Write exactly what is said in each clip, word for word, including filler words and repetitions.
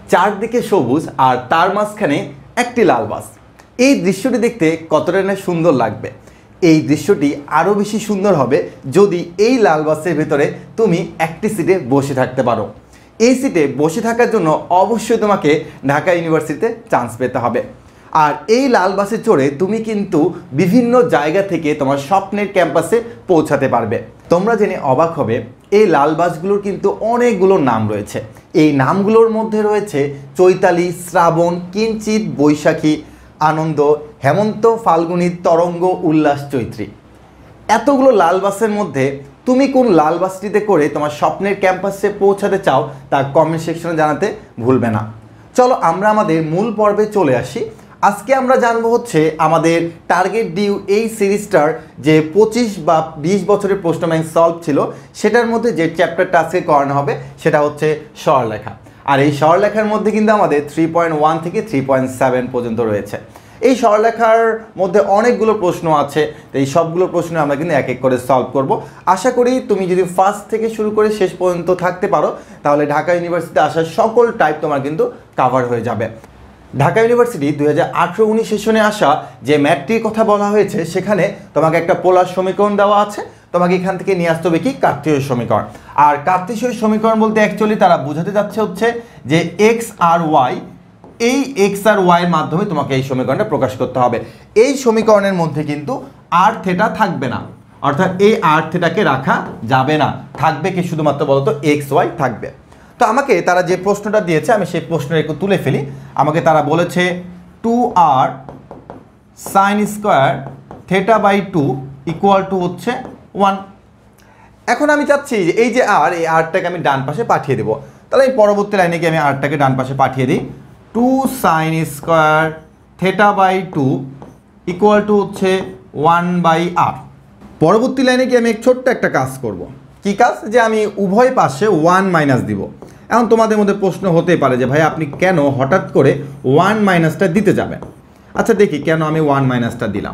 চারদিকে সবুজ আর তার মাঝখানে একটি লাল বাস। এই দৃশ্যটি দেখতে কতটা না সুন্দর লাগবে। এই দৃশ্যটি আরও বেশি সুন্দর হবে যদি এই লাল বাসের ভেতরে তুমি একটি সিটে বসে থাকতে পারো। এই সিটে বসে থাকার জন্য অবশ্যই তোমাকে ঢাকা ইউনিভার্সিটিতে চান্স পেতে হবে। আর এই লাল বাসে চড়ে তুমি কিন্তু বিভিন্ন জায়গা থেকে তোমার স্বপ্নের ক্যাম্পাসে পৌঁছাতে পারবে। তোমরা জেনে অবাক হবে এই লাল বাসগুলোর কিন্তু অনেকগুলো নাম রয়েছে। এই নামগুলোর মধ্যে রয়েছে চৈতালি, শ্রাবণ, কিঞ্চিত, বৈশাখী, আনন্দ, হেমন্ত, ফাল্গুনী, তরঙ্গ, উল্লাস, চৈত্রী। এতগুলো লাল বাসের মধ্যে তুমি কোন লাল বাসটিতে করে তোমার স্বপ্নের ক্যাম্পাসে পৌঁছাতে চাও তা কমেন্ট সেকশনে জানাতে ভুলবে না। চলো আমরা আমাদের মূল পর্বে চলে আসি। আজকে আমরা জানবো হচ্ছে আমাদের টার্গেট ডিউ এই সিরিজটার যে পঁচিশ বা বিশ বছরের প্রশ্ন ব্যাংক সলভ ছিল সেটার মধ্যে যে চ্যাপ্টারটা আজকে করানো হবে সেটা হচ্ছে স্বরলেখা। আর এই স্বরলেখার মধ্যে কিন্তু আমাদের থ্রি পয়েন্ট ওয়ান থেকে থ্রি পয়েন্ট সেভেন পর্যন্ত রয়েছে। এই স্বরলেখার মধ্যে অনেকগুলো প্রশ্ন আছে, তো এই সবগুলো প্রশ্ন আমরা কিন্তু এক এক করে সলভ করব। আশা করি তুমি যদি ফার্স্ট থেকে শুরু করে শেষ পর্যন্ত থাকতে পারো তাহলে ঢাকা ইউনিভার্সিটিতে আসার সকল টাইপ তোমার কিন্তু কাভার হয়ে যাবে। ঢাকা ইউনিভার্সিটি দুই হাজার আঠেরো উনিশ সেশনে আসা যে ম্যাথটির কথা বলা হয়েছে সেখানে তোমাকে একটা পোলার সমীকরণ দেওয়া আছে। তোমাকে এখান থেকে নিয়ে আসতে হবে কি কার্তেশীয় সমীকরণ। আর কার্তেশীয় সমীকরণ বলতে অ্যাকচুয়ালি তারা বোঝাতে যাচ্ছে হচ্ছে যে এক্স আর ওয়াই, এই এক্স আর ওয়াইয়ের মাধ্যমে তোমাকে এই সমীকরণটা প্রকাশ করতে হবে। এই সমীকরণের মধ্যে কিন্তু আর থেটা থাকবে না, অর্থাৎ এই আর থেটাকে রাখা যাবে না। থাকবে কি শুধুমাত্র বলতো এক্স ওয়াই থাকবে। তো আমাকে তারা যে প্রশ্নটা দিয়েছে আমি সেই প্রশ্নটা একটু তুলে ফেলি। আমাকে তারা বলেছে two R sine square theta by two equal to হচ্ছে ওয়ান। এখন আমি চাচ্ছি যে এই যে আর, এই আরটাকে আমি ডান পাশে পাঠিয়ে দেবো। তাহলে এই পরবর্তী লাইনে গিয়ে আমি আরটাকে ডান পাশে পাঠিয়ে দিই। Two sine square theta by two equal to হচ্ছে ওয়ান বাই আর। পরবর্তী লাইনে গিয়ে আমি এক ছোট্ট একটা কাজ করব। কি কাজ? যে আমি উভয় পাশে ওয়ান মাইনাস দিব। এখন তোমাদের মধ্যে প্রশ্ন হতে পারে যে ভাই আপনি কেন হঠাৎ করে ওয়ান মাইনাসটা দিতে যাবেন? আচ্ছা দেখি কেন আমি ওয়ান মাইনাসটা দিলাম।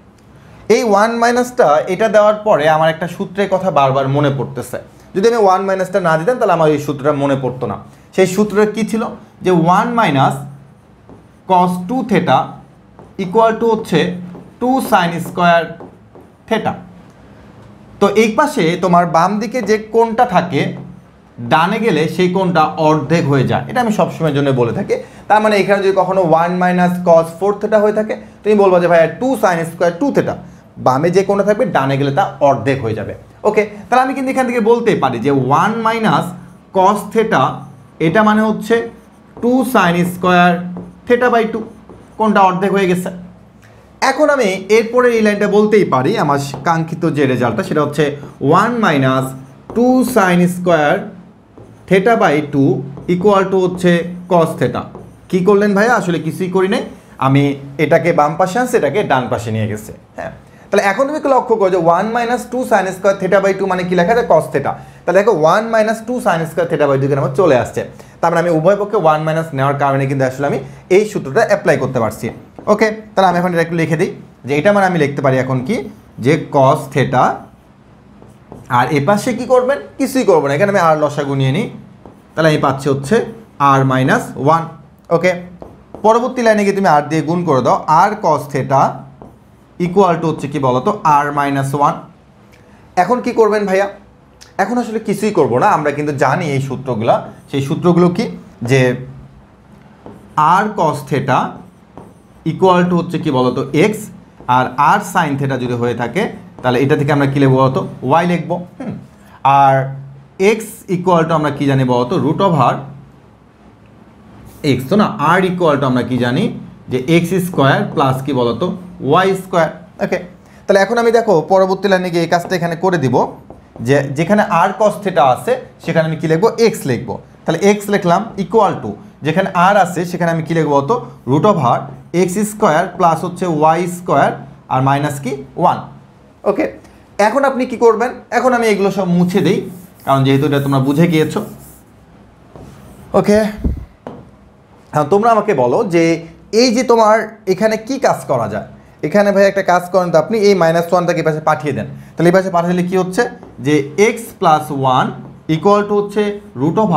এই ওয়ান মাইনাসটা এটা দেওয়ার পরে আমার একটা সূত্রের কথা বারবার মনে পড়তেছে। যদি আমি ওয়ান মাইনাসটা না দিতাম তাহলে আমার এই সূত্রটা মনে পড়তো না। সেই সূত্রটা কী ছিল? যে one minus cos two theta equal to হচ্ছে টু সাইন স্কোয়ার থেটা। তো এই পাশে তোমার বাম দিকে যে কোণটা থাকে ডানে গেলে সেই কোণটা অর্ধেক হয়ে যায়। এটা আমি সবসময়ের জন্য বলে থাকি। তার মানে এখানে যদি কখনো one minus cos four theta হয়ে থাকে তুমি বলবো যে ভাইয়া two sine square two theta, বামে যে কোণটা থাকবে ডানে গেলে তা অর্ধেক হয়ে যাবে। ওকে, তাহলে আমি কিন্তু এখান থেকে বলতেই পারি যে ওয়ান মাইনাস কস থেটা এটা মানে হচ্ছে two sine square theta by two, কোণটা অর্ধেক হয়ে গেছে। এখন আমি এরপরে এই লাইনটা বলতেই পারি আমার কাঙ্ক্ষিত যে রেজাল্টটা সেটা হচ্ছে one minus two sine square theta by two equal to হচ্ছে কস থেটা। কী করলেন ভাইয়া? আসলে কিছুই করি নাই, আমি এটাকে বাম পাশে আনছি, এটাকে ডান পাশে নিয়ে গেছে। হ্যাঁ, তাহলে এখন তুমি লক্ষ্য করো যে one minus two sine square theta by two মানে কি লেখা যায়? Cos theta. তাহলে দেখো one minus two sine square theta by two আমার চলে আসছে। তারপরে আমি উভয় পক্ষে ওয়ান মাইনাস নেওয়ার কারণে কিন্তু আসলে আমি এই সূত্রটা অ্যাপ্লাই করতে পারছি। ওকে, তাহলে আমি এখন এটা একটু লিখে দিই যে এটা মানে আমি লিখতে পারি এখন কি যে কস থেটা, আর এ পাশে কী করবেন? কিছুই করবো না, এখানে আমি আর লসাগু নিয়ে নিই। তাহলে আমি পাচ্ছি হচ্ছে আর মাইনাস ওয়ান। ওকে, পরবর্তী লাইনে গিয়ে তুমি আর দিয়ে গুণ করে দাও। R cos theta equal to হচ্ছে কি বলতো? R minus one. এখন কি করবেন ভাইয়া? এখন আসলে কিছুই করবো না, আমরা কিন্তু জানি এই সূত্রগুলো। সেই সূত্রগুলো কি? যে R cos theta equal to হচ্ছে কি বলতো? এক্স। আর আর সাইন থেটা যদি হয়ে থাকে তাহলে এটা থেকে আমরা কী লিখবো বলতো? ওয়াই লিখবো। হুম, আর এক্স ইকুয়াল টু আমরা কী জানি বলতো? Root over X. তো না, আর ইকুয়াল টু আমরা কী জানি যে এক্স স্কোয়ার প্লাস কি বলতো? Y square. ওকে, তাহলে এখন আমি দেখো পরবর্তী লাইনে গিয়ে এই কাজটা এখানে করে দিব যে যেখানে আর কস থেটা আছে সেখানে আমি কী লিখবো? এক্স লিখবো। তাহলে এক্স লিখলাম ইকুয়াল টু যেখানে আর আছে সেখানে আমি কী লিখবো বলতো? Root over X square plus হচ্ছে ওয়াই স্কোয়ার আর মাইনাস কি ওয়ান। ওকে, এখন আপনি কি করবেন? এখন আমি এগুলো সব মুছে দিই কারণ যেহেতু এটা তোমরা বুঝে গিয়েছো। ওকে, হ্যাঁ, তোমরা আমাকে বলো যে এই যে তোমার এখানে কি কাজ করা যায়? এখানে ভাই একটা কাজ করেন তো আপনি, এই মাইনাস ওয়ানটাকে এই পাশে পাঠিয়ে দেন। তাহলে এই পাশে পাঠালে কী হচ্ছে যে X plus one equal to হচ্ছে root over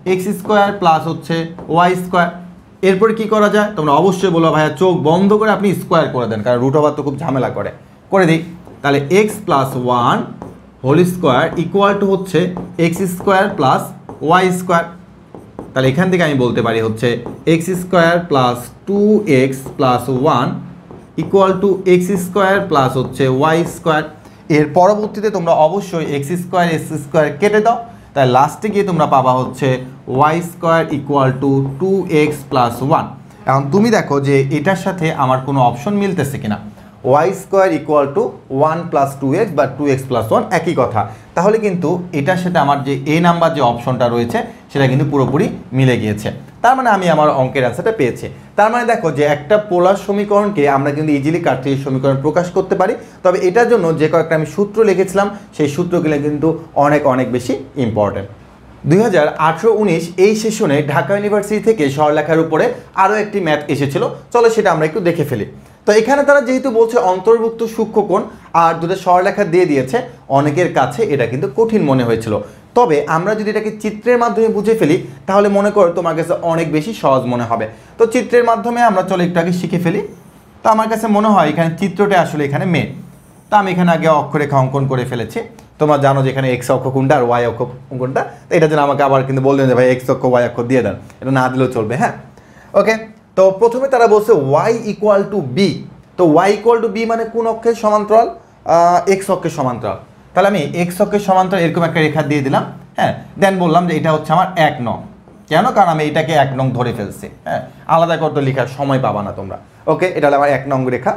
X square plus হচ্ছে ওয়াই স্কোয়ার। এরপরে কি করা যায় তোমরা অবশ্যই বলো ভাইয়া চোখ বন্ধ করে আপনি স্কোয়ার করে দেন, কারণ রুট ওভার তো খুব ঝামেলা করে করে দিই। তাহলে X plus one whole square equal to হচ্ছে X square plus Y square. তাহলে এখান থেকে আমি বলতে পারি হচ্ছে X square plus two x plus one equal to X square plus হচ্ছে ওয়াই স্কোয়ার। এর পরবর্তীতে তোমরা অবশ্যই এক্স স্কোয়ার এক্স স্কোয়ার কেটে দাও, তাই লাস্টে গিয়ে তোমরা পাবা হচ্ছে Y square equal to two x plus one. এখন তুমি দেখো যে এটার সাথে আমার কোনো অপশন মিলতেছে কিনা। Y square equal to one plus two X বা টু এক্স প্লাস ওয়ান একই কথা, তাহলে কিন্তু এটার সাথে আমার যে এ নাম্বার যে অপশনটা রয়েছে সেটা কিন্তু পুরোপুরি মিলে গিয়েছে। তার মানে আমি আমার অঙ্কের অ্যান্সারটা পেয়েছি। তার মানে দেখো যে একটা পোলার সমীকরণকে আমরা কিন্তু ইজিলি কার্টেসিয়ান সমীকরণ প্রকাশ করতে পারি, তবে এটার জন্য যে কয়েকটা আমি সূত্র লিখেছিলাম সেই সূত্রগুলো কিন্তু অনেক অনেক বেশি ইম্পর্টেন্ট। দুই হাজার আঠেরো উনিশ এই সেশনে ঢাকা ইউনিভার্সিটি থেকে সরলরেখার উপরে আরও একটি ম্যাথ এসেছিল, চলো সেটা আমরা একটু দেখে ফেলি। তো এখানে তারা যেহেতু বলছে অন্তর্ভুক্ত সূক্ষ্মকোণ আর দুটো সরলরেখা দিয়ে দিয়েছে, অনেকের কাছে এটা কিন্তু কঠিন মনে হয়েছিল। তবে আমরা যদি এটাকে চিত্রের মাধ্যমে বুঝে ফেলি তাহলে মনে করো তোমার কাছে অনেক বেশি সহজ মনে হবে। তো চিত্রের মাধ্যমে আমরা চলো একটু আগে শিখে ফেলি। তো আমার কাছে মনে হয় এখানে চিত্রটা আসলে এখানে মেন। তো আমি এখানে আগে অক্ষরেখা অঙ্কন করে ফেলেছি। তোমরা জানো যে এখানে এক্স অক্ষ কোনটা আর ওয়াই অক্ষ কোনটা, তো এটা যেন আমাকে আবার কিন্তু বললেন যে ভাই এক্স অক্ষ ওয়াই অক্ষ দিয়ে দেন, এটা না দিলেও চলবে। হ্যাঁ ওকে, তো প্রথমে তারা বলছে ওয়াই ইকুয়াল টু বি। তো ওয়াই ইকুয়াল টু বি মানে কোন অক্ষের সমান্তরাল? এক্স অক্ষের সমান্তরাল। তাহলে আমি এক্স অক্ষের সমান্তরাল এরকম একটা রেখা দিয়ে দিলাম। হ্যাঁ, দেন বললাম যে এটা হচ্ছে আমার এক নং। কেন? কারণ আমি এটাকে এক নং ধরে ফেলছি। হ্যাঁ, আলাদা করতে লেখার সময় পাবা না তোমরা। ওকে, এটা হলো আমার এক নং রেখা।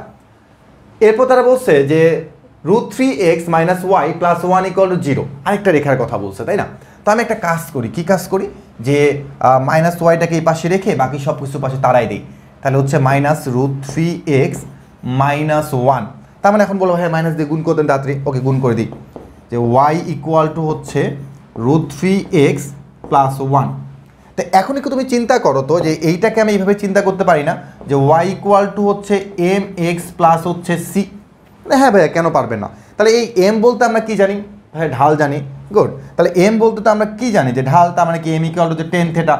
এরপর তারা বলছে যে root three x minus Y plus one equal to zero, আরেকটা রেখার কথা বলছে, তাই না? তো আমি একটা কাজ করি, কি কাজ করি যে মাইনাস ওয়াইটাকে এই পাশে রেখে বাকি সব কিছু পাশে তারাই দিই। তাহলে হচ্ছে minus root three x minus one. তার মানে এখন বলো হ্যাঁ মাইনাস দিয়ে গুণ করে দেন তাড়াতাড়ি। ওকে, গুণ করে দিই যে ওয়াই ইকুয়াল টু হচ্ছে root three x plus one. তো এখন একটু তুমি চিন্তা করো তো যে এইটাকে আমি এইভাবে চিন্তা করতে পারি না যে ওয়াই ইকুয়াল টু হচ্ছে এম এক্স প্লাস হচ্ছে সি। হ্যাঁ ভাইয়া, কেন পারবে না? তাহলে এই এম বলতে আমরা কি জানি? হ্যাঁ, ঢাল জানি। গুড, তাহলে এম বলতে তো আমরা কি জানি যে ঢাল, তার মানে কি এম ইকুয়াল টু যে টেন থেটা।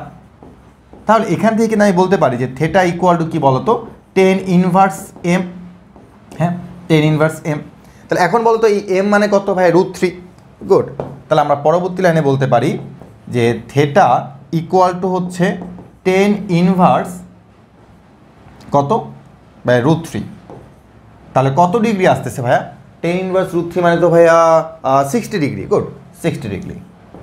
তাহলে এখান থেকে কিনা আমি বলতে পারি যে থেটা ইকুয়াল টু কি বলতো? Tan inverse M. হ্যাঁ, টেন ইনভার্স এম। তাহলে এখন বলো তো এই এম মানে কত ভাই? Root three. গুড, তাহলে আমরা পরবর্তী লাইনে বলতে পারি যে থেটা ইকুয়াল টু হচ্ছে টেন ইনভার্স কত ভাই? Root three. তাহলে কত ডিগ্রি আসতেছে ভাইয়া? টেন ইনভার্স রুট থ্রি মানে তো ভাইয়া sixty degree. Good, sixty degree.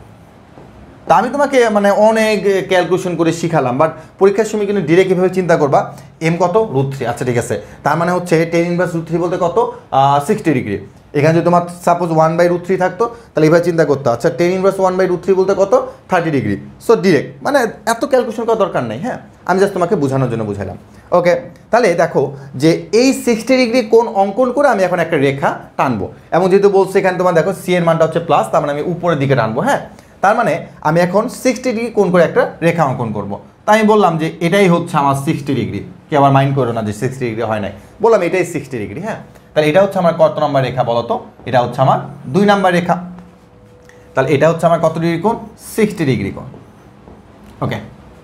তা আমি তোমাকে মানে অনেক ক্যালকুলেশন করে শিখালাম, বাট পরীক্ষার সময় কিন্তু ডিরেক্ট এভাবে চিন্তা করবা এম কত? Root three. আচ্ছা ঠিক আছে, তার মানে হচ্ছে টেন ইনভার্স রুট থ্রি বলতে কত? Sixty degree. এখানে যদি তোমার suppose one by root three থাকতো তাহলে এভাবে চিন্তা করতো, আচ্ছা tan inverse one by root three বলতে কত? Thirty degree. সো ডিরেক্ট, মানে এত ক্যালকুলেশন করার দরকার নেই। হ্যাঁ, আমি জাস্ট তোমাকে বোঝানোর জন্য বুঝালাম। ওকে, তাহলে দেখো যে এই সিক্সটি ডিগ্রি কোণ অঙ্কন করে আমি এখন একটা রেখা টানবো, এবং যেহেতু বলছে এখানে তোমার দেখো সি এর মানটা হচ্ছে প্লাস, তার মানে আমি উপরের দিকে টানবো। হ্যাঁ, তার মানে আমি এখন সিক্সটি ডিগ্রি কোণ করে একটা রেখা অঙ্কন করবো। তাই আমি বললাম যে এটাই হচ্ছে আমার সিক্সটি ডিগ্রি। কি আবার মাইন্ড করো না যে সিক্সটি ডিগ্রি হয় নাই, বললাম এটাই সিক্সটি ডিগ্রি। হ্যাঁ, তাহলে এটা হচ্ছে আমার কত নম্বর রেখা বলো তো? এটা হচ্ছে আমার দুই নম্বর রেখা। তাহলে এটা হচ্ছে আমার কত ডিগ্রি কোণ? সিক্সটি ডিগ্রি কোণ। ওকে,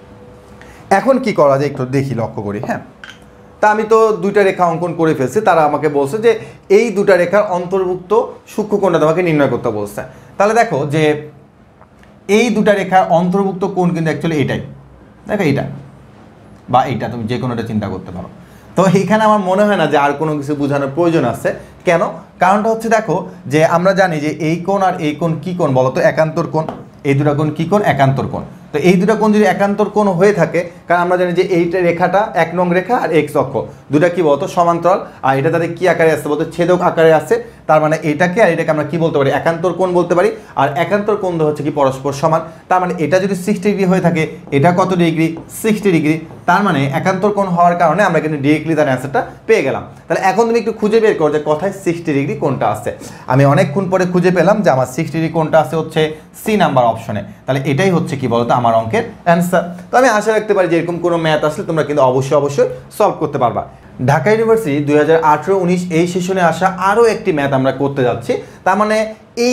এখন কি করা যায় একটু দেখি, লক্ষ্য করি। হ্যাঁ, তা আমি তো দুইটা রেখা অঙ্কন করে ফেলছি। তারা আমাকে বলছে যে এই দুটা রেখার অন্তর্ভুক্ত সূক্ষ্মকোণটা তোমাকে নির্ণয় করতে বলছে। তাহলে দেখো যে এই দুটা রেখার অন্তর্ভুক্ত কোণ কিন্তু অ্যাকচুয়ালি এটাই, দেখো এইটা বা এইটা, তুমি যে কোনোটা চিন্তা করতে পারো। তো এইখানে আমার মনে হয় না যে আর কোনো কিছু বোঝানোর প্রয়োজন আছে। কেন? কারণটা হচ্ছে দেখো যে আমরা জানি যে এই কোণ আর এই কোণ কি কোণ বলো তো? একান্তর কোণ। এই দুটা কোণ কি কোণ? একান্তর কোণ। তো এই দুটা কোণ যদি একান্তর কোণ হয়ে থাকে, কারণ আমরা জানি যে এইটা রেখাটা এক নং রেখা আর এক্স অক্ষ দুটা কি বলতো? সমান্তরাল। আর এটা তাদের কি আকারে আসছে বলতো? ছেদক আকারে আছে। তার মানে এটাকে আর এটাকে আমরা কি বলতে পারি? একান্তর কোণ বলতে পারি। আর একান্তর কোণ হচ্ছে কি পরস্পর সমান। তার মানে এটা যদি সিক্সটি ডিগ্রি হয়ে থাকে, এটা কত ডিগ্রি? Sixty degree. তার মানে একান্তর কোণ হওয়ার কারণে আমরা কিন্তু ডিরেক্টলি তার অ্যান্সারটা পেয়ে গেলাম। তাহলে এখন তুমি একটু খুঁজে বের করো যে কোথায় সিক্সটি ডিগ্রি কোণটা আছে। আমি অনেকক্ষণ পরে খুঁজে পেলাম যে আমার সিক্সটি ডিগ্রি কোণটা আছে হচ্ছে সি নাম্বার অপশনে। তাহলে এটাই হচ্ছে কি বলতো? আমার অঙ্কের অ্যান্সার। তো আমি আশা রাখতে পারি যে এরকম কোনো ম্যাথ আসলে তোমরা কিন্তু অবশ্যই অবশ্যই সলভ করতে পারবা। ঢাকা ইউনিভার্সিটি দুই হাজার আঠেরো উনিশ এই সেশনে আসা আরও একটি ম্যাথ আমরা করতে যাচ্ছি। তার মানে এই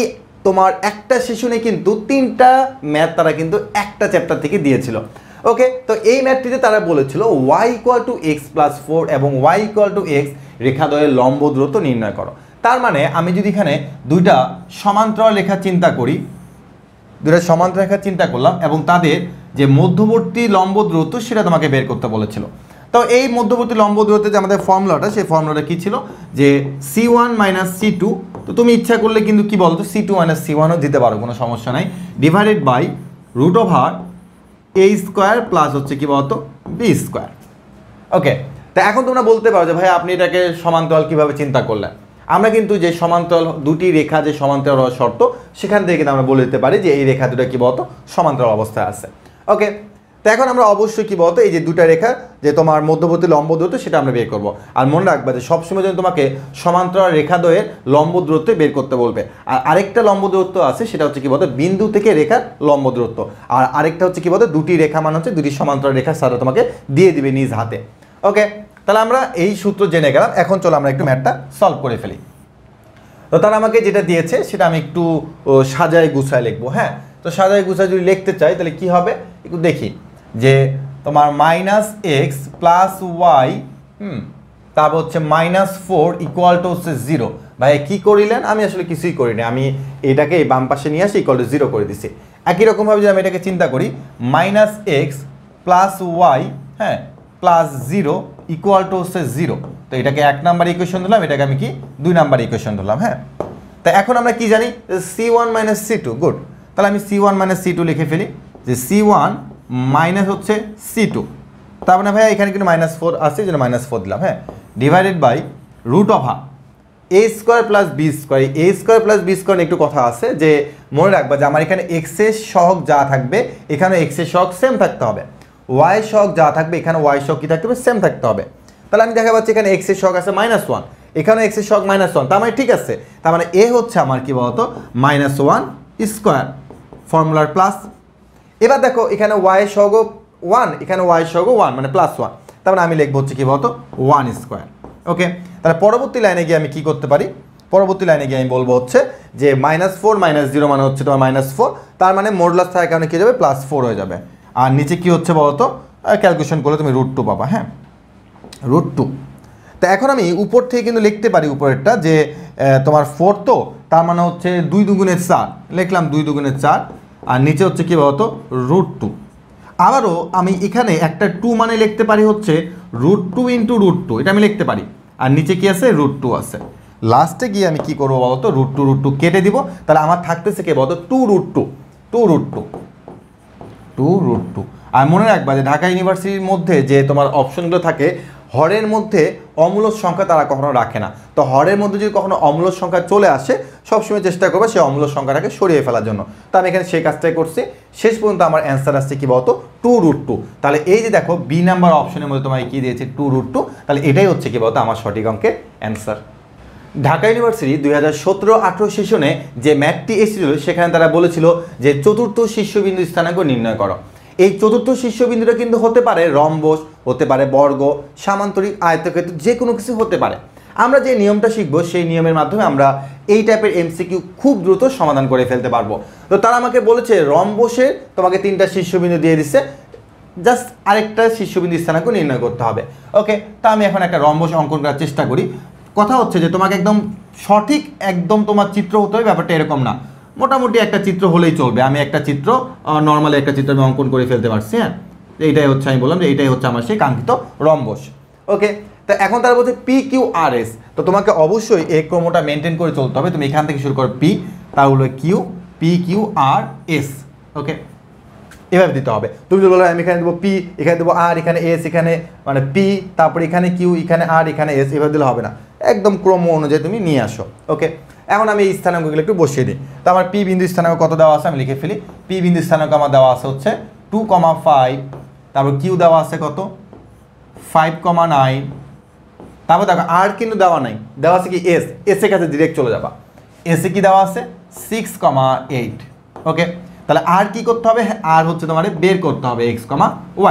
তোমার একটা সেশনে কিন্তু তিনটা ম্যাথ তারা কিন্তু একটা চ্যাপ্টার থেকে দিয়েছিল। ওকে, তো এই ম্যাথটিতে তারা বলেছিল Y equal to x plus four এবং ওয়াই ইকুয়াল টু এক্স রেখাদ্বয়ের লম্ব দূরত্ব নির্ণয় করো। তার মানে আমি যদি এখানে দুইটা সমান্তরাল রেখা চিন্তা করি, দুইটা সমান্তরাল রেখা চিন্তা করলাম এবং তাদের যে মধ্যবর্তী লম্ব দূরত্ব সেটা তোমাকে বের করতে বলেছিল। তো এই মধ্যবর্তী লম্ব দূরত্বে যে আমাদের ফর্মুলাটা, সেই ফর্মুলাটা কী ছিল যে C one minus C two. তো তুমি ইচ্ছা করলে কিন্তু কি বলতো সি টু মাইনাস সি ওয়ানও দিতে পারো, কোনো সমস্যা নাই, divided by root over A square plus হচ্ছে কি বলতো বি স্কোয়ার। ওকে, তা এখন তোমরা বলতে পারো যে ভাই আপনি এটাকে সমান্তরাল কিভাবে চিন্তা করলেন। আমরা কিন্তু যে সমান্তরাল দুটি রেখা যে সমান্তরাল হওয়ার শর্ত, সেখান থেকে কিন্তু আমরা বলে দিতে পারি যে এই রেখা দুটো কি বলতো সমান্তরাল অবস্থায় আছে। ওকে, তো এখন আমরা অবশ্যই কি বলতো এই যে দুটা রেখা যে তোমার মধ্যবর্তী লম্ব দূরত্ব সেটা আমরা বের করবো। আর মনে রাখবে যে সবসময় যদি তোমাকে সমান্তরাল রেখাদ্বয়ের লম্ব দূরত্ব বের করতে বলবে। আর আরেকটা লম্ব দূরত্ব আছে সেটা হচ্ছে কি বলতো বিন্দু থেকে রেখার লম্ব দূরত্ব। আর আরেকটা হচ্ছে কি বলতো দুটি রেখা মানে হচ্ছে দুটি সমান্তরাল রেখা সারা তোমাকে দিয়ে দিবে নিজ হাতে। ওকে, তাহলে আমরা এই সূত্র জেনে গেলাম। এখন চলো আমরা একটু ম্যাথটা সলভ করে ফেলি। তো তারা আমাকে যেটা দিয়েছে সেটা আমি একটু সাজায় গুছায় লিখবো। হ্যাঁ, তো সাজায় গুছায় যদি লিখতে চাই তাহলে কি হবে একটু দেখি যে তোমার মাইনাস এক্স প্লাস ওয়াই হুম তারপর হচ্ছে মাইনাস ফোর ইকুয়াল টু হচ্ছে জিরো। ভাই কী করিলেন? আমি আসলে কিছুই করিনি, আমি এটাকে এই বাম পাশে নিয়ে আসি ইকুয়াল টু জিরো করে দিছি। একই রকমভাবে যদি আমি এটাকে চিন্তা করি মাইনাস এক্স প্লাস ওয়াই হ্যাঁ প্লাস জিরো ইকুয়াল টু হচ্ছে জিরো। তো এটাকে এক নাম্বার ইকুয়েশন ধরলাম, এটাকে আমি কি দুই নাম্বার ইকুয়েশন ধরলাম। হ্যাঁ, তা এখন আমরা কি জানি C one minus C two. Good, তাহলে আমি C one minus C two লিখে ফেলি যে সি ওয়ান মাইনাস হচ্ছে সি টু। তার মানে ভাইয়া এখানে কিন্তু মাইনাস ফোর আসছে, যেন মাইনাস ফোর দিলাম। হ্যাঁ, divided by root of A square plus B square. A square plus B square একটু কথা আছে যে মনে রাখবা যে আমার এখানে এক্সের সহগ যা থাকবে এখানে এক্সের সহগ সেম থাকতে হবে, ওয়াই সহগ যা থাকবে এখানে ওয়াই সহগ কী থাকতে হবে সেম থাকতে হবে। তাহলে আমি দেখা পাচ্ছি এখানে এক্সের সহগ আছে মাইনাস ওয়ান, এখানে এক্সের সহগ মাইনাস ওয়ান, তার মানে ঠিক আছে। তার মানে এ হচ্ছে আমার কি বলতো মাইনাস ওয়ান স্কোয়ার ফর্মুলার প্লাস। এবার দেখো এখানে ওয়াই সহগ ওয়ান, এখানে ওয়াই সহগ ওয়ান মানে প্লাস ওয়ান, তার মানে আমি লিখবো হচ্ছে কি বলতো ওয়ান স্কোয়ার। ওকে, তাহলে পরবর্তী লাইনে গিয়ে আমি কি করতে পারি, পরবর্তী লাইনে গিয়ে আমি বলবো হচ্ছে যে মাইনাস ফোর মাইনাস জিরো মানে হচ্ছে তোমার মাইনাস ফোর, তার মানে মডুলাস থাকার কারণে কী যাবে প্লাস ফোর হয়ে যাবে। আর নিচে কি হচ্ছে বলতো ক্যালকুলেশন করলে তুমি রুট টু পাবা। হ্যাঁ, রুট টু। তো এখন আমি উপর থেকে কিন্তু লিখতে পারি উপরেরটা যে তোমার ফোর, তো তার মানে হচ্ছে দুই দুগুণের চার, লিখলাম দুই দুগুণের চার। আর নিচে হচ্ছে কি বলতো রুট টু। আবারও আমি এখানে একটা টু মানে লিখতে পারি হচ্ছে root two into root two, এটা আমি লিখতে পারি। আর নিচে কি আছে রুট টু আছে। লাস্টে গিয়ে আমি কি করবো বলতো রুট টু রুট টু কেটে দিব, তাহলে আমার থাকতেছে কে বলতো two root two, two root two, two root two. আর মনে রাখবা যে ঢাকা ইউনিভার্সিটির মধ্যে যে তোমার অপশনগুলো থাকে হরের মধ্যে অমূলক সংখ্যা তারা কখনো রাখে না। তো হরের মধ্যে যদি কখনো অমূলক সংখ্যা চলে আসে সবসময় চেষ্টা করবে সেই অমূলক সংখ্যাটাকে সরিয়ে ফেলার জন্য। তো আমি এখানে সেই কাজটাই করছি। শেষ পর্যন্ত আমার অ্যান্সার আসছে কি বলতো টু রুট টু। তাহলে এই যে দেখো বি নাম্বার অপশনের মধ্যে তোমায় কি দিয়েছে টু রুট টু, তাহলে এটাই হচ্ছে কি বলতো আমার সঠিক অঙ্কের অ্যান্সার। ঢাকা ইউনিভার্সিটি দুই হাজার সতেরো আঠেরো সেশনে যে ম্যাথটি এসেছিল সেখানে তারা বলেছিল যে চতুর্থ শীর্ষবিন্দু স্থানাঙ্ক নির্ণয় করো। এই চতুর্থ শীর্ষবিন্দুটা কিন্তু হতে পারে রম্বস, হতে পারে বর্গ, সামান্তরিক, আয়তক্ষেত্র, যে কোনো কিছু হতে পারে। আমরা যে নিয়মটা শিখবো সেই নিয়মের মাধ্যমে আমরা এই টাইপের এমসিকিউ খুব দ্রুত সমাধান করে ফেলতে পারবো। তো তারা আমাকে বলেছে রম্বসের তোমাকে তিনটা শীর্ষবিন্দু দিয়ে দিচ্ছে, জাস্ট আরেকটা শীর্ষবিন্দু স্থানাঙ্ক নির্ণয় করতে হবে। ওকে, তা আমি এখন একটা রম্বস অঙ্কন করার চেষ্টা করি। কথা হচ্ছে যে তোমাকে একদম সঠিক একদম তোমার চিত্র হতে হবে ব্যাপারটা এরকম না, মোটামুটি একটা চিত্র হলেই চলবে। আমি একটা চিত্র নর্মালি একটা চিত্র আমি অঙ্কন করে ফেলতে পারছি। হ্যাঁ, এইটাই হচ্ছে আমি বললাম যে এইটাই হচ্ছে আমার সেই কাঙ্ক্ষিত রম্বস। ওকে, তো এখন তারা বলছে পি কিউ আর এস, তো তোমাকে অবশ্যই এই ক্রমটা মেনটেন করে চলতে হবে। তুমি এখান থেকে শুরু করো পি, তাহলে কিউ, পি কিউ আর এস। ওকে, এভাবে দিতে হবে। তুমি যদি বলো আমি এখানে দেবো পি, এখানে দেবো আর, এখানে এস, এখানে মানে পি, তারপরে এখানে কিউ, এখানে আর, এখানে এস, এভাবে দিলে হবে না। একদম ক্রম অনুযায়ী তুমি নিয়ে আসো। ওকে, এখন আমি এই স্থানাঙ্কগুলো একটু বসিয়ে দিই। তো আমার পি বিন্দু স্থানাঙ্ক কত দেওয়া আছে আমি লিখে ফেলি। পি বিন্দু স্থানাঙ্ক আমার দেওয়া আছে হচ্ছে টু কমা ফাইভ, তারপর কিউ দেওয়া আছে কত ফাইভ কমা নাইন, তারপর দেখো আর কিন্তু দেওয়া নাই, দেওয়া আছে কি এস, এসের কাছে ডিরেক্ট চলে যাবা। এসে কি দেওয়া আছে সিক্স কমা এইট। ওকে, তাহলে আর কি করতে হবে, আর হচ্ছে তোমার বের করতে হবে এক্স কমা ওয়াই।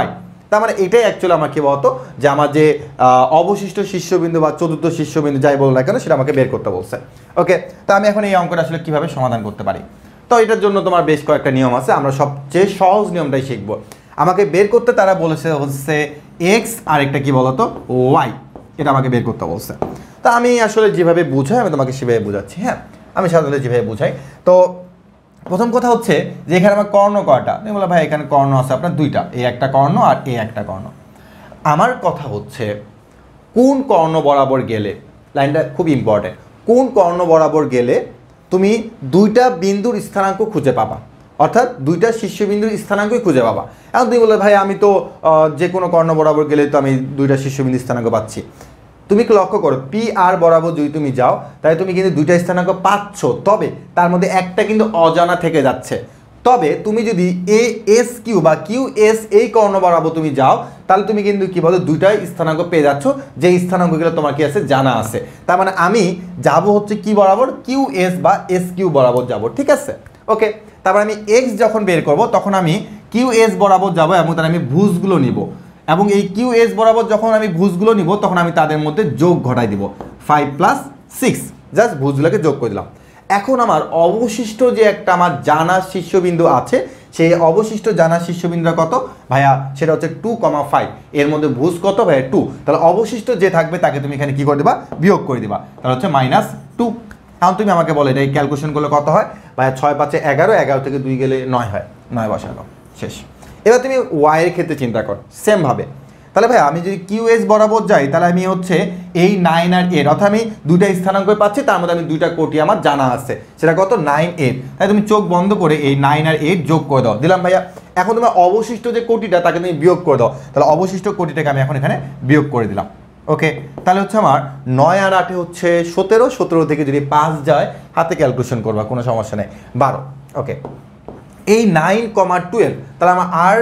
তার মানে এটাই অ্যাকচুয়ালি আমার কি বলতো যে আমার যে অবশিষ্ট শীর্ষবিন্দু বা চতুর্থ শীর্ষবিন্দু যাই বলো না কেন সেটা আমাকে বের করতে বলছে। ওকে, তো আমি এখন এই অঙ্কটা আসলে কীভাবে সমাধান করতে পারি। তো এটার জন্য তোমার বেশ কয়েকটা নিয়ম আছে, আমরা সবচেয়ে সহজ নিয়মটাই শিখবো। আমাকে বের করতে তারা বলেছে হচ্ছে এক্স আর একটা কি বলতো ওয়াই, এটা আমাকে বের করতে বলছে। তা আমি আসলে যেভাবে বুঝাই আমি তোমাকে সেভাবে বোঝাচ্ছি। হ্যাঁ, আমি সাধারণত যেভাবে বুঝাই, তো প্রথম কথা হচ্ছে যে এখানে আমার কর্ণ কয়টা, আমি বললাম ভাই এখানে কর্ণ আছে আপনার দুইটা, এই একটা কর্ণ আর এই একটা কর্ণ। আমার কথা হচ্ছে কোন কর্ণ বরাবর গেলে, লাইনটা খুব ইম্পর্টেন্ট, কোন কর্ণ বরাবর গেলে তুমি দুইটা বিন্দুর স্থানাঙ্ক খুঁজে পাবা, অর্থাৎ দুইটা শীর্ষবিন্দুর স্থানাঙ্কই খুঁজে পাবা। এখন তুমি বলে ভাই আমি তো যে কোনো কর্ণ বরাবর গেলে তো আমি দুইটা শীর্ষবিন্দুর স্থানাঙ্ক পাচ্ছি। তুমি লক্ষ্য করো পি আর বরাবর যদি তুমি যাও তাহলে তুমি কিন্তু দুইটা স্থানাঙ্ক পাচ্ছ, তবে তার মধ্যে একটা কিন্তু অজানা থেকে যাচ্ছে। তবে তুমি যদি এ এস কিউ বা কিউ এস এই কর্ণ বরাবর তুমি যাও তাহলে তুমি কিন্তু কি বলো দুইটাই স্থানাঙ্ক পেয়ে যাচ্ছ, যে স্থানাঙ্কগুলো তোমার কি আছে জানা আছে। তার মানে আমি যাব হচ্ছে কি বরাবর, কিউ এস বা এস কিউ বরাবর যাব, ঠিক আছে। ওকে, তারপর আমি এক্স যখন বের করব তখন আমি কিউ এস বরাবর যাব এবং তার আমি ভুজগুলো নিব, এবং এই কিউ এস বরাবর যখন আমি ভুজগুলো নিব তখন আমি তাদের মধ্যে যোগ ঘটাই দিব, ফাইভ প্লাস সিক্স, জাস্ট ভুজগুলোকে যোগ করে দিলাম। এখন আমার অবশিষ্ট যে একটা আমার জানা শীর্ষবিন্দু আছে সেই অবশিষ্ট জানা শীর্ষবিন্দুটা কত ভাইয়া, সেটা হচ্ছে টু কমা ফাইভ, এর মধ্যে ভুজ কত ভাইয়া টু, তাহলে অবশিষ্ট যে থাকবে তাকে তুমি এখানে কি করে দেবা, বিয়োগ করে দিবা, তাহলে হচ্ছে মাইনাস টু। এখন তুমি আমাকে বলো এটা এই ক্যালকুলেশন করলে কত হয় ভাইয়া, ছয় পাঁচে এগারো, এগারো থেকে দুই গেলে নয় হয়, নয় বসালো, শেষ। এবার তুমি ওয়াইয়ের ক্ষেত্রে চিন্তা কর সেমভাবে, তাহলে ভাই আমি যদি কিউ এস বরাবর যাই তাহলে আমি হচ্ছে এই নাইন আর এইট, অর্থাৎ আমি দুইটা স্থানাঙ্ক পাচ্ছি, তার মধ্যে আমি দুইটা কোটি আমার জানা আছে, সেটা কত নাইন এইট। তাই তুমি চোখ বন্ধ করে এই নাইন আর এইট যোগ করে দাও, দিলাম ভাইয়া। এখন তোমার অবশিষ্ট যে কোটিটা তাকে তুমি বিয়োগ করে দাও, তাহলে অবশিষ্ট কোটিটাকে আমি এখন এখানে বিয়োগ করে দিলাম। ওকে, তাহলে হচ্ছে আমার নয় আর আটে হচ্ছে সতেরো, সতেরো থেকে যদি পাঁচ যায় হাতে ক্যালকুলেশন করবা কোনো সমস্যা নেই, বারো। ওকে, এই নাইন কমা টুয়েলভ, তাহলে আমার আর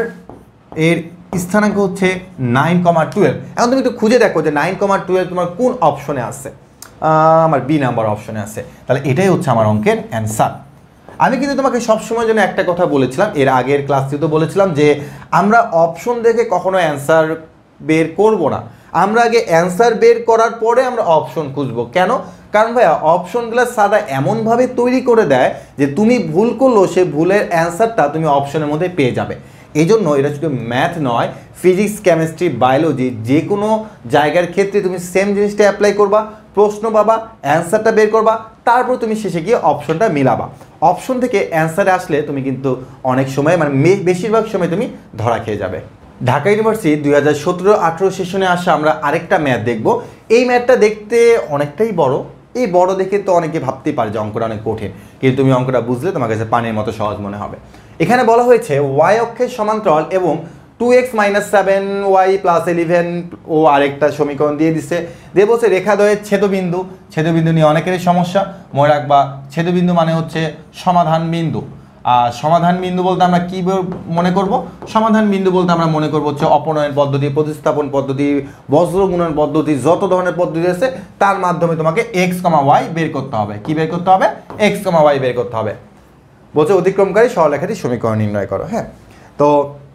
এর স্থানাঙ্ক হচ্ছে নাইন কমা টুয়েলভ। এখন তুমি একটু খুঁজে দেখো যে নাইন কমা টুয়েলভ তোমার কোন অপশনে আছে, আমার বি নাম্বার অপশনে আছে, তাহলে এটাই হচ্ছে আমার অঙ্কের অ্যান্সার। আমি কিন্তু তোমাকে সবসময় জন্য একটা কথা বলেছিলাম, এর আগের ক্লাসটিতে বলেছিলাম যে আমরা অপশন দেখে কখনো অ্যান্সার বের করব না, আমরা আগে অ্যান্সার বের করার পরে আমরা অপশন খুঁজবো। কেন? কারণ ভাইয়া অপশনগুলো সাদা এমনভাবে তৈরি করে দেয় যে তুমি ভুল করলেও সে ভুলের অ্যান্সারটা তুমি অপশনের মধ্যে পেয়ে যাবে। এই জন্য এটা শুধু ম্যাথ নয়, ফিজিক্স, কেমিস্ট্রি, বায়োলজি যে কোনো জায়গার ক্ষেত্রে তুমি সেম জিনিসটা অ্যাপ্লাই করবা, প্রশ্ন পাবা, অ্যান্সারটা বের করবা, তারপর তুমি শেষে গিয়ে অপশনটা মিলাবা। অপশন থেকে অ্যান্সারে আসলে তুমি কিন্তু অনেক সময় মানে বেশিরভাগ সময় তুমি ধরা খেয়ে যাবে। ঢাকা ইউনিভার্সিটি দুই হাজার সতেরো আঠেরো সেশনে আসা আমরা আরেকটা ম্যাথ দেখব। এই ম্যাথটা দেখতে অনেকটাই বড়, এই বড় দেখে তো অনেকে ভাবতেই পারে যে অঙ্কটা অনেক কঠিন, কিন্তু তুমি অঙ্কটা বুঝলে তোমার কাছে পানির মতো সহজ মনে হবে। এখানে বলা হয়েছে ওয়াই অক্ষের সমান্তরাল এবং two x minus seven y plus eleven ও আরেকটা সমীকরণ দিয়ে দিচ্ছে, দিয়ে বলছে রেখাদ্বয়ের ছেদবিন্দু। ছেদবিন্দু নিয়ে অনেকেরই সমস্যা, মনে রাখবা ছেদবিন্দু মানে হচ্ছে সমাধান বিন্দু। আর সমাধান বিন্দু বলতে আমরা কি মনে করব, সমাধান বিন্দু বলতে আমরা মনে করব হচ্ছে অপনয়ন পদ্ধতি, প্রতিস্থাপন পদ্ধতি, বজ্র গুণন পদ্ধতি, যত ধরনের পদ্ধতি আছে তার মাধ্যমে তোমাকে এক্স কমা ওয়াই বের করতে হবে। কি বের করতে হবে? এক্স কমা ওয়াই বের করতে হবে। বলছে অতিক্রমকারী সরলরেখাটি সমীকরণ নির্ণয় করো। হ্যাঁ, তো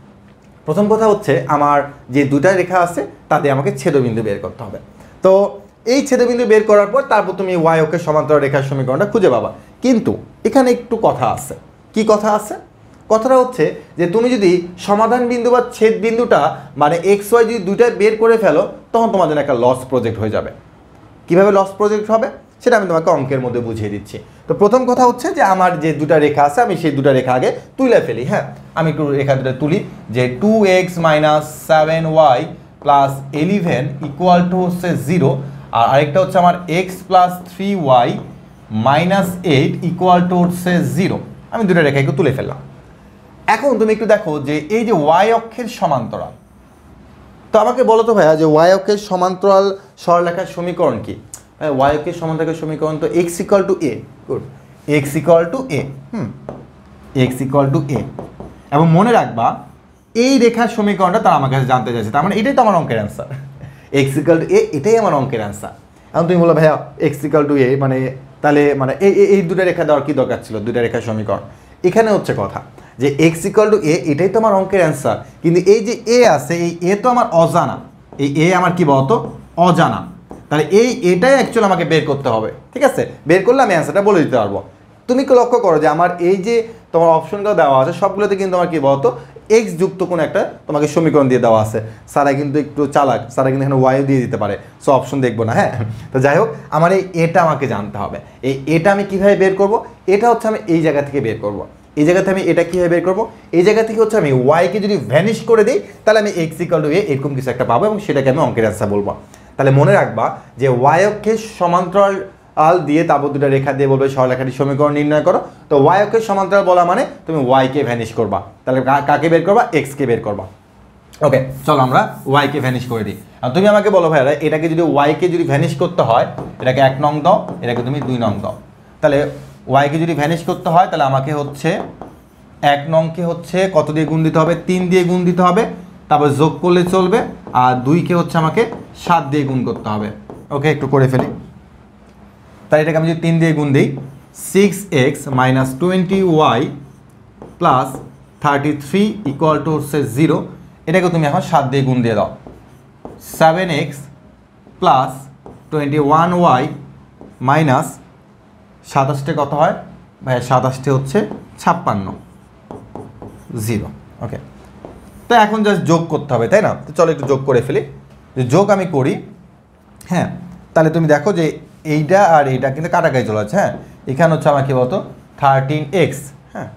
প্রথম কথা হচ্ছে আমার যে দুটা রেখা আছে তাতে আমাকে ছেদবিন্দু বের করতে হবে। তো এই ছেদবিন্দু বের করার পর তারপর তুমি ওয়াই অক্ষের সমান্তরাল রেখার সমীকরণটা খুঁজে পাবা। কিন্তু এখানে একটু কথা আছে। কি কথা আছে? কথাটা হচ্ছে যে তুমি যদি সমাধান বিন্দু বা ছেদ বিন্দুটা মানে এক্স ওয়াই যদি দুইটা বের করে ফেলো তখন তোমার জন্য একটা লস প্রজেক্ট হয়ে যাবে। কিভাবে লস প্রজেক্ট হবে সেটা আমি তোমাকে অঙ্কের মধ্যে বুঝিয়ে দিচ্ছি। তো প্রথম কথা হচ্ছে যে আমার যে দুটা রেখা আছে আমি সেই দুটা রেখা আগে তুলে ফেলি। হ্যাঁ, আমি একটু রেখা দুটো তুলি যে two x minus seven y plus eleven equal to হচ্ছে জিরো, আর আরেকটা হচ্ছে আমার x plus three Y minus eight equal to হচ্ছে জিরো। আমি দুটো রেখা একটু তুলে ফেললাম। এখন তুমি একটু দেখো যে এই যে ওয়াই অক্ষের সমান্তরাল, তো আমাকে বলো তো ভাইয়া যে ওয়াই অক্ষের সমান্তরাল সরলরেখার সমীকরণ কি? ওয়াই অক্ষের সমান্তরালের সমীকরণ তো x equal to a. Good, x equal to a. Hmm, x equal to a. এবং মনে রাখবা এই রেখার সমীকরণটা তারা আমার কাছে জানতে চাইছে, তার মানে এটাই তো আমার অঙ্কের answer. X equal to a, এটাই আমার অঙ্কের অ্যান্সার। এখন তুমি বলো ভাইয়া এক্স ইকুয়াল টু এ মানে তাহলে মানে এই এই দুটো রেখা দেওয়ার কি দরকার ছিল? দুটো রেখার সমীকরণ এখানে হচ্ছে কথা যে এক্স ইকুয়াল টু এ, এটাই তো আমার অঙ্কের অ্যান্সার, কিন্তু এই যে এ আছে এই এ তো আমার অজানা, এই এ আমার কি বলতো অজানা, তাহলে এই এটাই অ্যাকচুয়ালি আমাকে বের করতে হবে। ঠিক আছে, বের করলে আমি অ্যান্সারটা বলে দিতে পারবো। তুমি কি লক্ষ্য করো যে আমার এই যে তোমার অপশনগুলো দেওয়া আছে সবগুলোতে কিন্তু আমার কি বলতো এক্স যুক্ত কোনো একটা তোমাকে সমীকরণ দিয়ে দেওয়া আছে। সারা কিন্তু একটু চালাক, সারা কিন্তু এখানে ওয়াইও দিয়ে দিতে পারে, সো অপশন দেখবো না। হ্যাঁ, তো যাই হোক আমার এই এটা আমাকে জানতে হবে। এই এটা আমি কীভাবে বের করব? এটা হচ্ছে আমি এই জায়গা থেকে বের করব। এই জায়গাতে আমি এটা কীভাবে বের করবো? এই জায়গা থেকে হচ্ছে আমি ওয়াইকে যদি ভ্যানিশ করে দিই তাহলে আমি এক্স ইকুয়াল টু এ এরকম কিছু একটা পাবো এবং সেটাকে আমি অঙ্কের অ্যান্সার বলবো। তাহলে মনে রাখবা যে ওয়াই অক্ষের সমান্তরাল আল দিয়ে তারপর দুটো রেখা দিয়ে বলবে সরলরেখাটি সমীকরণ নির্ণয় করো। তো ওয়াই অক্ষের সমান্তরাল বলা মানে তুমি ওয়াইকে ভ্যানিশ করবা, তাহলে কাকে বের করবা? এক্সকে বের করবা। ওকে, চলো আমরা ওয়াইকে ভ্যানিশ করে দিই। আর তুমি আমাকে বলো ভাইয়া এটাকে যদি ওয়াইকে যদি ভ্যানিশ করতে হয়, এটাকে এক নং দাও, এটাকে তুমি দুই নং দাও। তাহলে ওয়াইকে যদি ভ্যানিশ করতে হয় তাহলে আমাকে হচ্ছে এক নংকে হচ্ছে কত দিয়ে গুণ দিতে হবে? তিন দিয়ে গুণ দিতে হবে, তারপর যোগ করলে চলবে, আর দুইকে হচ্ছে আমাকে সাত দিয়ে গুণ করতে হবে। ওকে, একটু করে ফেলি। তাই এটাকে আমি যদি তিন দিয়ে গুণ দিই, six x minus twenty y plus thirty three equal to হচ্ছে জিরো, এটাকে তুমি এখন সাত দিয়ে গুণ দিয়ে দাও। Seven x plus twenty one y minus সাতাশটে কত হয় ভাই? সাতাশটে হচ্ছে ছাপ্পান্ন, জিরো। ওকে, তো এখন জাস্ট যোগ করতে হবে, তাই না? তো চলো একটু যোগ করে ফেলি। যে যোগ আমি করি, হ্যাঁ, তাহলে তুমি দেখো যে এইটা আর এইটা কিন্তু কাটাকাটি চলে যাচ্ছে। হ্যাঁ, এখানে হচ্ছে আমার কি বলতো থার্টিন এক্স, হ্যাঁ,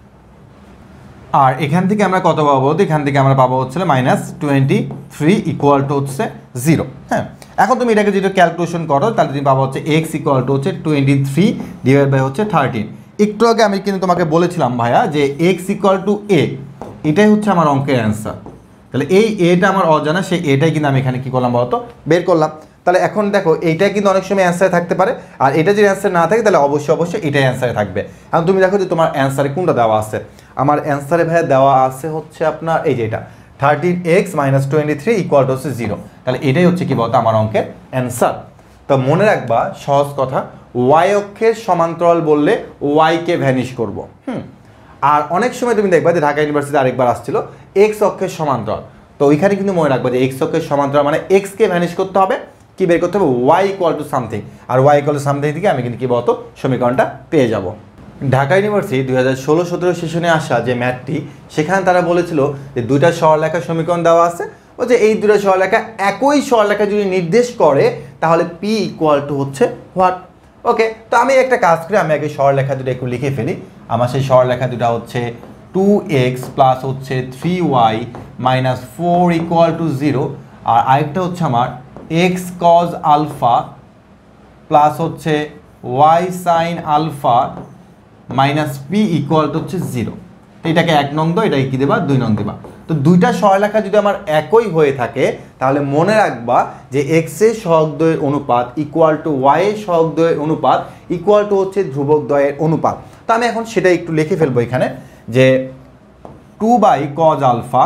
আর এখান থেকে আমরা কত পাবো বলতো? এখান থেকে আমরা পাবো হচ্ছে minus twenty three equal to হচ্ছে জিরো। হ্যাঁ, এখন তুমি এটাকে যদি ক্যালকুলেশন করো তাহলে তুমি পাবো হচ্ছে এক্স ইকুয়াল টু হচ্ছে টোয়েন্টি থ্রি ডিভাইড বাই হচ্ছে থার্টিন। একটু আগে আমি কিন্তু তোমাকে বলেছিলাম ভাইয়া যে এক্স ইকুয়াল টু এ, এটাই হচ্ছে আমার অঙ্কের অ্যান্সার। তাহলে এই এটা আমার অজানা, সেই এটাই কিন্তু আমি এখানে কী করলাম বলতো? বের করলাম। তাহলে এখন দেখো এইটা কিন্তু অনেক সময় অ্যান্সারে থাকতে পারে, আর এটা যদি অ্যান্সার না থাকে তাহলে অবশ্যই অবশ্যই এটাই অ্যান্সারে থাকবে। এখন তুমি দেখো যে তোমার অ্যান্সারে কোনটা দেওয়া আছে। আমার অ্যান্সারে ভাইয়া দেওয়া আছে হচ্ছে আপনার এই যে এটা thirteen x minus twenty three equal to হচ্ছে জিরো। তাহলে এটাই হচ্ছে কি বলতো আমার অঙ্কের অ্যান্সার। তো মনে রাখবা সহজ কথা, ওয়াই অক্ষের সমান্তরাল বললে ওয়াইকে ভ্যানিশ করব। হুম, আর অনেক সময় তুমি দেখবা যে ঢাকা ইউনিভার্সিটি আরেকবার আসছিল এক্স অক্ষের সমান্তরাল, তো ওইখানে কিন্তু মনে রাখবা যে এক্স অক্ষের সমান্তরাল মানে এক্সকে ভ্যানিশ করতে হবে, কি বের করতে হবে? ওয়াই ইকুয়াল টু সামথিং, আর ওয়াই ইকুয়াল টু সামথিং থেকে আমি কিন্তু কি বলতো সমীকরণটা পেয়ে যাব। ঢাকা ইউনিভার্সিটি দুই হাজার ষোলো সতেরো সেশনে আসা যে ম্যাথটি, সেখানে তারা বলেছিল যে দুইটা সরলরেখার সমীকরণ দেওয়া আছে, ও যে এই দুটো সরলরেখা একই সরলরেখা যদি নির্দেশ করে তাহলে পি ইকুয়াল টু হচ্ছে হোয়াট। ওকে, তো আমি একটা কাজ করি, আমি আগে সরলরেখা দুটো একটু লিখে ফেলি। আমার সেই সরলরেখা দুটা হচ্ছে টু এক্স প্লাস হচ্ছে three Y minus four equal to zero, আর আরেকটা হচ্ছে আমার এক্স কজ আলফা প্লাস হচ্ছে y sine alpha minus p equal to হচ্ছে জিরো। তো এটাকে এক নং দাও, এটাকে কী দেবা? দুই নং দেবা। তো দুইটা সরলরেখা যদি আমার একই হয়ে থাকে তাহলে মনে রাখবা যে এক্সের সহগ দ্বয়ের অনুপাত ইকুয়াল টু ওয়াইয়ের সহগ দ্বয়ের অনুপাত ইকুয়াল টু হচ্ছে ধ্রুবক দ্বয়ের অনুপাত। তো আমি এখন সেটা একটু লিখে ফেলবো এখানে, যে two by cos alpha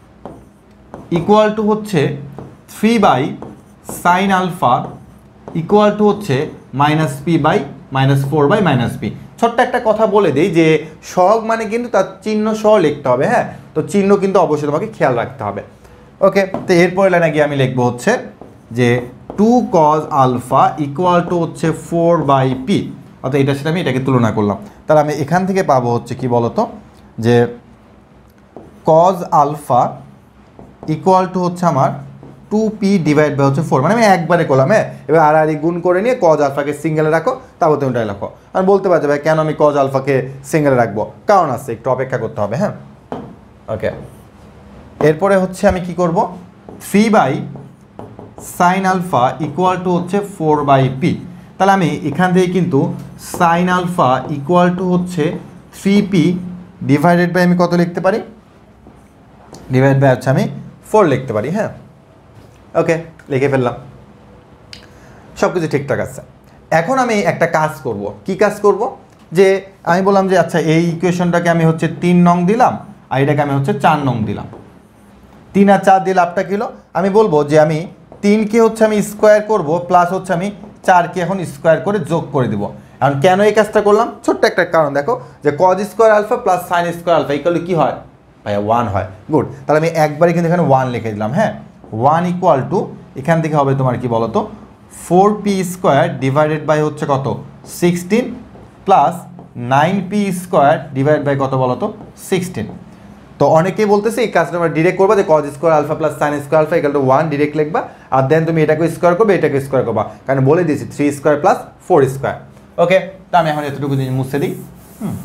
equal to হচ্ছে three by sine alpha equal to হচ্ছে minus p by minus four by minus p. ছোট্ট একটা কথা বলে দিই যে সহগ মানে কিন্তু তার চিহ্ন সহ লিখতে হবে। হ্যাঁ, তো চিহ্ন কিন্তু অবশ্যই তোমাকে খেয়াল রাখতে হবে। ওকে, তো এরপরে লাইনে গিয়ে আমি লিখবো হচ্ছে যে two cos alpha equal to হচ্ছে ফোর বাই পি, অর্থাৎ এটার সাথে আমি এটাকে তুলনা করলাম। তাহলে আমি এখান থেকে পাবো হচ্ছে কি বলতো যে কজ আলফা ইকুয়াল টু হচ্ছে আমার টু পি ডিভাইড বাই হচ্ছে ফোর, মানে আমি একবারে করলাম। হ্যাঁ, এবার আর আর গুণ করে নিয়ে কজ আলফাকে সিঙ্গেলে রাখো, তারপর তুমি ওটাই রাখো। আর বলতে পারছো ভাই কেন আমি কজ আলফাকে সিঙ্গেলে রাখবো? কারণ আছে, একটু অপেক্ষা করতে হবে। হ্যাঁ, ওকে, এরপরে হচ্ছে আমি কি করব? Three by sine alpha equal to হচ্ছে ফোর বাই পি। তাহলে আমি এখান থেকে কিন্তু সাইন আলফা ইকুয়াল টু হচ্ছে থ্রি পি ডিভাইডেড বাই আমি কত লিখতে পারি? ডিভাইড বাই হচ্ছে আমি ফোর লিখতে পারি। হ্যাঁ, ওকে, লিখে ফেললাম, সব কিছু ঠিকঠাক আছে। এখন আমি একটা কাজ করব। কি কাজ করব? যে আমি বললাম যে আচ্ছা এই ইকুয়েশনটাকে আমি হচ্ছে তিন নং দিলাম, আর এটাকে আমি হচ্ছে চার নং দিলাম। তিন আর চার দিয়ে লাভটা কিলো, আমি বলবো যে আমি তিনকে হচ্ছে আমি স্কোয়ার করব, প্লাস হচ্ছে আমি চারকে এখন স্কোয়ার করে যোগ করে দেবো। কারণ কেন এই কাজটা করলাম, ছোট্ট একটা কারণ দেখো, যে cos square alpha plus sine square alpha equal to কী হয় ভাইয়া ওয়ান হয়। গুড, তাহলে আমি একবারই কিন্তু এখানে ওয়ান লিখে দিলাম। হ্যাঁ, ওয়ান ইকুয়াল টু এখান থেকে হবে তোমার কি বলো তো four p square divided by হচ্ছে কত sixteen plus nine p square divide by কত বলো তো সিক্সটিন। তো অনেকেই বলতেছে এই কাজটা আমরা ডিরেক্ট করবা, যে cos square alpha plus sine square alpha equal to one direct লিখবা, আর দেন তুমি এটাকে স্কোয়ার করবে এটাকে স্কোয়ার করবা, কারণ বলে দিয়েছি three square plus four square. Okay, তো আমি এখন এতটুকু জিনিস মুছে দিই। হুম,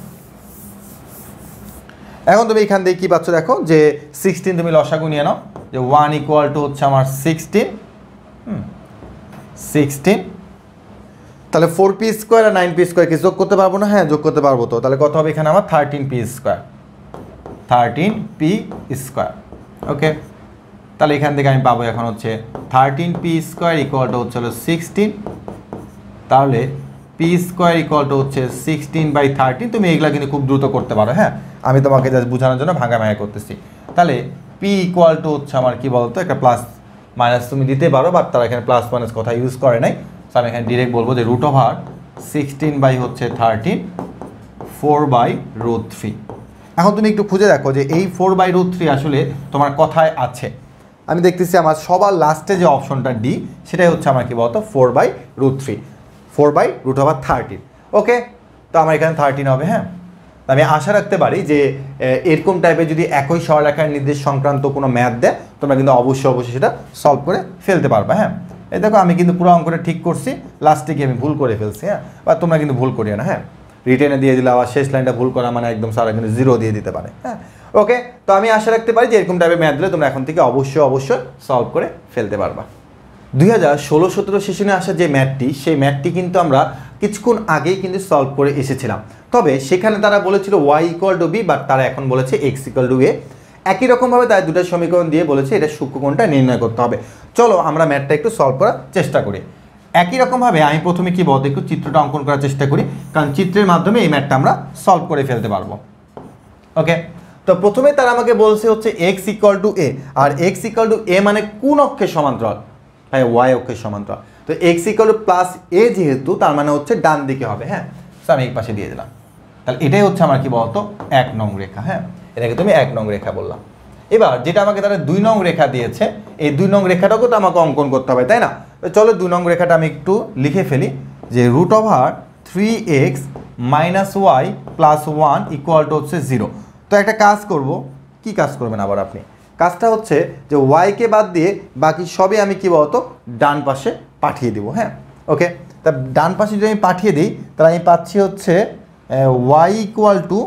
এখন তুমি এখান থেকে কী পাচ্ছ দেখো, যে সিক্সটিন তুমি লসাগু নিয়ে নাও, যে ওয়ান ইকুয়াল টু হচ্ছে আমার সিক্সটিন। হুম, সিক্সটিন, তাহলে ফোর পি স্কোয়ার আর নাইন পি স্কোয়ার কি যোগ করতে পারবো না? হ্যাঁ, যোগ করতে পারবো। তো তাহলে কত হবে এখানে আমার thirteen p square, thirteen p square. Okay, তাহলে এখান থেকে আমি পাবো এখন হচ্ছে থার্টিন পি স্কোয়ার ইকুয়ালটা হচ্ছে হলো সিক্সটিন, তাহলে পি স্কোয়ার ইকুয়ালটা হচ্ছে সিক্সটিন বাই থার্টিন। তুমি এগুলা কিন্তু খুব দ্রুত করতে পারো। হ্যাঁ, আমি তোমাকে জাস্ট বোঝানোর জন্য ভাঙা ভাঙা করতেছি। তাহলে পি ইকুয়াল টু হচ্ছে আমার কি বলতো একটা প্লাস মাইনাস তুমি দিতে পারো, বাট তারা এখানে প্লাস মাইনাস কথা ইউজ করে নাই। তো আমি এখানে ডিরেক্ট বলবো যে রুট ওভার সিক্সটিন বাই হচ্ছে thirteen four by root three. এখন তুমি একটু খুঁজে দেখো যে এই ফোর বাই রুট থ্রি আসলে তোমার কথায় আছে। আমি দেখতেছি আমার সবার লাস্টে যে অপশনটা ডি, সেটাই হচ্ছে আমার কি বলতো four by root three, four by root over thirteen. Okay, তো আমার এখানে থার্টিন হবে। হ্যাঁ, আমি আশা রাখতে পারি যে এরকম টাইপের যদি একই সরলরেখার নির্দেশ সংক্রান্ত কোনো ম্যাথ দেয় তোমরা কিন্তু অবশ্যই অবশ্যই সেটা সলভ করে ফেলতে পারবে। হ্যাঁ, এই দেখো আমি কিন্তু পুরো অঙ্কটা ঠিক করছি, লাস্টে গিয়ে আমি ভুল করে ফেলছি। হ্যাঁ, বা তোমরা কিন্তু ভুল করিও না। হ্যাঁ, রিটেনে দিয়ে দিলে আবার শেষ লাইনটা ভুল করা মানে একদম সারা কিন্তু জিরো দিয়ে দিতে পারে। হ্যাঁ, ওকে, তো আমি আশা রাখতে পারি যে এরকম টাইপের ম্যাথ দিলে তোমরা এখন থেকে অবশ্যই অবশ্যই সলভ করে ফেলতে পারবা। দুই হাজার ষোলো সতেরো সেশনে আসা যে ম্যাথটি, সেই ম্যাথটি কিন্তু আমরা কিছুক্ষণ আগেই কিন্তু সলভ করে এসেছিলাম। তবে সেখানে তারা বলেছিল Y equal to b, but তারা এখন বলেছে এক্স ইকুয়াল টু এ। একই রকমভাবে তারা দুটো সমীকরণ দিয়ে বলেছে এটা সূক্ষ্মকোণটা নির্ণয় করতে হবে। চলো আমরা ম্যাথটা একটু সলভ করার চেষ্টা করি। একই রকমভাবে আমি প্রথমে কি বলতে একটু চিত্রটা অঙ্কন করার চেষ্টা করি, কারণ চিত্রের মাধ্যমে এই ম্যাথটা আমরা সলভ করে ফেলতে পারবো। ওকে, তো প্রথমে তারা আমাকে বলছে হচ্ছে এক্স ইকুয়াল টু এ, আর এক্স ইকুয়াল টু এ মানে কোন অক্ষের সমান্তরাল? হ্যাঁ, ওয়াই অক্ষের সমান্তরাল। তো x equal to plus a যেহেতু, তার মানে হচ্ছে ডান দিকে হবে। হ্যাঁ, তো আমি এই পাশে দিয়ে দিলাম। তাহলে এটাই হচ্ছে আমার কি বলতো এক নং রেখা। হ্যাঁ, এটাকে তুমি এক নং রেখা বললাম। এবার যেটা আমাকে তারা দুই নং রেখা দিয়েছে, এই দুই নং রেখাটাকেও তো আমাকে অঙ্কন করতে হবে, তাই না? চলো দুই নং রেখাটা আমি একটু লিখে ফেলি, যে root over three x minus Y plus one equal to হচ্ছে জিরো। তো একটা কাজ করব, কি কাজ করবেন আবার আপনি? কাজটা হচ্ছে যে ওয়াইকে বাদ দিয়ে বাকি সবই আমি কি বলতো ডান পাশে পাঠিয়ে দিব। হ্যাঁ, ওকে, তা ডান পাশে যদি আমি পাঠিয়ে দিই তাহলে আমি পাচ্ছি হচ্ছে y equal to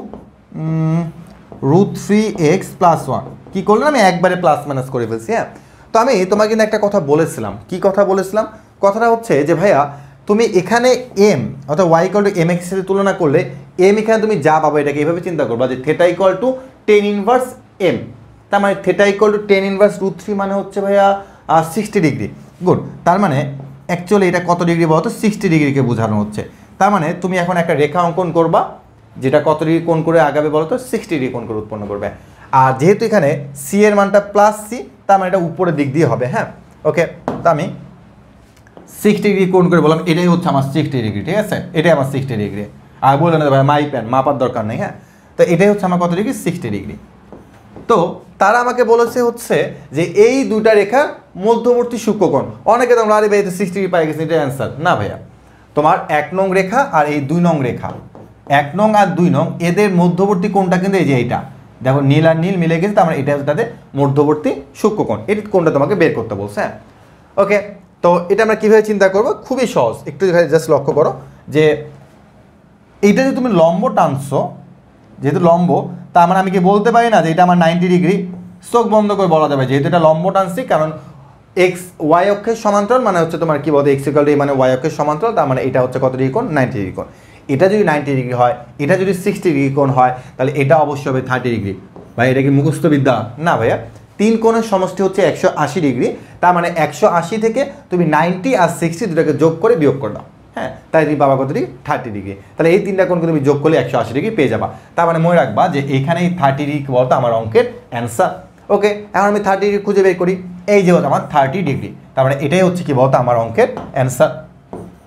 root three x plus one. কী করলাম আমি একবারে প্লাস মাইনাস করে ফেলছি। হ্যাঁ, তো আমি তোমাকে কিন্তু একটা কথা বলেছিলাম। কি কথা বলেছিলাম? কথাটা হচ্ছে যে ভাইয়া তুমি এখানে এম অর্থাৎ y equal to m x সাথে তুলনা করলে এম এখানে তুমি যা পাবো এটাকে এইভাবে চিন্তা করবা যে theta equal to tan inverse m. তার মানে theta equal to tan inverse root three মানে হচ্ছে ভাইয়া সিক্সটি ডিগ্রি। গুড, তার মানে অ্যাকচুয়ালি এটা কত ডিগ্রি বলতো? সিক্সটি ডিগ্রিকে বোঝানো হচ্ছে। তার মানে তুমি এখন একটা রেখা অঙ্কন করবা যেটা কত ডিগ্রি কোণ করে আগাবে বলতো? সিক্সটি ডিগ্রি কোণ করে উৎপন্ন করবে। আর যেহেতু এখানে সি এর মানটা প্লাস সি, তার মানে এটা উপরের দিক দিয়ে হবে। হ্যাঁ, ওকে, তো আমি সিক্সটি ডিগ্রি কোণ করে বললাম এটাই হচ্ছে আমার সিক্সটি ডিগ্রি। ঠিক আছে, এটাই আমার সিক্সটি ডিগ্রি। আর বললেন না ভাই মাই প্যান মাপার দরকার নেই। হ্যাঁ, তো এটাই হচ্ছে আমার কত ডিগ্রি? Sixty degree. তো তারা আমাকে বলেছে হচ্ছে যে এই দুটা রেখার মধ্যবর্তী সূক্ষ্মকোণ। অনেকে তোমরা আরে ভাই সিক্সটি ডিগ্রি পাই গেছে, এটা অ্যান্সার না ভাইয়া। তোমার এক নং রেখা আর এই দুই নং রেখা, এক নং আর দুই নং এদের মধ্যবর্তী কোণটা কিন্তু এই যে এইটা দেখো, নীল আর নীল মিলে গেছে, তার মানে এটা হচ্ছে তাদের মধ্যবর্তী সূক্ষ্মকোণ। এটি কোণটা তোমাকে বের করতে বলছে। হ্যাঁ, ওকে, তো এটা আমরা কীভাবে চিন্তা করবো? খুবই সহজ, একটু জাস্ট লক্ষ্য করো যে এইটা যে তুমি লম্ব টানছো, যেহেতু লম্ব, তার মানে আমি কি বলতে পারি না যে এটা আমার নাইনটি ডিগ্রি? চোখ বন্ধ করে বলা যাবে যেহেতু এটা লম্ব টানছি, কারণ এক্স ওয়াই অক্ষের সমান্তরাল মানে হচ্ছে তোমার কি বলতো এক্স ইকুয়াল টু মানে ওয়াই অক্ষের সমান্তরাল, তার মানে এটা হচ্ছে কত ডিগ্রি কোণ? নাইনটি ডিগ্রি কোণ। এটা যদি নাইনটি ডিগ্রি হয়, এটা যদি সিক্সটি ডিগ্রি কোণ হয়, তাহলে এটা অবশ্যই হবে থার্টি ডিগ্রি। ভাই এটা কি মুখস্থ বিদ্যা? না ভাইয়া, তিন কোণের সমষ্টি হচ্ছে একশো আশি ডিগ্রি। তার মানে একশো আশি থেকে তুমি নাইনটি আর সিক্সটি দুটাকে যোগ করে বিয়োগ করে দাও। হ্যাঁ, তাই তুমি পাবা কত ডিগ্রি? Thirty degree. তাহলে এই তিনটা কোণকে তুমি যোগ করলে একশো আশি ডিগ্রি পেয়ে যাবা। তার মানে মনে রাখবা যে এইখানে এই থার্টি ডিগ্রি বলতো আমার অঙ্কের অ্যান্সার। ওকে, এখন আমি থার্টি ডিগ্রি খুঁজে বের করি। এই যে আমার থার্টি ডিগ্রি, তার মানে এটাই হচ্ছে কি বলতো আমার অঙ্কের অ্যান্সার।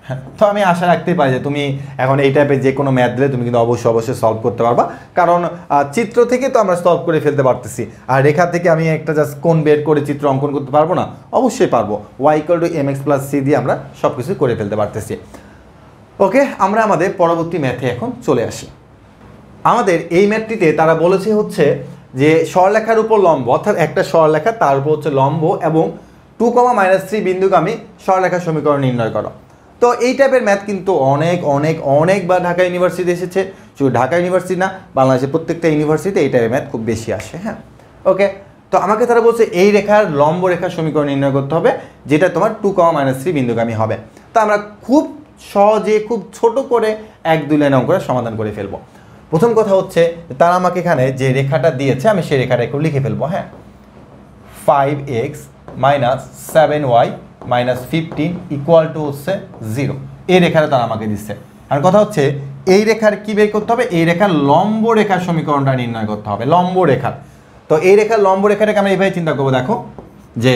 তো আমি আশা রাখতে পারি যে তুমি এখন এই টাইপের যে কোনো ম্যাথ দিলে তুমি কিন্তু অবশ্যই অবশ্যই সলভ করতে পারবা, কারণ চিত্র থেকে তো আমরা সলভ করে ফেলতে পারতেছি, আর রেখা থেকে আমি একটা জাস্ট কোণ বের করে চিত্র অঙ্কন করতে পারবো না? অবশ্যই পারবো। Y equal to m x plus c দিয়ে আমরা সব কিছু করে ফেলতে পারতেছি। ওকে, আমরা আমাদের পরবর্তী ম্যাথে এখন চলে আসি। আমাদের এই ম্যাথটিতে তারা বলেছে হচ্ছে যে সরলরেখার উপর লম্ব, অর্থাৎ একটা সরলরেখা তার উপর হচ্ছে লম্ব এবং টু কমা মাইনাস থ্রি বিন্দুগামী সরলরেখার সমীকরণ নির্ণয় করো। তো এই টাইপের ম্যাথ কিন্তু অনেক অনেক অনেকবার ঢাকা ইউনিভার্সিটি এসেছে। শুধু ঢাকা ইউনিভার্সিটি না, বাংলাদেশের প্রত্যেকটা ইউনিভার্সিটিতে এই টাইপের ম্যাথ খুব বেশি আসে। হ্যাঁ, ওকে। তো আমাকে তারা বলছে এই রেখার লম্ব রেখার সমীকরণ নির্ণয় করতে হবে, যেটা তোমার টু কমা মাইনাস থ্রি বিন্দুগামী হবে। তো আমরা খুব সহজে খুব ছোট করে এক দুই লাইন অঙ্কটা সমাধান করে ফেলবো। প্রথম কথা হচ্ছে তারা আমাকে এখানে যে রেখাটা দিয়েছে আমি সেই রেখাটা একটু লিখে ফেলবো। হ্যাঁ, five x minus seven y minus fifteen equal to হচ্ছে জিরো, এই রেখাটা তারা আমাকে দিচ্ছে। আর কথা হচ্ছে এই রেখার কি বের করতে হবে? এই রেখার লম্ব রেখার সমীকরণটা নির্ণয় করতে হবে, লম্ব রেখার। তো এই রেখার লম্ব রেখাটাকে আমরা এইভাবে চিন্তা করবো, দেখো যে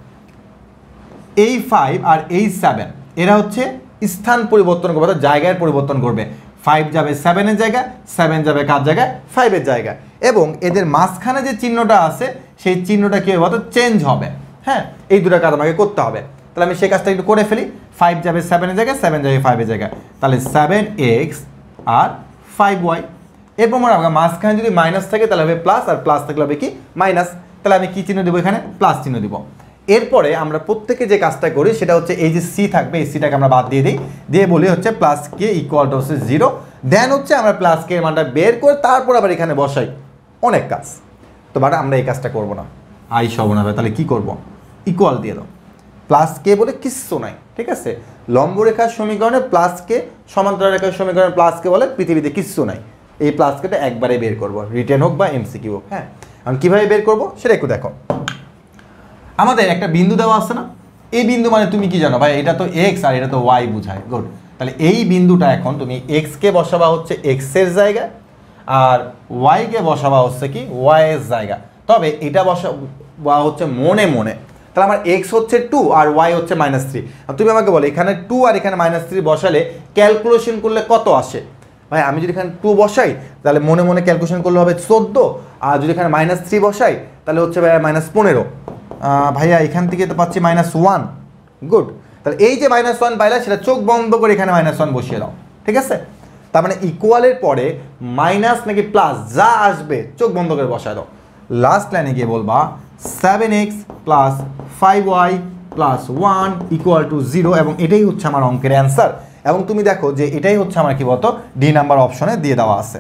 এই ফাইভ আর এই সেভেন এরা হচ্ছে স্থান পরিবর্তন করবে, অর্থাৎ জায়গায় পরিবর্তন করবে। ফাইভ যাবে সেভেনের জায়গায়, সেভেন যাবে কার জায়গায়? ফাইভের জায়গায়। এবং এদের মাঝখানে যে চিহ্নটা আছে সেই চিহ্নটা কি হবে? চেঞ্জ হবে। হ্যাঁ, এই দুটো কাজ আমাকে করতে হবে। তাহলে আমি সেই কাজটা একটু করে ফেলি। ফাইভ যাবে সেভেনের জায়গায়, সেভেন যাবে ফাইভের জায়গায়, তাহলে সেভেন এক্স আর ফাইভ ওয়াই। এরপর মনে হবে মাঝখানে যদি মাইনাস থাকে তাহলে হবে প্লাস, আর প্লাস থাকলে হবে কি? মাইনাস। তাহলে আমি কি চিহ্ন দেবো এখানে? প্লাস চিহ্ন দিব। এরপরে আমরা প্রত্যেকে যে কাজটা করি সেটা হচ্ছে এই যে সি থাকবে, এই সিটাকে আমরা বাদ দিয়ে দিই, দিয়ে বলি হচ্ছে প্লাস কে ইকুয়াল টু হচ্ছে জিরো। দেন হচ্ছে আমরা প্লাস কে এর মানটা বের করে তারপর আবার এখানে বসাই। অনেক কাজ, তো বাট আমরা এই কাজটা করবো না। আই সব না, তাহলে কি করব? ইকুয়াল দিয়ে দাও। প্লাস কে বলে কিচ্ছু নাই, ঠিক আছে? লম্ব রেখার সমীকরণে প্লাস কে, সমান্তরাল রেখার সমীকরণে প্লাস কে বলে পৃথিবীতে কিচ্ছু নাই। এই প্লাস কেটা একবারে বের করবো, রিটেন হোক বা এমসিকিউ হোক। হ্যাঁ, আমি কীভাবে বের করবো সেটা একটু দেখো। আমাদের একটা বিন্দু দেওয়া আছে না? এই বিন্দু মানে তুমি কি জানো ভাই? এটা তো এক্স আর এটা তো ওয়াই বোঝায়। গুড। তাহলে এই বিন্দুটা এখন তুমি এক্সকে বসাবা হচ্ছে এক্সের জায়গা, আর ওয়াইকে বসাবা হচ্ছে কি? ওয়াইয়ের জায়গা। তবে এটা বসাবা হচ্ছে মনে মনে। তাহলে আমার এক্স হচ্ছে টু আর ওয়াই হচ্ছে মাইনাস থ্রি। তুমি আমাকে বলো এখানে টু আর এখানে মাইনাস থ্রি বসালে ক্যালকুলেশন করলে কত আসে? ভাই আমি যদি এখানে টু বসাই তাহলে মনে মনে ক্যালকুলেশন করলে হবে চোদ্দো, আর যদি এখানে মাইনাস থ্রি বসাই তাহলে হচ্ছে ভাইয়া মাইনাস পনেরো। ভাইয়া এখান থেকে তো পাচ্ছি মাইনাস ওয়ান। গুড। তাহলে এই যে মাইনাস ওয়ান পাইলা সেটা চোখ বন্ধ করে এখানে মাইনাস ওয়ান বসিয়ে দাও, ঠিক আছে? তার মানে ইকুয়ালের পরে মাইনাস নাকি প্লাস যা আসবে চোখ বন্ধ করে বসায় দাও। লাস্ট লাইনে গিয়ে বলবা seven x plus five y plus one equal to zero, এবং এটাই হচ্ছে আমার অঙ্কের অ্যান্সার। এবং তুমি দেখো যে এটাই হচ্ছে আমার কি বলতো ডি নাম্বার অপশনে দিয়ে দেওয়া আছে।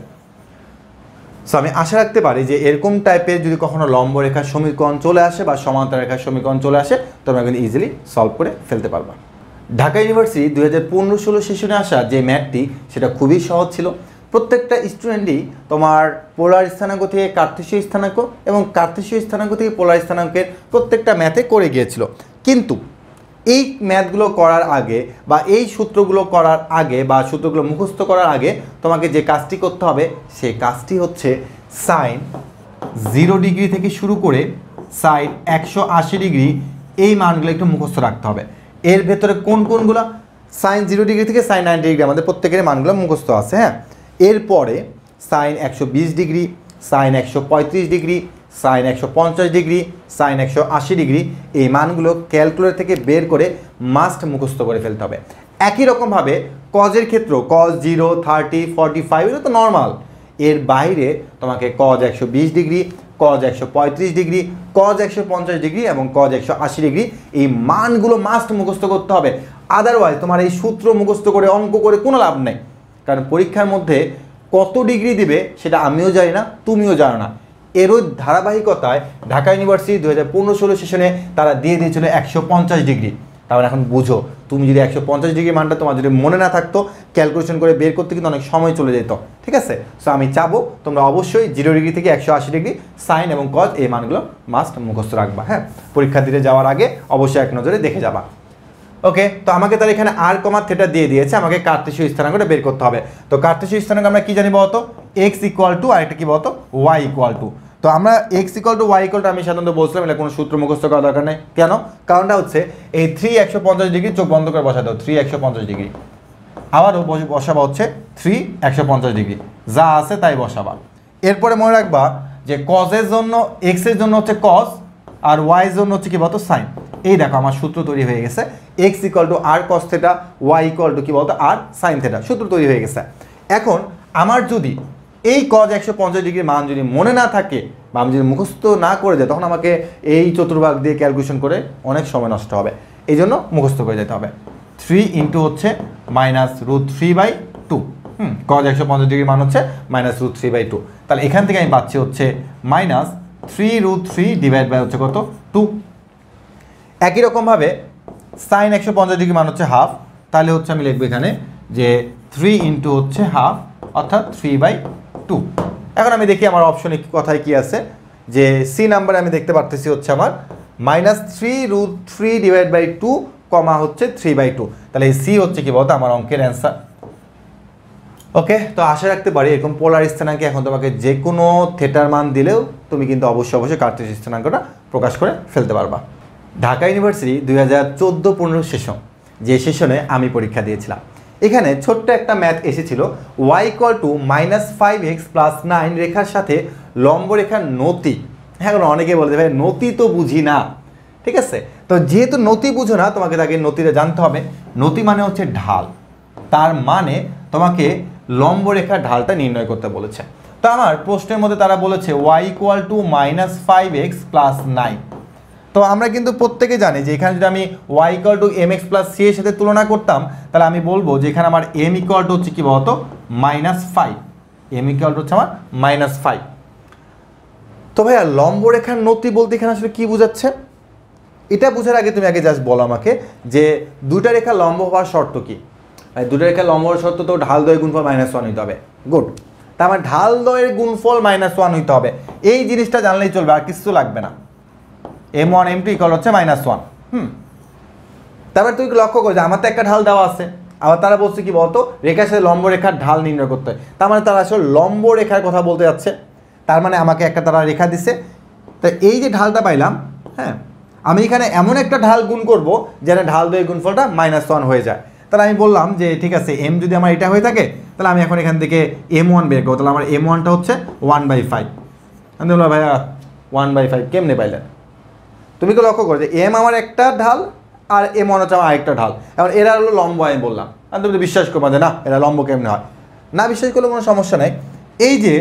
সো আমি আশা রাখতে পারি যে এরকম টাইপের যদি কখনো লম্ব রেখার সমীকরণ চলে আসে বা সমান্তরাল রেখার সমীকরণ চলে আসে তোমরা কিন্তু ইজিলি সলভ করে ফেলতে পারবা। ঢাকা ইউনিভার্সিটি দুই হাজার পনেরো ষোলো সেশনে আসা যে ম্যাথটি সেটা খুবই সহজ ছিল। প্রত্যেকটা স্টুডেন্টই তোমার পোলার স্থানাঙ্ক থেকে কার্তেশীয় স্থানাঙ্ক এবং কার্তেশীয় স্থানাঙ্ক থেকে পোলার স্থানাঙ্কের প্রত্যেকটা ম্যাথে করে গিয়েছিল। কিন্তু এই ম্যাথগুলো করার আগে বা এই সূত্রগুলো করার আগে বা সূত্রগুলো মুখস্থ করার আগে তোমাকে যে কাজটি করতে হবে সেই কাজটি হচ্ছে সাইন জিরো ডিগ্রি থেকে শুরু করে সাইন একশো আশি ডিগ্রি এই মানগুলো একটু মুখস্থ রাখতে হবে। এর ভেতরে কোন কোনগুলো? সাইন জিরো ডিগ্রি থেকে সাইন নাইনটি ডিগ্রি আমাদের প্রত্যেকের মানগুলো মুখস্থ আছে। হ্যাঁ, এরপরে সাইন একশো বিশ ডিগ্রি, সাইন একশো পঁয়ত্রিশ ডিগ্রি, সাইন একশো পঞ্চাশ ডিগ্রি, সাইন একশো আশি ডিগ্রি, এই মানগুলো ক্যালকুলেটর থেকে বের করে মাস্ট মুখস্থ করে ফেলতে হবে। একই রকমভাবে কজের ক্ষেত্রেও cos zero, thirty, forty five এটা তো নর্মাল। এর বাইরে তোমাকে কজ একশো বিশ ডিগ্রি, কজ একশো পঁয়ত্রিশ ডিগ্রি, কজ একশো পঞ্চাশ ডিগ্রি এবং কজ একশো আশি ডিগ্রি এই মানগুলো মাস্ট মুখস্থ করতে হবে। আদারওয়াইজ তোমার এই সূত্র মুখস্থ করে অঙ্ক করে কোনো লাভ নেই, কারণ পরীক্ষার মধ্যে কত ডিগ্রি দিবে সেটা আমিও জানি না, তুমিও জানো না। এরও ধারাবাহিকতায় ঢাকা ইউনিভার্সিটি দু হাজার পনেরো ষোলো সেশনে তারা দিয়ে দিয়েছিল একশো পঞ্চাশ ডিগ্রি। তারপরে এখন বুঝো তুমি যদি একশো পঞ্চাশ ডিগ্রি মানটা তোমার যদি মনে না থাকতো ক্যালকুলেশন করে বের করতে কিন্তু অনেক সময় চলে যেত, ঠিক আছে? সো আমি চাবো তোমরা অবশ্যই জিরো ডিগ্রি থেকে একশো আশি ডিগ্রি সাইন এবং কজ এই মানগুলো মাস্ট মুখস্থ রাখবা। হ্যাঁ, পরীক্ষা দিতে যাওয়ার আগে অবশ্যই এক নজরে দেখে যাবা। ওকে, তো আমাকে তার এখানে আর কমা থেটা দিয়ে দিয়েছে, আমাকে কার্তেশীয় স্থানাঙ্কটা বের করতে হবে। তো কার্তেশীয় স্থানাঙ্ক আমরা কি জানি বলতো? এক্স ইকুয়াল টু আর একটা কি বলতো? Y equal to. তো আমরা x equal to y equal to আমি সাধারণত বলছিলাম এটা কোনো সূত্র মুখস্থ করার দরকার নেই। কেন? কারণটা হচ্ছে এই থ্রি একশো পঞ্চাশ ডিগ্রি চোখ বন্ধ করে বসা দাও, থ্রি একশো পঞ্চাশ ডিগ্রি আবারও বসাবা হচ্ছে থ্রি একশো পঞ্চাশ ডিগ্রি, যা আছে তাই বসাবা। এরপরে মনে রাখবা যে কজের জন্য এক্সের জন্য হচ্ছে কজ আর ওয়াই এর জন্য হচ্ছে কি বলতো সাইন। এই দেখো আমার সূত্র তৈরি হয়ে গেছে, x equal to r cos theta, y equal to কি বলতো আর সাইন থেটা, সূত্র তৈরি হয়ে গেছে। এখন আমার যদি এই কজ একশো পঞ্চাশ ডিগ্রির মান যদি মনে না থাকে বা আমি যদি মুখস্থ না করে যাই তখন আমাকে এই চতুর্ভাগ দিয়ে ক্যালকুলেশন করে অনেক সময় নষ্ট হবে, এই জন্য মুখস্থ করে যেতে হবে। থ্রি ইন্টু হচ্ছে minus root three by two, hmm cos একশো পঞ্চাশ ডিগ্রির মান হচ্ছে minus root three by two, তাহলে এখান থেকে আমি পাচ্ছি হচ্ছে minus three root three divide by হচ্ছে কত টু। একই রকমভাবে সাইন একশো পঞ্চাশ ডিগ্রি মান হচ্ছে হাফ, তাহলে হচ্ছে আমি লিখবো এখানে যে থ্রি ইন্টু হচ্ছে হাফ অর্থাৎ থ্রি বাই টু। এখন আমি দেখি আমার অপশনে কথায় কি আছে, যে সি নাম্বারে আমি দেখতে পারতেছি হচ্ছে আমার minus three root three divide by two comma হচ্ছে থ্রি বাই টু, তাহলে এই সি হচ্ছে কি বলতো আমার অঙ্কের অ্যান্সার। ওকে, তো আশা রাখতে পারি এরকম পোলার স্থানাঙ্কে এখন তোমাকে যে কোনো থেটার মান দিলেও তুমি কিন্তু অবশ্যই অবশ্যই কার্টেসীয় স্থানাঙ্কটা প্রকাশ করে ফেলতে পারবা। ঢাকা ইউনিভার্সিটি দুই হাজার চোদ্দো পনেরো সেশন, যে সেশনে আমি পরীক্ষা দিয়েছিলাম, এখানে ছোট্ট একটা ম্যাথ এসেছিল y equal to minus five x plus nine রেখার সাথে লম্ব রেখার নতি। এখন অনেকে বলতে ভাই নতি তো বুঝি না, ঠিক আছে, তো যেহেতু নতি বুঝো না তোমাকে তাকে নতিটা জানতে হবে। নতি মানে হচ্ছে ঢাল, তার মানে তোমাকে লম্ব রেখার ঢালটা নির্ণয় করতে বলেছে। তো আমার প্রশ্নের মধ্যে তারা বলেছে y equal to minus five x plus nine. তো আমরা কিন্তু প্রত্যেকে জানি যে এখানে যদি আমি y equal to m x plus c এর সাথে তুলনা করতাম তাহলে আমি বলবো যে এখানে আমার এম ইকুয়াল টু হচ্ছে কি বলতো minus five, m equal to হচ্ছে আমার মাইনাস ফাইভ। তো ভাইয়া লম্ব রেখার নতি বলতে এখানে আসলে কি বোঝাচ্ছে, এটা বোঝার আগে তুমি আগে জাস্ট বলো আমাকে যে দুটা রেখা লম্ব হওয়ার শর্ত কি। দুটা রেখা লম্ব হওয়ার শর্ত তো ঢাল দয়ের গুণফল মাইনাস ওয়ান হইতে হবে, গুড। তার মানে ঢাল দয়ের গুণফল মাইনাস ওয়ান হইতে হবে, এই জিনিসটা জানলেই চলবে, আর কিছু লাগবে না। M one m two equal হচ্ছে মাইনাস ওয়ান। হুম তারপরে তুই লক্ষ্য করো যে আমার তো একটা ঢাল দেওয়া আছে, আবার তারা বলছে কি বলতো রেখার সাথে লম্ব রেখার ঢাল নির্ণয় করতে হয়, তার মানে তারা আসলে লম্ব রেখার কথা বলতে যাচ্ছে। তার মানে আমাকে একটা তারা রেখা দিছে, তো এই যে ঢালটা পাইলাম, হ্যাঁ আমি এখানে এমন একটা ঢাল গুণ করব যেন ঢাল দয়ের গুণফলটা মাইনাস ওয়ান হয়ে যায়। তাহলে আমি বললাম যে ঠিক আছে এম যদি আমার এটা হয়ে থাকে তাহলে আমি এখন এখান থেকে এম ওয়ান বের করবো, তাহলে আমার এম ওয়ানটা হচ্ছে ওয়ান বাই ফাইভ। আমি বললাম ভাইয়া ওয়ান বাই ফাইভ কেমনে পাইলেন? তুমি তো লক্ষ্য করো যে এম আমার একটা ঢাল আর এম ওয়ান হচ্ছে আমার আরেকটা ঢাল, এখন এরা হলো লম্ব। আমি বললাম আর তুমি তো বিশ্বাস করবো যে না এরা লম্ব কেমনে হয়, না বিশ্বাস করলে কোনো সমস্যা নেই। এই যে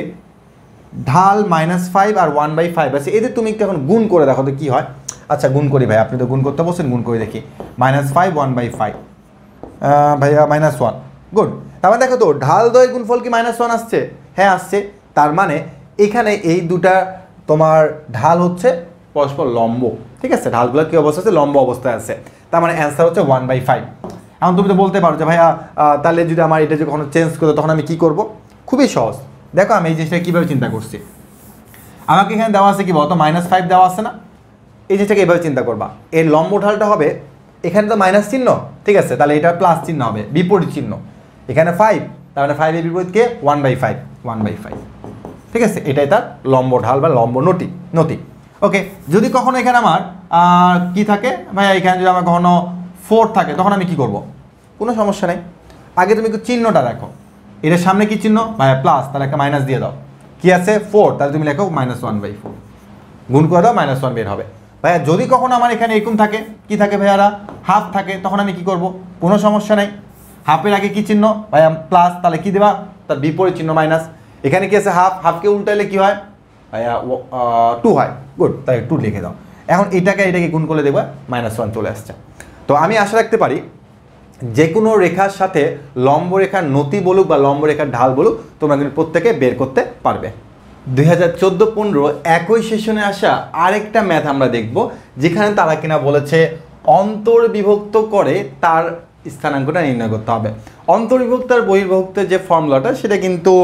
ঢাল মাইনাস ফাইভ আর ওয়ান বাই ফাইভ আছে, এদের তুমি একটু এখন গুণ করে দেখো তো কী হয়। আচ্ছা গুণ করি ভাই, আপনি তো গুণ করতে বলছেন, গুণ করে দেখি। Minus five one by five ভাইয়া মাইনাস ওয়ান, গুড। তার মানে দেখো তো ঢাল দয়ের গুণফল কি মাইনাস ওয়ান আসছে? হ্যাঁ আসছে। তার মানে এখানে এই দুটা তোমার ঢাল হচ্ছে পরস্পর লম্ব, ঠিক আছে, ঢালগুলো কী অবস্থা আছে? লম্ব অবস্থায় আছে। তার মানে অ্যান্সার হচ্ছে ওয়ান বাই ফাইভ। এখন তুমি তো বলতে পারো যে ভাইয়া তাহলে যদি আমার এটা যদি কখনো চেঞ্জ করতো তখন আমি কী করবো? খুবই সহজ, দেখো আমি এই জিনিসটা কীভাবে চিন্তা করছি। আমাকে এখানে দেওয়া আছে কি বলতো মাইনাস ফাইভ দেওয়া আছে না, এই জিনিসটাকে এইভাবে চিন্তা করবা, এর লম্ব ঢালটা হবে এখানে তো মাইনাস চিহ্ন, ঠিক আছে, তাহলে এটা প্লাস চিহ্ন হবে, বিপরীত চিহ্ন। এখানে ফাইভ, তার মানে ফাইভের বিপরীতকে one by five, one by five, ঠিক আছে, এটাই তার লম্ব ঢাল বা লম্ব নতি নতি ওকে। যদি কখনো এখানে আমার কি থাকে ভাইয়া, এখানে যদি আমার কখনো ফোর থাকে তখন আমি কি করব? কোনো সমস্যা নেই, আগে তুমি একটু চিহ্নটা দেখো, এটার সামনে কি চিহ্ন ভাইয়া? প্লাস, তাহলে একটা মাইনাস দিয়ে দাও। কি আছে? ফোর, তাহলে তুমি লেখো মাইনাস ওয়ান বাই ফোর, গুণ করে দাও, মাইনাস ওয়ান বের হবে। ভাইয়া যদি কখনো আমার এখানে এরকম থাকে, কি থাকে ভাইয়ারা? হাফ থাকে, তখন আমি কি করব? কোনো সমস্যা নেই, হাফের আগে কি চিহ্ন ভাইয়া? প্লাস, তাহলে কি দেবা? তার বিপরীত চিহ্ন মাইনাস। এখানে কি আছে? হাফ, হাফকে উল্টাইলে কি হয় ভাইয়া? টু হয়, গুড, তাই টু লিখে দাও। এখন এটাকে এটাকে গুণ করলে দেখবা মাইনাস ওয়ান চলে আসছে। তো আমি আশা রাখতে পারি যে কোনো রেখার সাথে লম্ব রেখার নতি বলুক বা লম্ব রেখার ঢাল বলুক তোমরা কিন্তু প্রত্যেকে বের করতে পারবে। দুই হাজার চোদ্দো পনেরো একই সেশনে আসা আরেকটা ম্যাথ আমরা দেখব, যেখানে তারা কিনা বলেছে অন্তর্বিভক্ত করে তার স্থানাঙ্কটা নির্ণয় করতে হবে। অন্তর্বিভক্ত আর বহির্বিভক্তের যে ফর্মুলাটা সেটা কিন্তু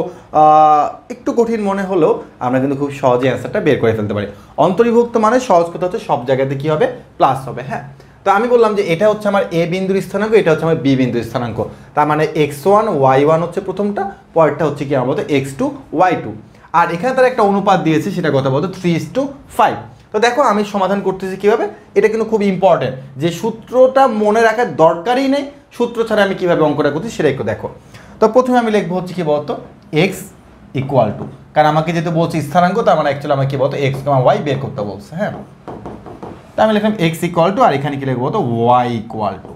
একটু কঠিন মনে হলেও আমরা কিন্তু খুব সহজে অ্যান্সারটা বের করে ফেলতে পারি। অন্তর্বিভক্ত মানে সহজ কথা হচ্ছে সব জায়গাতে কী হবে? প্লাস হবে। হ্যাঁ, তো আমি বললাম যে এটা হচ্ছে আমার এ বিন্দুর স্থানাঙ্ক, এটা হচ্ছে আমার বি বিন্দুর স্থানাঙ্ক। তার মানে এক্স ওয়ান ওয়াই ওয়ান হচ্ছে প্রথমটা, পরেরটা হচ্ছে কি আমার বলতো এক্স টু ওয়াই টু। আর এখানে তারা একটা অনুপাত দিয়েছে, সেটা কথা বলতো থ্রি ইস টু ফাইভ। তো দেখো আমি সমাধান করতেছি কীভাবে, এটা কিন্তু খুব ইম্পর্টেন্ট, যে সূত্রটা মনে রাখার দরকারই নেই, সূত্র ছাড়া আমি কীভাবে অঙ্কটা করছি সেটা একটু দেখো। তো প্রথমে আমি লিখবো হচ্ছে কী বলতো এক্স ইকুয়াল টু, কারণ আমাকে যেহেতু বলছে স্থানাঙ্ক, তার মানে অ্যাকচুয়ালি আমাকে কী বলতো এক্স কমা ওয়াই বের করতে বলছে। হ্যাঁ, তা আমি লিখলাম এক্স ইকুয়াল টু, আর এখানে কি লিখবো তো ওয়াই ইকুয়াল টু।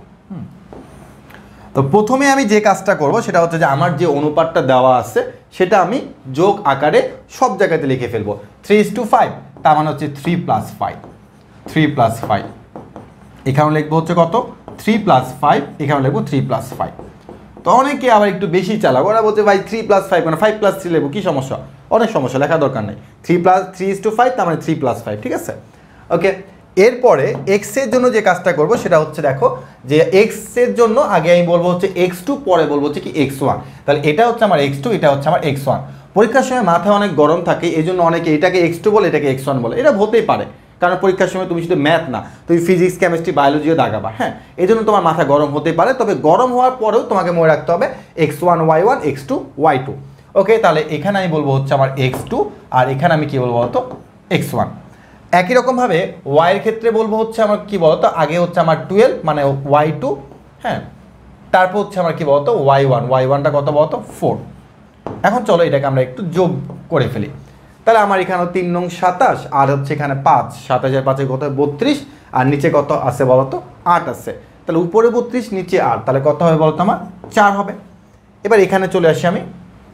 তো প্রথমে আমি যে কাজটা করব সেটা হচ্ছে যে আমার যে অনুপাতটা দেওয়া আছে সেটা আমি যোগ আকারে সব জায়গাতে লিখে ফেলবো। থ্রি ইস টু ফাইভ, তার মানে হচ্ছে three plus five, three plus five, এখানে লিখবো হচ্ছে কত থ্রি প্লাস ফাইভ, এখানে লিখবো থ্রি প্লাস ফাইভ। তো অনেকে আবার একটু বেশি চালাক, ওরা বলছে ভাই থ্রি প্লাস ফাইভ মানে ফাইভ প্লাস থ্রি লিখবো, কী সমস্যা? অনেক সমস্যা, লেখা দরকার নেই। Three plus three is to five, তার মানে থ্রি প্লাস ফাইভ, ঠিক আছে? ওকে, এরপরে এক্সের জন্য যে কাজটা করব সেটা হচ্ছে দেখো যে এক্সের জন্য আগে আমি বলবো হচ্ছে এক্স টু, পরে বলবো হচ্ছে কি এক্স ওয়ান। তাহলে এটা হচ্ছে আমার এক্স টু, এটা হচ্ছে আমার এক্স ওয়ান। পরীক্ষার সময় মাথায় অনেক গরম থাকে, এই জন্য অনেকে এটাকে এক্স টু বলে, এটাকে এক্স ওয়ান বলে। এটা হতেই পারে, কারণ পরীক্ষার সময় তুমি শুধু ম্যাথ না, তুমি ফিজিক্স, কেমিস্ট্রি, বায়োলজিও দাগাবা। হ্যাঁ, এই জন্য তোমার মাথা গরম হতে পারে, তবে গরম হওয়ার পরেও তোমাকে মনে রাখতে হবে x one y one, x two y two. Okay, তাহলে এখানে আমি বলবো হচ্ছে আমার এক্স টু, আর এখানে আমি কি বলবো বলতো এক্স ওয়ান। একই রকমভাবে ওয়াইয়ের ক্ষেত্রে বলবো হচ্ছে আমার কী বলতো, আগে হচ্ছে আমার টুয়েলভ মানে ওয়াই টু, হ্যাঁ, তারপর হচ্ছে আমার কী বলতো ওয়াই ওয়ান, ওয়াই ওয়ানটা কত বলতো ফোর। এখন চলো এটাকে আমরা একটু যোগ করে ফেলি। তাহলে আমার এখানেও তিন নং সাতাশ, আর হচ্ছে এখানে পাঁচ, সাতাশের পাঁচে কত বত্রিশ, আর নিচে কত আছে বলতো আট আছে। তাহলে উপরে বত্রিশ, নিচে আট, তাহলে কত হবে বলতো আমার চার হবে। এবার এখানে চলে আসি আমি,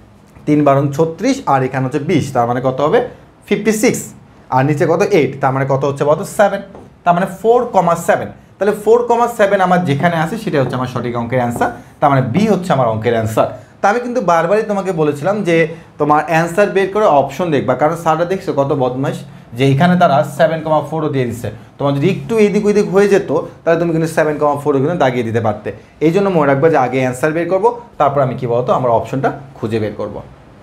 তিন বারং ছত্রিশ, আর এখানে হচ্ছে বিশ, তার মানে কত হবে ফিফটি সিক্স, আর নিচে কত এইট, তার মানে কত হচ্ছে বলতো সেভেন, তার মানে ফোর কমা সেভেন। তাহলে ফোর কমা সেভেন আমার যেখানে আছে সেটা হচ্ছে আমার সঠিক অঙ্কের অ্যান্সার, তার মানে বি হচ্ছে আমার অঙ্কের অ্যান্সার। তা আমি কিন্তু বারবারই তোমাকে বলেছিলাম যে তোমার অ্যান্সার বের করে অপশন দেখবা, কারণ স্যাররা দেখছো কত বদমাইশ, যে এখানে তারা সেভেন কমা ফোরও দিয়ে দিচ্ছে। তোমার যদি একটু এদিক ওইদিক হয়ে যেত তাহলে তুমি কিন্তু সেভেন কমা ফোরও কিন্তু দাগিয়ে দিতে পারতে। এই জন্য মনে রাখবে যে আগে অ্যান্সার বের করবো, তারপর আমি কী বলতো আমার অপশনটা খুঁজে বের করবো।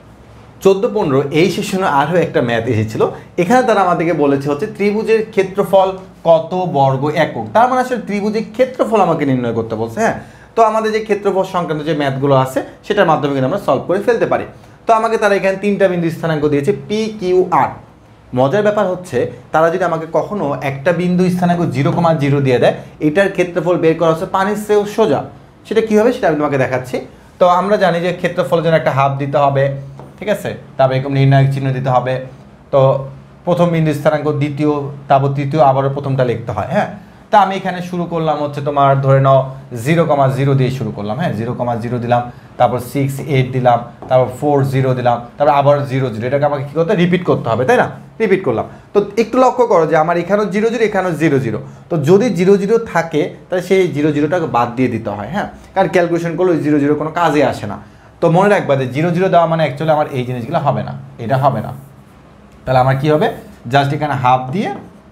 চোদ্দো পনেরো এই সেশনে আরও একটা ম্যাথ এসেছিল, এখানে তারা আমাদেরকে বলেছে হচ্ছে ত্রিভুজের ক্ষেত্রফল কত বর্গ একক। তার মানে আসলে ত্রিভুজের ক্ষেত্রফল আমাকে নির্ণয় করতে বলছে। হ্যাঁ, তো আমাদের যে ক্ষেত্রফল সংক্রান্ত যে ম্যাথগুলো আছে সেটার মাধ্যমে কিন্তু আমরা সলভ করে ফেলতে পারি। তো আমাকে তারা এখানে তিনটা বিন্দু স্থানাঙ্ক দিয়েছে পি কিউ আর। মজার ব্যাপার হচ্ছে তারা যদি আমাকে কখনো একটা বিন্দু স্থানাঙ্ক জিরো কমা জিরো দিয়ে দেয়, এটার ক্ষেত্রফল বের করা হচ্ছে পানির চেয়েও সোজা। সেটা কী হবে সেটা আমি তোমাকে দেখাচ্ছি। তো আমরা জানি যে ক্ষেত্রফলের জন্য একটা হাফ দিতে হবে, ঠিক আছে, তারপর এরকম নির্ণায়ক চিহ্ন দিতে হবে। তো প্রথম বিন্দু স্থানাঙ্ক, দ্বিতীয়, তারপর তৃতীয়, আবারও প্রথমটা লিখতে হয়। হ্যাঁ, তা আমি এখানে শুরু করলাম হচ্ছে তোমার ধরে নাও জিরো কমা জিরো দিয়ে শুরু করলাম। হ্যাঁ, জিরো কমা জিরো দিলাম, তারপর সিক্স এইট দিলাম, তারপর ফোর জিরো দিলাম, তারপর আবার জিরো জিরো, এটাকে আমাকে কী করতে রিপিট করতে হবে, তাই না? রিপিট করলাম। তো একটু লক্ষ্য করো যে আমার এখানেও জিরো জিরো, এখানেও জিরো জিরো। তো যদি জিরো জিরো থাকে তাহলে সেই জিরো জিরোটাকে বাদ দিয়ে দিতে হয়। হ্যাঁ, কারণ ক্যালকুলেশন করলে ওই জিরো জিরো কোনো কাজে আসে না। তো মনে রাখবা যে জিরো জিরো দেওয়া মানে অ্যাকচুয়ালি আমার এই জিনিসগুলো হবে না, এটা হবে না। তাহলে আমার কি হবে, জাস্ট এখানে হাফ দিয়ে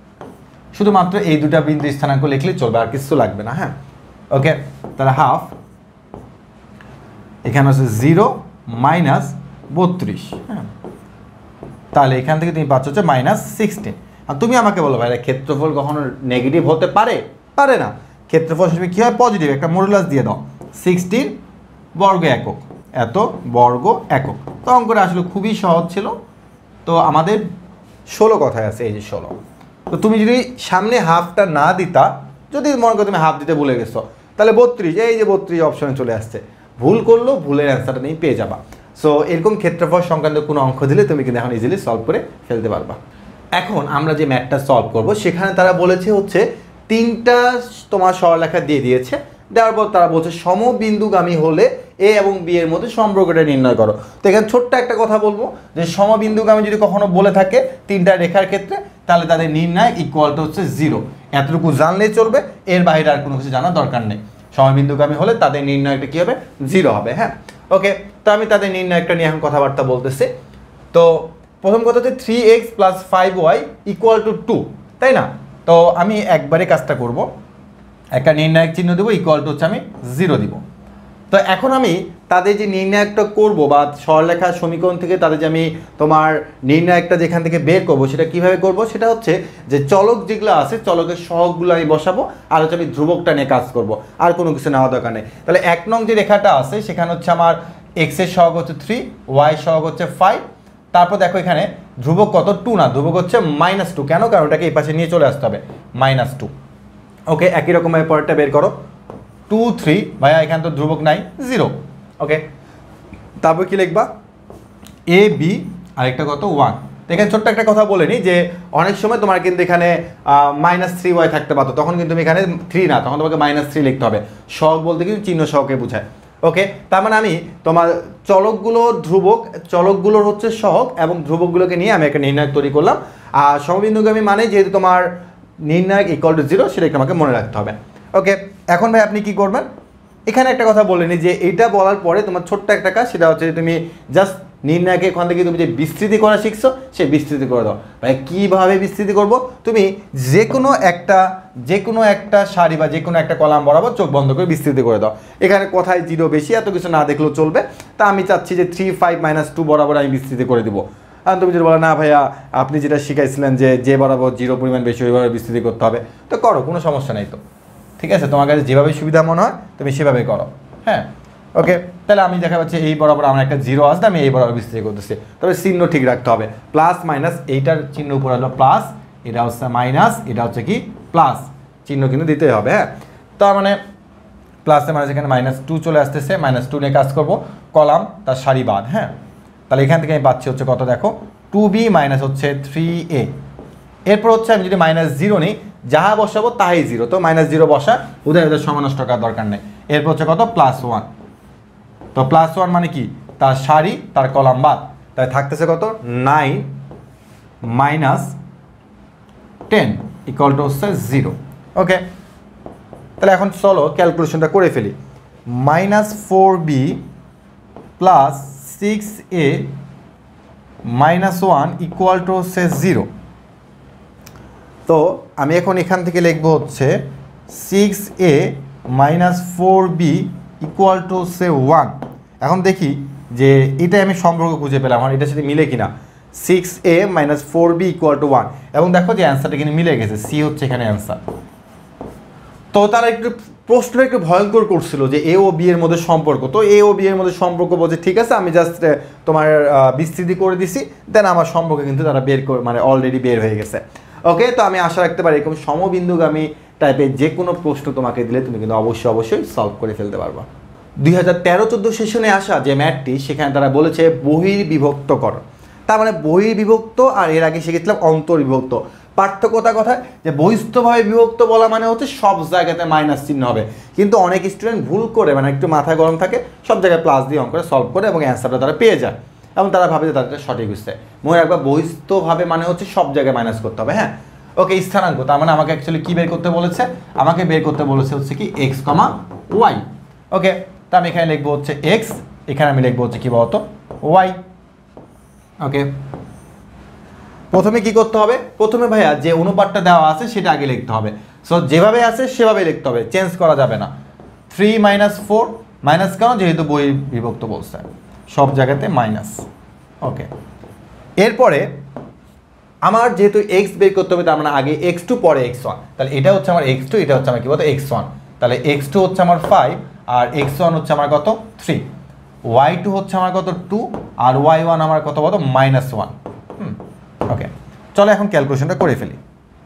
শুধুমাত্র এই দুটা বিন্দু স্থানাঙ্ক লিখলেই চলবে, আর কিছু লাগবে না। হ্যাঁ, ওকে, তাহলে হাফ, এখানে হচ্ছে জিরো মাইনাস বত্রিশ। হ্যাঁ, তাহলে এখান থেকে তুমি পাচ্ছ হচ্ছে মাইনাস সিক্সটিন। আর তুমি আমাকে বলো ভাই ক্ষেত্রফল কখনো নেগেটিভ হতে পারে? পারে না। ক্ষেত্রফল হিসেবে কী হয়, পজিটিভ, একটা মডুলাস দিয়ে দাও, সিক্সটিন বর্গ একক, এত বর্গ একক। তো অঙ্কটা আসলে খুবই সহজ ছিল। তো আমাদের ষোলো কথায় আছে, এই যে ষোলো। তো তুমি যদি সামনে হাফটা না দিতা, যদি মনে করো তুমি হাফ দিতে ভুলে গেছো, তাহলে বত্রিশ, এই যে বত্রিশ অপশনে চলে আসছে। ভুল করলেও ভুলের অ্যান্সারটা নিয়ে পেয়ে যাবা। সো এরকম ক্ষেত্রফল সংক্রান্ত কোনো অঙ্ক দিলে তুমি কিন্তু এখন ইজিলি সলভ করে ফেলতে পারবা। এখন আমরা যে ম্যাথটা সলভ করব সেখানে তারা বলেছে হচ্ছে তিনটা তোমার সরলরেখা দিয়ে দিয়েছে, দেওয়ার পর তারা বলছে সমবিন্দুগামী হলে এ এবং বি এর মধ্যে সম্পর্কটা নির্ণয় করো। তো এখানে ছোট্ট একটা কথা বলবো যে সমবিন্দুগামী যদি কখনো বলে থাকে তিনটা রেখার ক্ষেত্রে, তাহলে তাদের নির্ণয় ইকুয়ালটা হচ্ছে জিরো। এতটুকু জানলেই চলবে, এর বাইরে আর কোনো কিছু জানার দরকার নেই। সমবিন্দুগামী হলে তাদের নির্ণয়টা কী হবে, জিরো হবে। হ্যাঁ, ওকে, তো আমি তাদের নির্ণয়টা নিয়ে এখন কথাবার্তা বলতেছি। তো প্রথম কথা হচ্ছে three x plus five y equal to two, তাই না? তো আমি একবারে কাজটা করব, একটা নির্ণায়ক চিহ্ন দেবো, ইকুয়াল টু হচ্ছে আমি জিরো দিব। তো এখন আমি তাদের যে নির্ণায়কটা করব বা সরলরেখার সমীকরণ থেকে তাদের যে আমি তোমার নির্ণায়কটা যেখান থেকে বের করব সেটা কিভাবে করব, সেটা হচ্ছে যে চলক যেগুলো আছে চলকের সহগগুলো আমি বসাবো, আর হচ্ছে আমি ধ্রুবকটা নিয়ে কাজ করব, আর কোনো কিছু নেওয়া দরকার নেই। তাহলে এক নং যে রেখাটা আছে সেখানে হচ্ছে আমার এক্সের সহগ হচ্ছে থ্রি, ওয়াই সহগ হচ্ছে ফাইভ, তারপর দেখো এখানে ধ্রুবক কত, টু না, ধ্রুবক হচ্ছে মাইনাস টু। কেন? কারণ ওটাকে এই পাশে নিয়ে চলে আসতে হবে, মাইনাস টু। ওকে, একই রকমভাবে পরেরটা বের করো, টু থ্রি, ভাইয়া এখানে তো ধ্রুবক নাই, জিরো। ওকে, তারপর কি লিখবা, এ বি আরেকটা কত, ওয়ান। তো এখানে ছোট্ট একটা কথা বলে নিই যে অনেক সময় তোমার কিন্তু এখানে মাইনাস থ্রি ওয়াই থাকতে পারতো, তখন কিন্তু তুমি এখানে থ্রি না, তখন তোমাকে মাইনাস থ্রি লিখতে হবে। সহগ বলতে কিন্তু চিহ্ন সহকে বোঝায়। ওকে, তার মানে আমি তোমার চলকগুলো ধ্রুবক, চলকগুলোর হচ্ছে সহগ এবং ধ্রুবকগুলোকে নিয়ে আমি একটা নির্ণায়ক তৈরি করলাম। আর সমবিন্দুগামী মানে যেহেতু তোমার নির্ণায়ক ইকুয়াল টু জিরো, সেটা আমাকে মনে রাখতে হবে। ওকে, এখন ভাই আপনি কি করবেন, এখানে একটা কথা বলেনি যে এইটা বলার পরে তোমার ছোট্ট একটা কাজ, সেটা হচ্ছে তুমি জাস্ট নির্ণায়কে এখান থেকে তুমি যে বিস্তৃতি করা শিখছো সেই বিস্তৃতি করে দাও। ভাই কীভাবে বিস্তৃতি করব, তুমি যে কোনো একটা যে কোনো একটা সারি বা যে কোনো একটা কলাম বরাবর চোখ বন্ধ করে বিস্তৃতি করে দাও। এখানে কোথায় জিরো বেশি এত কিছু না দেখলেও চলবে। তা আমি চাচ্ছি যে থ্রি ফাইভ মাইনাস টু বরাবর আমি বিস্তৃতি করে দিব। আর তুমি যদি বলো না ভাইয়া আপনি যেটা শিখাইছিলেন যে যে বরাবর জিরো পরিমাণ বেশি ওইভাবে বিস্তৃতি করতে হবে, তো করো, কোনো সমস্যা নেই। তো ঠিক আছে, তোমার কাছে যেভাবে সুবিধা মনে হয় তুমি সেভাবে করো। হ্যাঁ, ওকে, তাহলে আমি দেখা পাচ্ছি এই বরাবর আমার একটা জিরো আসলে আমি এই বরাবর বিস্তৃতি করতেছি। তবে চিহ্ন ঠিক রাখতে হবে, প্লাস মাইনাস, এইটার চিহ্ন উপর হলো প্লাস, এটা হচ্ছে মাইনাস, এটা হচ্ছে কি প্লাস, চিহ্ন কিন্তু দিতেই হবে। হ্যাঁ, তার মানে প্লাসে মাইনাস এখানে মাইনাস টু চলে আসতেছে, মাইনাস টু নিয়ে কাজ করবো, কলাম তার সারি বাদ। হ্যাঁ, তাহলে এখান থেকে আমি পাচ্ছি হচ্ছে কত, দেখো টু বি মাইনাস হচ্ছে থ্রি এ। এরপর হচ্ছে আমি যদি মাইনাস জিরো নিই, যাহা বসাবো তাহাই জিরো, তো মাইনাস জিরো বসা, উদয় উদয় সমানষ্ট করার দরকার নেই। এরপর হচ্ছে কত, প্লাস ওয়ান। তো প্লাস ওয়ান মানে কি, তার সারি তার কলাম বাদ, তাই থাকতেছে কত, nine minus ten equal to হচ্ছে জিরো। ওকে, তাহলে এখন চলো ক্যালকুলেশনটা করে ফেলি। Minus four b plus six a minus one equal to হচ্ছে জিরো। তো আমি এখন এখান থেকে লিখবো হচ্ছে six a minus four b equal to হচ্ছে ওয়ান। এখন দেখি যে এটাই আমি সম্পর্ক খুঁজে পেলাম, আমার এটার সাথে মিলে কিনা, six a minus four b equal to one. এবং দেখো যে অ্যান্সারটা কিন্তু মিলে গেছে, সি হচ্ছে এখানে অ্যান্সার। তো তারা একটু প্রশ্নটা একটু ভয়ঙ্কর করছিল যে এ ও বি এর মধ্যে সম্পর্ক, তো এ ও বি এর মধ্যে সম্পর্ক বলছে ঠিক আছে, আমি জাস্ট তোমার বিস্তৃতি করে দিছি, দেন আমার সম্পর্ক কিন্তু তারা বের করে মানে অলরেডি বের হয়ে গেছে। ওকে, তো আমি আশা রাখতে পারি এরকম সমবিন্দুগামী টাইপের যে কোনো প্রশ্ন তোমাকে দিলে তুমি কিন্তু অবশ্যই অবশ্যই সলভ করে ফেলতে পারবা। দুই হাজার তেরো চোদ্দো সেশনে আসা যে ম্যাথটি, সেখানে তারা বলেছে বহির্বিভক্তকরণ। তার মানে বহির্বিভক্ত আর এর আগে শিখেছিলাম অন্তর্বিভক্ত। পার্থক্যতা কথায় যে বহিস্থভাবে বিভক্ত বলা মানে হচ্ছে সব জায়গাতে মাইনাস চিহ্ন হবে, কিন্তু অনেক স্টুডেন্ট ভুল করে মানে একটু মাথায় গরম থাকে, সব জায়গায় প্লাস দিয়ে অঙ্কটা সলভ করে এবং অ্যান্সারটা তারা পেয়ে যায় এবং তারা ভাবে যে তাদের সঠিক হচ্ছে। মনে রাখবা বহিস্থভাবে মানে হচ্ছে সব জায়গায় মাইনাস করতে হবে। হ্যাঁ, ওকে, স্থানাঙ্ক তার মানে আমাকে অ্যাকচুয়ালি কী বের করতে বলেছে, আমাকে বের করতে বলেছে হচ্ছে কি এক্স কমা ওয়াই। ওকে, তা আমি এখানে লিখবো হচ্ছে এক্স, এখানে আমি লিখবো হচ্ছে কি বলতো ওয়াই। ওকে, প্রথমে কি করতে হবে, প্রথমে ভাইয়া যে অনুপাতটা দেওয়া আছে সেটা আগে লিখতে হবে। সো যেভাবে আছে সেভাবে লিখতে হবে, চেঞ্জ করা যাবে না। থ্রি মাইনাস ফোর, মাইনাস কেন, যেহেতু বই বিভক্ত বলছে, সব জায়গাতে মাইনাস। ওকে, এরপরে আমার যেহেতু এক্স বের করতে হবে, তার মানে আগে এক্স টু পরে এক্স ওয়ান, তাহলে এটা হচ্ছে আমার এক্স টু, এটা হচ্ছে আমার কি বলতো এক্স ওয়ান। তাহলে এক্স টু হচ্ছে আমার ফাইভ আর এক্স ওয়ান হচ্ছে আমার কত থ্রি, ওয়াই টু হচ্ছে আমার কত টু আর ওয়াই ওয়ান আমার কত বলতো মাইনাস ওয়ান। হুম, ওকে, চলো এখন ক্যালকুলেশনটা করে ফেলি।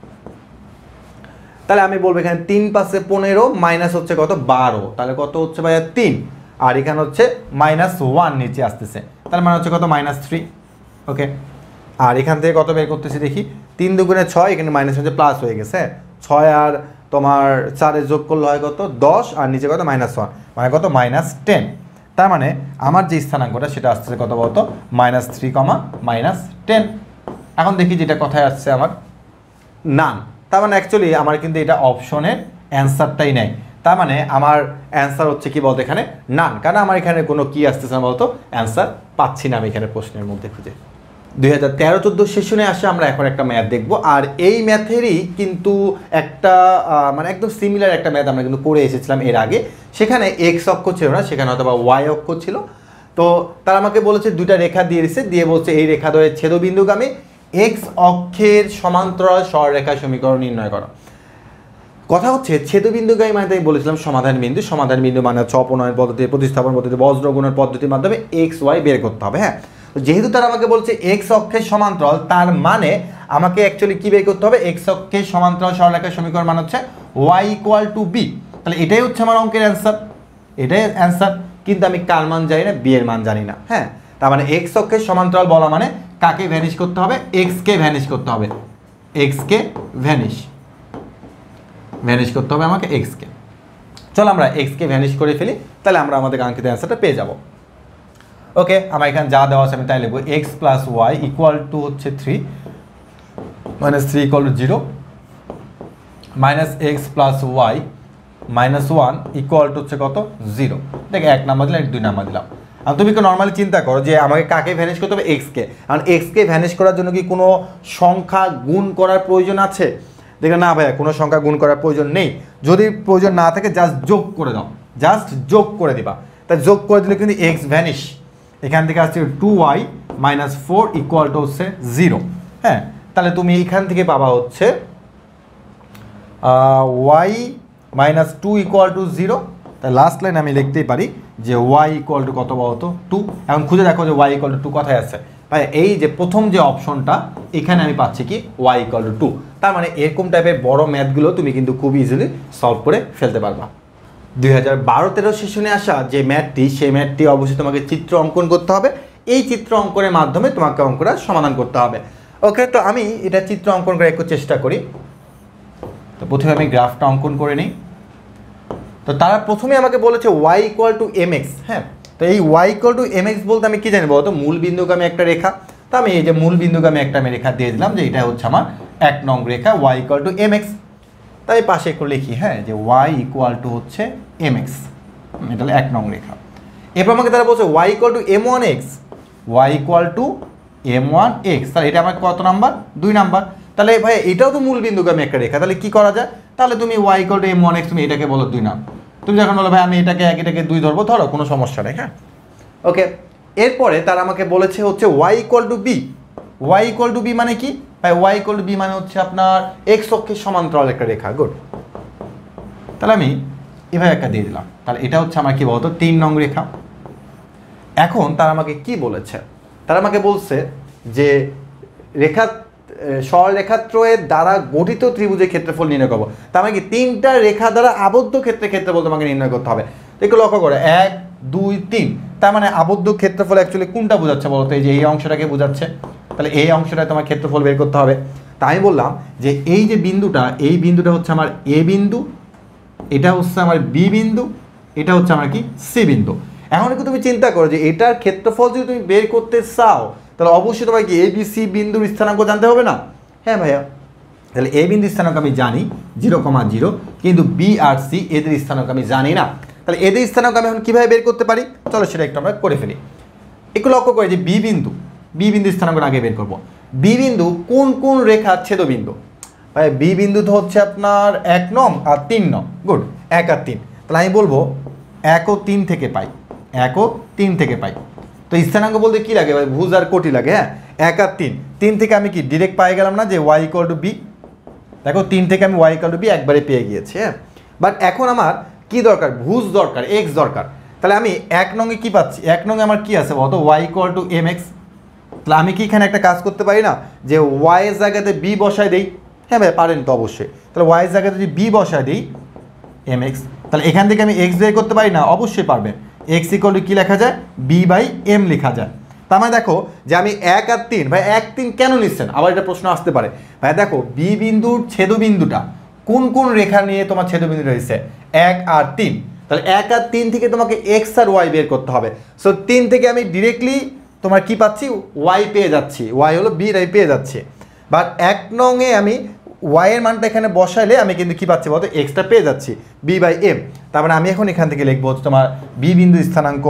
তাহলে আমি বলবো এখানে তিন পাশে পনেরো মাইনাস হচ্ছে কত বারো, তাহলে কত হচ্ছে ভাইয়া তিন, আর এখানে হচ্ছে মাইনাস ওয়ান নিচে আসতেছে, তাহলে মানে হচ্ছে কত মাইনাস থ্রি। ওকে, আর এখান থেকে কত বের করতেছি দেখি, তিন দুগুণে ছয়, এখানে মাইনাস হচ্ছে প্লাস হয়ে গেছে, ছয় আর তোমার চারে যোগ করলে হয় কত দশ, আর নিচে কত মাইনাস ওয়ান, মানে কত মাইনাস টেন। তার মানে আমার যে স্থানাঙ্কটা সেটা আসছে কত বলতো minus three comma minus ten. এখন দেখি যেটা কথায় আসছে আমার নান, তার মানে অ্যাকচুয়ালি আমার কিন্তু এটা অপশনের অ্যান্সারটাই নেই, তার মানে আমার অ্যান্সার হচ্ছে কি বলতো এখানে নান, কারণ আমার এখানে কোনো কি আসতেছে না বলতো অ্যান্সার পাচ্ছি না আমি এখানে প্রশ্নের মধ্যে খুঁজে। দুই হাজার তেরো চোদ্দো সেশনে আসে আমরা এখন একটা ম্যাথ দেখবো, আর এই ম্যাথেরই কিন্তু একটা মানে একদম সিমিলার একটা ম্যাথ আমরা কিন্তু করে এসেছিলাম এর আগে, সেখানে এক্স অক্ষ ছিল না, সেখানে হয়তো বা ওয়াই অক্ষ ছিল। তো তারা আমাকে বলেছে দুইটা রেখা দিয়ে দিচ্ছে, দিয়ে বলছে এই রেখা দ্বয়ের ছেদবিন্দুগামী এক্স অক্ষের সমান্তরাল সরলরেখা সমীকরণ নির্ণয় করো। কথা হচ্ছে ছেদবিন্দুগামী মানে আমি বলেছিলাম সমাধান বিন্দু, সমাধান বিন্দু মানে হচ্ছে অপনয়ন পদ্ধতি, প্রতিস্থাপন পদ্ধতি, বজ্রগুণের পদ্ধতির মাধ্যমে এক্স ওয়াই বের করতে হবে। হ্যাঁ, তো যেহেতু তারা আমাকে বলছে এক্স অক্ষের সমান্তরাল, তার মানে আমাকে অ্যাকচুয়ালি কী বের করতে হবে, এক্স অক্ষের সমান্তরাল সরলরেখার সমীকরণ মান হচ্ছে ওয়াই ইকুয়াল টু বি। তাহলে এটাই হচ্ছে আমার অঙ্কের অ্যান্সার, এটাই অ্যান্সার। কিন্তু আমি কার মান জানি না, বি এর মান জানি না। হ্যাঁ, তার মানে এক্স অক্ষের সমান্তরাল বলা মানে কাকে ভ্যানিশ করতে হবে, এক্সকে ভ্যানিশ করতে হবে, এক্সকে ভ্যানিশ ভ্যানিশ করতে হবে আমাকে এক্সকে। চলো আমরা এক্সকে ভ্যানিশ করে ফেলি, তাহলে আমরা আমাদের কাঙ্ক্ষিত অ্যান্সারটা পেয়ে যাব। ওকে, আমার এখানে যা দেওয়া আছে আমি তাই লিখবো, x plus y equal to হচ্ছে three minus three equal to zero, minus x plus y minus one equal to হচ্ছে কত, জিরো। দেখ এক নাম্বার দিলাম, দুই নাম্বার দিলাম। আর তুমি কি নর্মালি চিন্তা করো যে আমাকে কাকে ভ্যানিশ করতে হবে, এক্সকে। কারণ এক্সকে ভ্যানিশ করার জন্য কি কোনো সংখ্যা গুণ করার প্রয়োজন আছে? দেখে না ভাইয়া, কোনো সংখ্যা গুণ করার প্রয়োজন নেই। যদি প্রয়োজন না থাকে জাস্ট যোগ করে দাও, জাস্ট যোগ করে দিবা। তা যোগ করে দিলে কিন্তু এক্স ভ্যানিশ, এখান থেকে আসছে two y minus four equal to হচ্ছে জিরো। হ্যাঁ, তাহলে তুমি এখান থেকে পাবা হচ্ছে y minus two equal to zero. তাই লাস্ট লাইন আমি লিখতেই পারি যে ওয়াই ইকুয়াল টু কত বলতো, টু। এখন খুঁজে দেখো যে ওয়াই ইকুয়াল টু টু কোথায় আছে। ভাই এই যে প্রথম যে অপশনটা, এখানে আমি পাচ্ছি কি ওয়াই ইকুয়াল টু টু। তার মানে এরকম টাইপের বড় ম্যাথগুলো তুমি কিন্তু খুব ইজিলি সলভ করে ফেলতে পারবা। দুই হাজার বারো তেরো সেশনে আসা যে ম্যাথটি, সেই ম্যাথটি অবশ্যই তোমাকে চিত্র অঙ্কন করতে হবে। এই চিত্র অঙ্কনের মাধ্যমে তোমাকে অঙ্কটা সমাধান করতে হবে। ওকে, তো আমি এটা চিত্র অঙ্কন করে একটু চেষ্টা করি। তো প্রথমে আমি গ্রাফটা অঙ্কন করে নিই। তো তারা প্রথমে আমাকে বলেছে y equal to m x. হ্যাঁ, তো এই y equal to m x বলতে আমি কী জানি বলতো, মূল বিন্দুগামী একটা রেখা। তো আমি এই যে মূল বিন্দুগামী একটা আমি রেখা দিয়ে দিলাম যে এটা হচ্ছে আমার এক নং রেখা, y equal to m x. তাই পাশে একটু লিখি, হ্যাঁ, যে ওয়াই ইকুয়াল টু হচ্ছে এম এক্স, এটা হলো এক নং রেখা। এরপর আমাকে তারা বলছে Y equal to m one x, y equal to m one x. তাহলে এটা আমার কত নাম্বার, দুই নাম্বার। তাহলে ভাই এটাও তো মূল বিন্দুগামী একটা রেখা, তাহলে কি করা যায়? তাহলে তুমি y equal to m one x তুমি এটাকে বলো দুই নাম। তুমি যখন বলো ভাই আমি এটাকে এক, এটাকে দুই ধরবো, ধরো, কোনো সমস্যা নেই। হ্যাঁ, ওকে। এরপরে তারা আমাকে বলেছে হচ্ছে y equal to b. Y equal to B মানে কি ভাই? ওয়াই ইকুয়াল টু বি মানে হচ্ছে আপনার এক্স অক্ষের সমান্তরাল একটা রেখা। গুড, তাহলে আমি এভাবে একটা দিয়ে দিলাম। তাহলে এটা হচ্ছে আমার কি বলতো, তিন নং রেখা। এখন তারা আমাকে কি বলেছে? তারা আমাকে বলছে যে রেখা সরলরেখাত্রয়ের দ্বারা গঠিত ত্রিভুজের ক্ষেত্রফল নির্ণয় করবো। তার মানে কি তিনটা রেখা দ্বারা আবদ্ধ ক্ষেত্রে ক্ষেত্রফল তোমাকে নির্ণয় করতে হবে। একটু লক্ষ্য করে, এক দুই তিন, তার মানে আবদ্ধ ক্ষেত্রফল অ্যাকচুয়ালি কোনটা বোঝাচ্ছে বলতো? এই যে এই অংশটাকে বোঝাচ্ছে। তাহলে এই অংশটায় তোমার ক্ষেত্রফল বের করতে হবে। তাই আমি বললাম যে এই যে বিন্দুটা, এই বিন্দুটা হচ্ছে আমার এ বিন্দু, এটা হচ্ছে আমার বি বিন্দু, এটা হচ্ছে আমার কি সি বিন্দু। এখন একটু তুমি চিন্তা করো যে এটার ক্ষেত্রফল যদি তুমি বের করতে চাও, তাহলে অবশ্যই তোমার কি এ বি সি বিন্দুর স্থানাঙ্ক জানতে হবে না? হ্যাঁ ভাইয়া, তাহলে এ বিন্দুর স্থানাঙ্ক আমি জানি জিরো কমা জিরো, কিন্তু বি আর সি এদের স্থানাঙ্ক আমি জানি না। তাহলে এদের স্থানাঙ্ক আমি এখন কীভাবে বের করতে পারি? চলো সেটা একটু আমরা করে ফেলি। একটু লক্ষ্য করে যে বি বিন্দু, বি বিন্দু স্থানাঙ্ক আগে বের করবো। বি বিন্দু কোন কোন রেখা ছেদবিন্দু? ভাই বি বিন্দু তো হচ্ছে আপনার এক নং আর তিন নং। গুড, এক আর তিন। তাহলে আমি বলবো এক ও তিন থেকে পাই, এক ও তিন থেকে পাই। তো স্থানাঙ্ক বলতে কী লাগে ভাই? ভুজ আর কোটি লাগে। হ্যাঁ, এক আর তিন, তিন থেকে আমি কি ডিরেক্ট পাই গেলাম না যে ওয়াই ইকুয়াল টু বি? দেখো তিন থেকে আমি ওয়াই ইকুয়াল টু বি একবারে পেয়ে গিয়েছি। হ্যাঁ, বাট এখন আমার কি দরকার? ভুজ দরকার, এক্স দরকার। তাহলে আমি এক নঙে কি পাচ্ছি? এক নঙে আমার কি আছে বলতো? Y equal to m x. তাহলে আমি কি এখানে একটা কাজ করতে পারি না যে ওয়াই এর জায়গাতে বি বসায় দিই? হ্যাঁ ভাই পারেন তো অবশ্যই। তাহলে ওয়াই এর জায়গাতে যদি বি বসায় দিই এম এক্স, তাহলে এখান থেকে আমি এক্স বের করতে পারি না? অবশ্যই পারবেন। এক্স ইকুয়াল টু কী লেখা যায়? বি বাই এম লেখা যায়। তার মানে দেখো যে আমি এক আর তিন, ভাই এক তিন কেন নিচ্ছেন? আবার এটা প্রশ্ন আসতে পারে। ভাই দেখো বি বিন্দুর ছেদবিন্দুটা কোন কোন রেখা নিয়ে তোমার ছেদবিন্দু রয়েছে? এক আর তিন। তাহলে এক আর তিন থেকে তোমাকে এক্স আর ওয়াই বের করতে হবে। সো তিন থেকে আমি ডিরেক্টলি তোমার কি পাচ্ছি? ওয়াই পেয়ে যাচ্ছি। ওয়াই হলো বি রাই পেয়ে যাচ্ছে। বাট এক নংয়ে আমি ওয়াইয়ের মানটা এখানে বসাইলে আমি কিন্তু কী পাচ্ছি বলতো? এক্সটা পেয়ে যাচ্ছি, বি বাই এম। তার মানে আমি এখন এখান থেকে লিখবো হচ্ছে তোমার বি বিন্দু স্থানাঙ্ক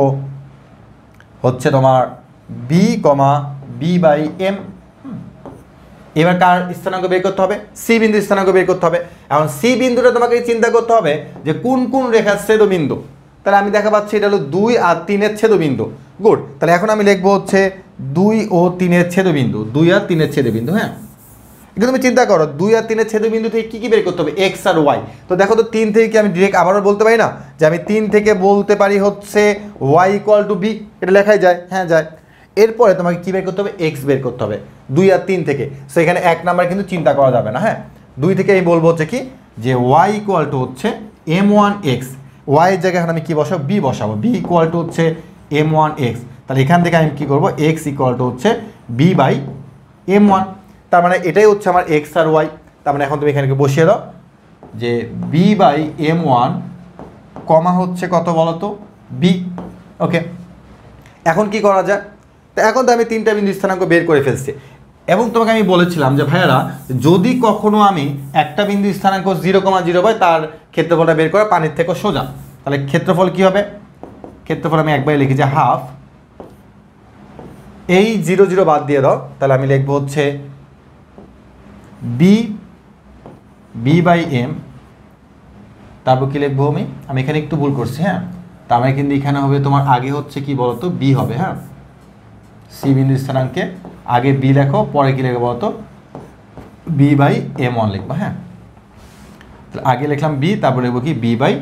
হচ্ছে তোমার b comma b by m. এবার কার স্থানাঙ্ক বের করতে হবে? সি বিন্দু স্থানাঙ্ক বের করতে হবে। এখন সি বিন্দুটা তোমাকে চিন্তা করতে হবে যে কোন কোন রেখার ছেদবিন্দু। তাহলে আমি দেখা পাচ্ছি এটা হলো দুই আর তিনের ছেদবিন্দু। গুড, তাহলে এখন আমি লিখবো হচ্ছে দুই ও তিনের ছেদবিন্দু, দুই আর তিনের ছেদবিন্দু। হ্যাঁ, এটা তুমি চিন্তা করো দুই আর তিনের ছেদবিন্দু থেকে কী কী বের করতে হবে? এক্স আর ওয়াই। তো দেখো তো তিন থেকে কি আমি ডিরেক্ট আবারও বলতে পারি না যে আমি তিন থেকে বলতে পারি হচ্ছে ওয়াই ইকুয়াল টু বি? এটা লেখাই যায়। হ্যাঁ যায়। এরপরে তোমাকে কী বের করতে হবে, এক্স বের করতে হবে দুই আর তিন থেকে। সো এখানে এক নাম্বার কিন্তু চিন্তা করা যাবে না, হ্যাঁ। দুই থেকে আমি বলবো হচ্ছে কি যে ওয়াই ইকুয়াল টু হচ্ছে এম ওয়ান এক্স, ওয়াইয়ের জায়গায় এখন আমি কী বসাবো, বি বসাবো, বি ইকুয়াল টু হচ্ছে এম ওয়ান এক্স। তাহলে এখান থেকে আমি কী করবো, এক্স ইকুয়াল টু হচ্ছে বি বাই এম ওয়ান। তার মানে এটাই হচ্ছে আমার এক্স আর ওয়াই। তার মানে এখন তুমি এখানে বসিয়ে দাও যে b by m one comma হচ্ছে কত বলো তো, বি। ওকে, এখন কি করা যায়, তো এখন তো আমি তিনটা বিন্দু স্থানাঙ্ক বের করে ফেলছি এবং তোমাকে আমি বলেছিলাম যে ভাইয়ারা যদি কখনো আমি একটা বিন্দু স্থানাঙ্ক জিরো কমা জিরো পাই তার ক্ষেত্রফলটা বের করা পানির থেকে সোজা। তাহলে ক্ষেত্রফল কি হবে, ক্ষেত্রফল আমি একবারে লিখি যে হাফ, এই জিরো জিরো বাদ দিয়ে দাও, তাহলে আমি লিখবো হচ্ছে বি বি বাই এম, তারপর কি লিখবো আমি আমি এখানে একটু ভুল করছি, হ্যাঁ। তার মানে কিন্তু এখানে হবে তোমার আগে হচ্ছে কি বলতো, বি হবে, হ্যাঁ। সি বিন্দু স্থানাঙ্কে আগে বি লেখো, পরে কি লিখবো বলতো, বি বাই এম ওয়ান লিখবো, হ্যাঁ। তাহলে আগে লিখলাম বি, তারপরে লিখবো কি বি বাই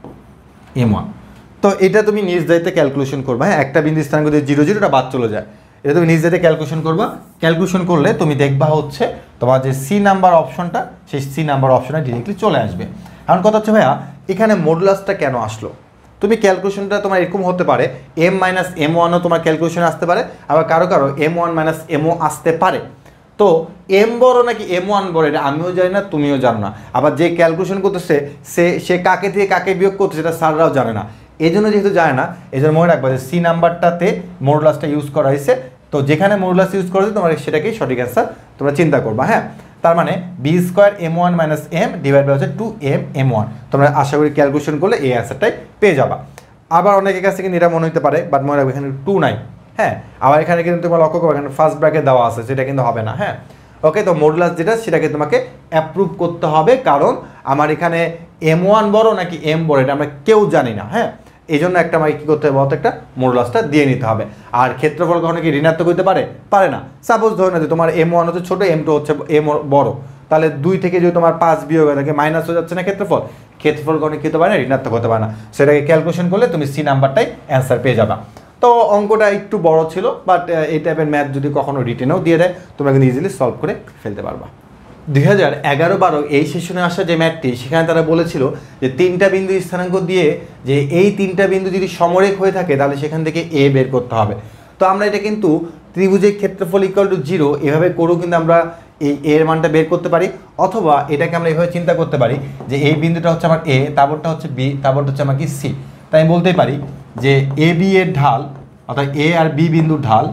এম ওয়ান। তো এটা তুমি নিজ দায়িত্বে ক্যালকুলেশন করবা, হ্যাঁ। একটা বিন্দু স্থানাঙ্ক যদি জিরো জিরোটা বাদ চলে যায়, এটা তুমি নিজ দায়িত্বে ক্যালকুলেশন করবা। ক্যালকুলেশন করলে তুমি দেখবা হচ্ছে তোমার যে সি নাম্বার অপশনটা, সেই সি নাম্বার অপশনে ডিরেক্টলি চলে আসবে। এখন কথা হচ্ছে ভাইয়া এখানে মডুলাসটা কেন আসলো, তুমি ক্যালকুলেশনটা তোমার এরকম হতে পারে এম মাইনাস এম ওয়ানও তোমার ক্যালকুলেশন আসতে পারে, আবার কারো কারো এম ওয়ান মাইনাস এমও আসতে পারে। তো এম বড় নাকি এম ওয়ান বড় এটা আমিও জানি না, তুমিও জানো না। আবার যে ক্যালকুলেশন করতেছে সে সে কাকে থেকে কাকে বিয়োগ করতেছে সেটা স্যাররাও জানে না। এই জন্য যেহেতু জানে না, এই জন্য মনে রাখবা যে সি নাম্বারটাতে মডুলাসটা ইউজ করা হয়েছে। তো যেখানে মডুলাস ইউজ করা হয়েছে তোমার সেটাকেই সঠিক অ্যান্সার তোমরা চিন্তা করবা, হ্যাঁ। তার মানে b square m one minus m divide by হচ্ছে টু এম এম ওয়ান। তোমরা আশা করি ক্যালকুলেশন করলে এই অ্যান্সারটাই পেয়ে যাবা। আবার অনেকের কাছে কিন্তু এটা মনে হতে পারে, বাট মনে রাখবে এখানে টু নাই, হ্যাঁ। আবার এখানে কিন্তু তোমার লক্ষ্য করবে এখানে ফার্স্ট ব্র্যাকেট দেওয়া আছে, সেটা কিন্তু হবে না, হ্যাঁ। ওকে, তো মডুলাস যেটা সেটাকে তোমাকে অ্যাপ্রুভ করতে হবে, কারণ আমার এখানে এম ওয়ান বড় নাকি এম বড় এটা আমরা কেউ জানি না, হ্যাঁ। এই জন্য একটা আমাকে কী করতে হবে বলতো, একটা মডুলাসটা দিয়ে নিতে হবে। আর ক্ষেত্রফল কখনো কি ঋণাত্মক হইতে পারে, পারে না। সাপোজ ধরে না যে তোমার এম ওয়ান হচ্ছে ছোটো, এম টু হচ্ছে এম বড়, তাহলে দুই থেকে যদি তোমার পাঁচ বিয়োগ হয়ে থাকে মাইনাস হয়ে যাচ্ছে না ক্ষেত্রফল, ক্ষেত্রফল কখনো কী হতে পারে না, ঋণাত্মক হতে পারে না। সেটাকে ক্যালকুলেশন করলে তুমি সি নাম্বারটাই অ্যান্সার পেয়ে যাবা। তো অঙ্কটা একটু বড় ছিল, বাট এই টাইপের ম্যাথ যদি কখনো রিটেনেও দিয়ে দেয় তোমরা কিন্তু ইজিলি সলভ করে ফেলতে পারবা। দুই হাজার এগারো বারো এই সেশনে আসা যে ম্যাথটি, সেখানে তারা বলেছিল যে তিনটা বিন্দু স্থানাঙ্ক দিয়ে যে এই তিনটা বিন্দু যদি সমরেখ হয়ে থাকে তাহলে সেখান থেকে এ বের করতে হবে। তো আমরা এটা কিন্তু ত্রিভুজের ক্ষেত্রফল ইকুয়াল টু জিরো এভাবে করেও কিন্তু আমরা এই এর মানটা বের করতে পারি, অথবা এটাকে আমরা এভাবে চিন্তা করতে পারি যে এই বিন্দুটা হচ্ছে আমার এ, তারপরটা হচ্ছে বি, তারপরটা হচ্ছে আমার কি সি। তাই আমি বলতেই পারি যে এ বি এর ঢাল, অর্থাৎ এ আর বি বিন্দুর ঢাল,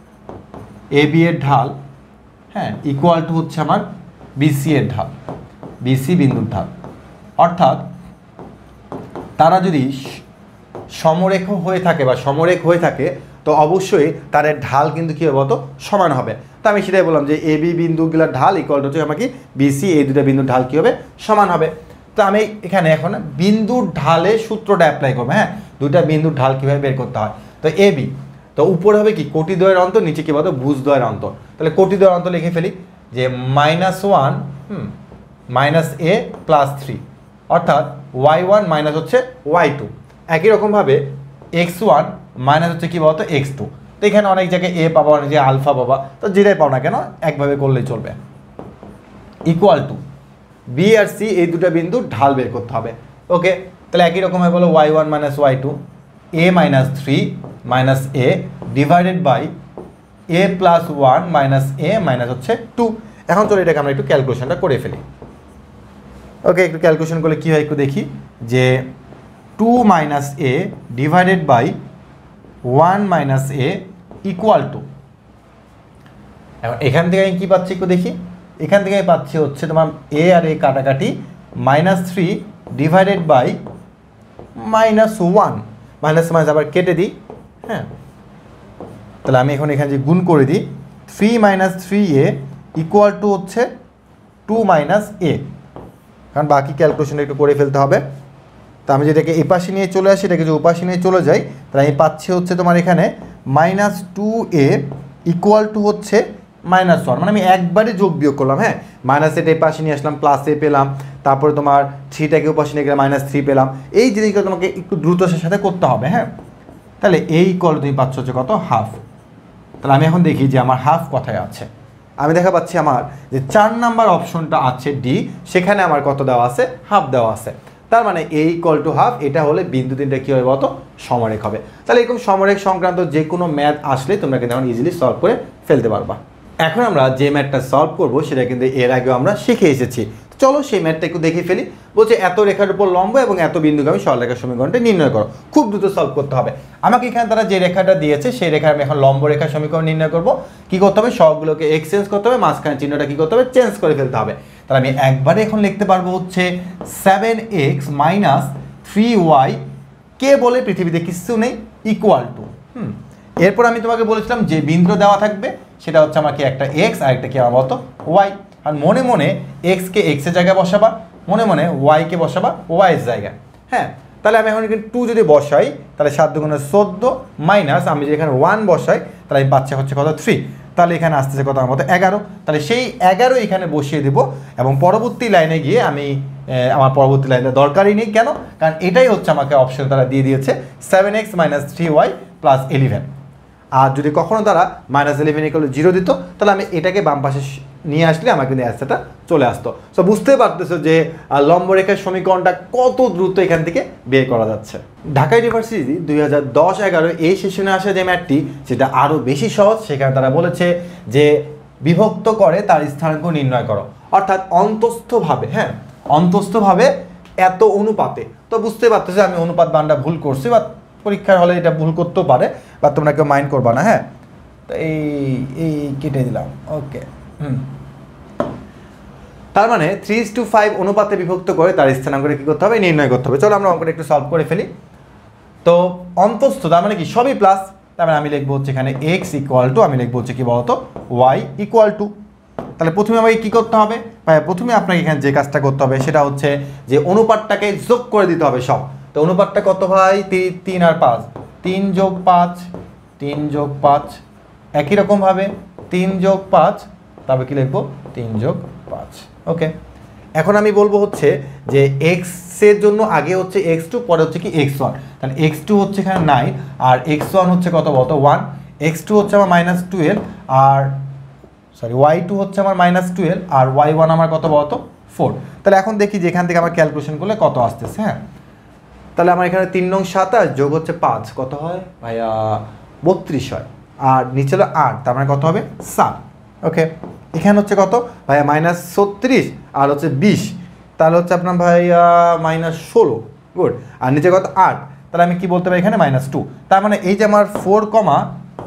এ বি এর ঢাল, হ্যাঁ, ইকুয়াল টু হচ্ছে আমার বিসি এর ঢাল, বিসি বিন্দুর ঢাল। অর্থাৎ তারা যদি সমরেখ হয়ে থাকে বা সমরেখ হয়ে থাকে তো অবশ্যই তার ঢাল কিন্তু কী হবে বলতো, সমান হবে। তো আমি সেটাই বললাম যে এ বি বিন্দুগুলোর ঢাল ইকুয়াল টু হচ্ছে আমাকে বিসি, এই দুটো বিন্দুর ঢাল কী হবে, সমান হবে। তো আমি এখানে এখন বিন্দুর ঢালে সূত্রটা অ্যাপ্লাই করবো, হ্যাঁ। দুইটা বিন্দুর ঢাল কীভাবে বের করতে হয়, তো এ বি, তো উপরে হবে কি কোটিদ্বয়ের অন্তর, নিচে কী বলতো ভুজদ্বয়ের অন্তর। তাহলে কোটিদ্বয়ের অন্তর লিখে ফেলি যে minus one hmm minus a plus three, অর্থাৎ ওয়াই ওয়ান মাইনাস হচ্ছে ওয়াই টু। একই রকমভাবে এক্স ওয়ান মাইনাস হচ্ছে কী বলতো এক্স টু। তো এখানে অনেক জায়গায় এ পাবা, অনেক জায়গায় আলফা পাবা, তো যেটাই পাও না কেন একভাবে করলেই চলবে। ইকুয়াল টু বি আর সি এই দুটো বিন্দু ঢাল বের করতে হবে। ওকে, তাহলে একই রকমভাবে বলো y one minus y two, a minus three minus a divided by A plus one minus a minus হচ্ছে টু। এখন চলো এটাকে আমরা একটু ক্যালকুলেশনটা করে ফেলি। ওকে, একটু ক্যালকুলেশন করলে কী হয় একটু দেখি যে two minus a divided by one minus a equal to, এখন এখান থেকে আমি কী পাচ্ছি একটু দেখি, এখান থেকে আমি পাচ্ছি হচ্ছে তোমার এ আর এ কাটাকাটি minus three divided by minus one, minus minus আবার কেটে দিই, হ্যাঁ। তাহলে আমি এখন এখানে যে গুণ করে দিই, three minus three a equal to হচ্ছে টু মাইনাস এ। কারণ বাকি ক্যালকুলেশনটা একটু করে ফেলতে হবে। তো আমি যেটাকে এপাশে নিয়ে চলে আসি, এটাকে যে ওপাশে নিয়ে চলে যাই, তাহলে আমি পাচ্ছি হচ্ছে তোমার এখানে minus two a equal to হচ্ছে মাইনাস ওয়ান, মানে আমি একবারে যোগ বিয়োগ করলাম, হ্যাঁ। মাইনাস এটা এপাশে নিয়ে আসলাম, প্লাস এ পেলাম, তারপরে তোমার থ্রিটাকে ওপাশে নিয়ে গেলে মাইনাস থ্রি পেলাম। এই জিনিসগুলো তোমাকে একটু দ্রুততার সাথে করতে হবে, হ্যাঁ। তাহলে এই ইকুয়াল তুমি পাচ্ছ হচ্ছে কত, হাফ। তাহলে আমি এখন দেখি যে আমার হাফ কোথায় আছে। আমি দেখা পাচ্ছি আমার যে চার নাম্বার অপশনটা আছে ডি, সেখানে আমার কত দেওয়া আছে, হাফ দেওয়া আছে। তার মানে এ ইকুয়াল টু হাফ, এটা হলে বিন্দু তিনটা কী হবে বলতো, সমরেখ হবে। তাহলে এরকম সমরেখ সংক্রান্ত যে কোনো ম্যাথ আসলে তোমরা কিন্তু এখন ইজিলি সলভ করে ফেলতে পারবা। এখন আমরা যে ম্যাথটা সলভ করবো সেটা কিন্তু এর আগেও আমরা শিখে এসেছি। চলো সেই ম্যাথটা একটু দেখে ফেলি। বলছে এত রেখার উপর লম্ব এবং এত বিন্দুগামী সরলরেখার সমীকরণটা নির্ণয় করো। খুব দ্রুত সলভ করতে হবে। আমাকে এখানে তারা যে রেখাটা দিয়েছে সেই রেখার আমি এখন লম্ব রেখার সমীকরণ নির্ণয় করবো। কী করতে হবে, সবগুলোকে এক্সচেঞ্জ করতে হবে, মাঝখানে চিহ্নটা কী করতে হবে, চেঞ্জ করে ফেলতে হবে। তাহলে আমি একবারে এখন লিখতে পারবো হচ্ছে seven x minus three y, কে বলে পৃথিবীতে কিছু নেই, ইকুয়াল টু হুম এরপর আমি তোমাকে বলেছিলাম যে বিন্দু দেওয়া থাকবে সেটা হচ্ছে আমাকে একটা এক্স আর একটা কি আমার বলতো ওয়াই। আর মনে মনে এক্সকে এক্সের জায়গায় বসাবা, মনে মনে ওয়াইকে বসাবা ওয়াইয়ের জায়গায়। হ্যাঁ, তাহলে আমি এখন এখানে টু যদি বসাই তাহলে সাত দুগুণে চোদ্দো মাইনাস আমি যদি এখানে ওয়ান বসাই তাহলে আমি পাচ্ছি হচ্ছে কত, থ্রি। তাহলে এখানে আসতেছে কত আমার মতো, এগারো। তাহলে সেই এগারো এখানে বসিয়ে দেবো এবং পরবর্তী লাইনে গিয়ে আমি আমার পরবর্তী লাইনটা দরকারই নেই। কেন? কারণ এটাই হচ্ছে আমাকে অপশন তারা দিয়ে দিয়েছে, seven x minus three y plus eleven. আর যদি কখনো তারা মাইনাস ইলেভেন ইকুয়াল জিরো দিত তাহলে আমি এটাকে বাম পাশে নিয়ে আসলে আমার কিন্তু অ্যান্সারটা চলে আসতো। সো বুঝতে পারতেছো যে লম্ব রেখার সমীকরণটা কত দ্রুত এখান থেকে বের করা যাচ্ছে। ঢাকা ইউনিভার্সিটি দুই হাজার দশ এগারো এই সেশনে আসা যে ম্যাথটি সেটা আরও বেশি সহজ। সেখানে তারা বলেছে যে বিভক্ত করে তার স্থানাঙ্ক নির্ণয় করো, অর্থাৎ অন্তস্থভাবে, হ্যাঁ অন্তস্থভাবে এত অনুপাতে। তো বুঝতে পারতেছো আমি অনুপাত বানটা ভুল করছি, বা পরীক্ষার হলে এটা ভুল করতেও পারে, বা তোমরা কেউ মাইন্ড করবা না। হ্যাঁ, তো এই এই কেটে দিলাম, ওকে। হুম তার মানে থ্রি ইস টু ফাইভ অনুপাতে বিভক্ত করে তার স্থানাঙ্কটা কী করতে হবে, নির্ণয় করতে হবে। চলো আমরা অঙ্কটা একটু সলভ করে ফেলি। তো অন্তস্থ তার মানে কি সবই প্লাস, তার মানে আমি লিখবো হচ্ছে এখানে এক্স ইকুয়াল টু, আমি লিখবো হচ্ছে কি বলতো ওয়াই ইকুয়াল টু। তাহলে প্রথমে আমাকে কী করতে হবে, প্রথমে আপনাকে এখানে যে কাজটা করতে হবে সেটা হচ্ছে যে অনুপাতটাকে যোগ করে দিতে হবে সব। তো অনুপাতটা কত ভাই, তিন আর পাঁচ, তিন যোগ পাঁচ, তিন যোগ পাঁচ। একই রকমভাবে তিন যোগ পাঁচ, তারপরে কী লিখবো, তিন যোগ পাঁচ। ওকে, এখন আমি বলবো হচ্ছে যে এক্সের জন্য আগে হচ্ছে এক্স টু, পরে হচ্ছে কি এক্স ওয়ান। তাহলে এক্স টু হচ্ছে এখানে নাইন আর এক্স ওয়ান হচ্ছে কত বলতো ওয়ান। এক্স টু হচ্ছে আমার মাইনাস টুয়েলভ আর সরি ওয়াই টু হচ্ছে আমার মাইনাস টুয়েলভ আর ওয়াই ওয়ান আমার কত বলতো ফোর। তাহলে এখন দেখি যে এখান থেকে আমার ক্যালকুলেশন করলে কত আসতেছে। হ্যাঁ, তাহলে আমার এখানে তিন নং সাতাশ যোগ হচ্ছে পাঁচ, কত হয় ভাইয়া, বত্রিশ হয়। আর নিচে হলো আট, তার মানে কত হবে সাত। ওকে, এখানে হচ্ছে কত ভাইয়া মাইনাস ছত্রিশ আর হচ্ছে বিশ, তাহলে হচ্ছে আপনার ভাইয়া মাইনাস ষোলো। গুড। আর নিচে কত আট, তাহলে আমি কি বলতে পারি এখানে মাইনাস টু। তার মানে এই যে আমার four comma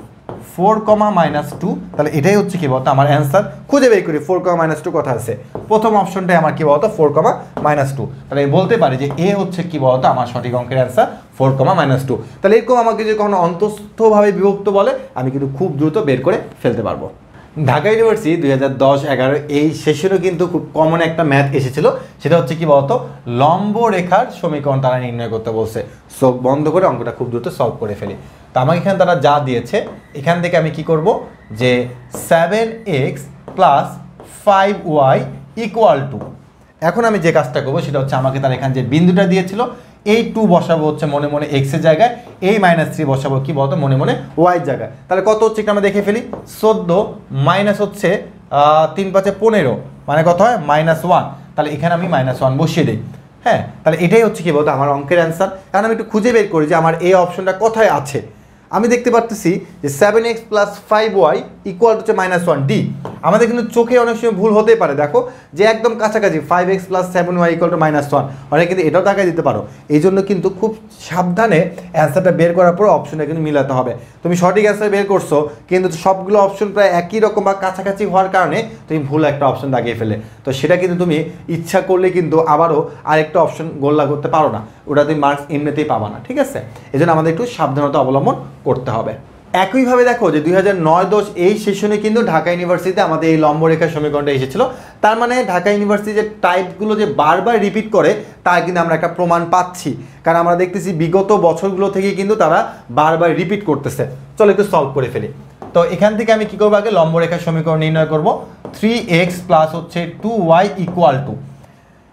four comma minus two, তাহলে এটাই হচ্ছে কি বলতো আমার অ্যান্সার। খুঁজে বের করি ফোর কমা মাইনাস টু কথা আছে, প্রথম অপশনটাই আমার কি বলতো ফোর কমা মাইনাস টু। তাহলে আমি বলতে পারি যে এ হচ্ছে কি বলতো আমার সঠিক অঙ্কের answer four comma minus two. তাহলে এরকম আমাকে যদি কখনো অন্তস্থভাবে বিভক্ত বলে আমি কিন্তু খুব দ্রুত বের করে ফেলতে পারবো। ঢাকা ইউনিভার্সিটি দুই হাজার দশ এগারো এই সেশনেও কিন্তু খুব কমন একটা ম্যাথ এসেছিল, সেটা হচ্ছে কি বলতো লম্ব রেখার সমীকরণ তারা নির্ণয় করতে বলছে। চোখ বন্ধ করে অঙ্কটা খুব দ্রুত সলভ করে ফেলি। তো আমাকে এখানে তারা যা দিয়েছে এখান থেকে আমি কি করব যে seven x plus five y equal to, এখন আমি যে কাজটা করবো সেটা হচ্ছে আমাকে তারা এখানে যে বিন্দুটা দিয়েছিল এই টু বসাবো হচ্ছে মনে মনে এক্সের জায়গায়, এই মাইনাস থ্রি বসাবো কি বলতো মনে মনে ওয়াইয়ের জায়গায়। তাহলে কত হচ্ছে একটু আমরা দেখে ফেলি, চোদ্দো মাইনাস হচ্ছে তিন পাঁচে পনেরো, মানে কত হয় মাইনাস ওয়ান। তাহলে এখানে আমি মাইনাস ওয়ান বসিয়ে দিই। হ্যাঁ, তাহলে এটাই হচ্ছে কি বলতো আমার অঙ্কের অ্যান্সার। কারণ আমি একটু খুঁজে বের করি যে আমার এই অপশনটা কোথায় আছে। আমি দেখতে পারতেছি যে seven x plus five y equal হচ্ছে মাইনাস ওয়ান ডি। আমাদের কিন্তু চোখে অনেক সময় ভুল হতেই পারে, দেখো যে একদম কাছাকাছি five x plus seven y equal to minus one, অনেক কিন্তু এটাও দেখাই দিতে পারো। এই জন্য কিন্তু খুব সাবধানে অ্যান্সারটা বের করার পর অপশনটা কিন্তু মিলাতে হবে। তুমি সঠিক অ্যান্সার বের করছো কিন্তু সবগুলো অপশন প্রায় একই রকম বা কাছাকাছি হওয়ার কারণে তুমি ভুল একটা অপশন দাগিয়ে ফেলে, তো সেটা কিন্তু তুমি ইচ্ছা করলে কিন্তু আবারও আরেকটা অপশন গোল্লা করতে পারো না, ওটা তুমি মার্কস এমনিতেই পাবা না। ঠিক আছে, এই জন্য আমাদের একটু সাবধানতা অবলম্বন করতে হবে। একইভাবে দেখো যে দুই হাজার নয় দশ এই সেশনে কিন্তু ঢাকা ইউনিভার্সিটিতে আমাদের এই লম্বরেখার সমীকরণটা এসেছিল। তার মানে ঢাকা ইউনিভার্সিটি যে টাইপগুলো যে বারবার রিপিট করে তার কিন্তু আমরা একটা প্রমাণ পাচ্ছি, কারণ আমরা দেখতেছি বিগত বছরগুলো থেকে কিন্তু তারা বারবার রিপিট করতেছে। চলো একটু সলভ করে ফেলি। তো এখান থেকে আমি কী করবো, আগে লম্বরেখার সমীকরণ নির্ণয় করবো। থ্রি এক্স প্লাস হচ্ছে two y equal to,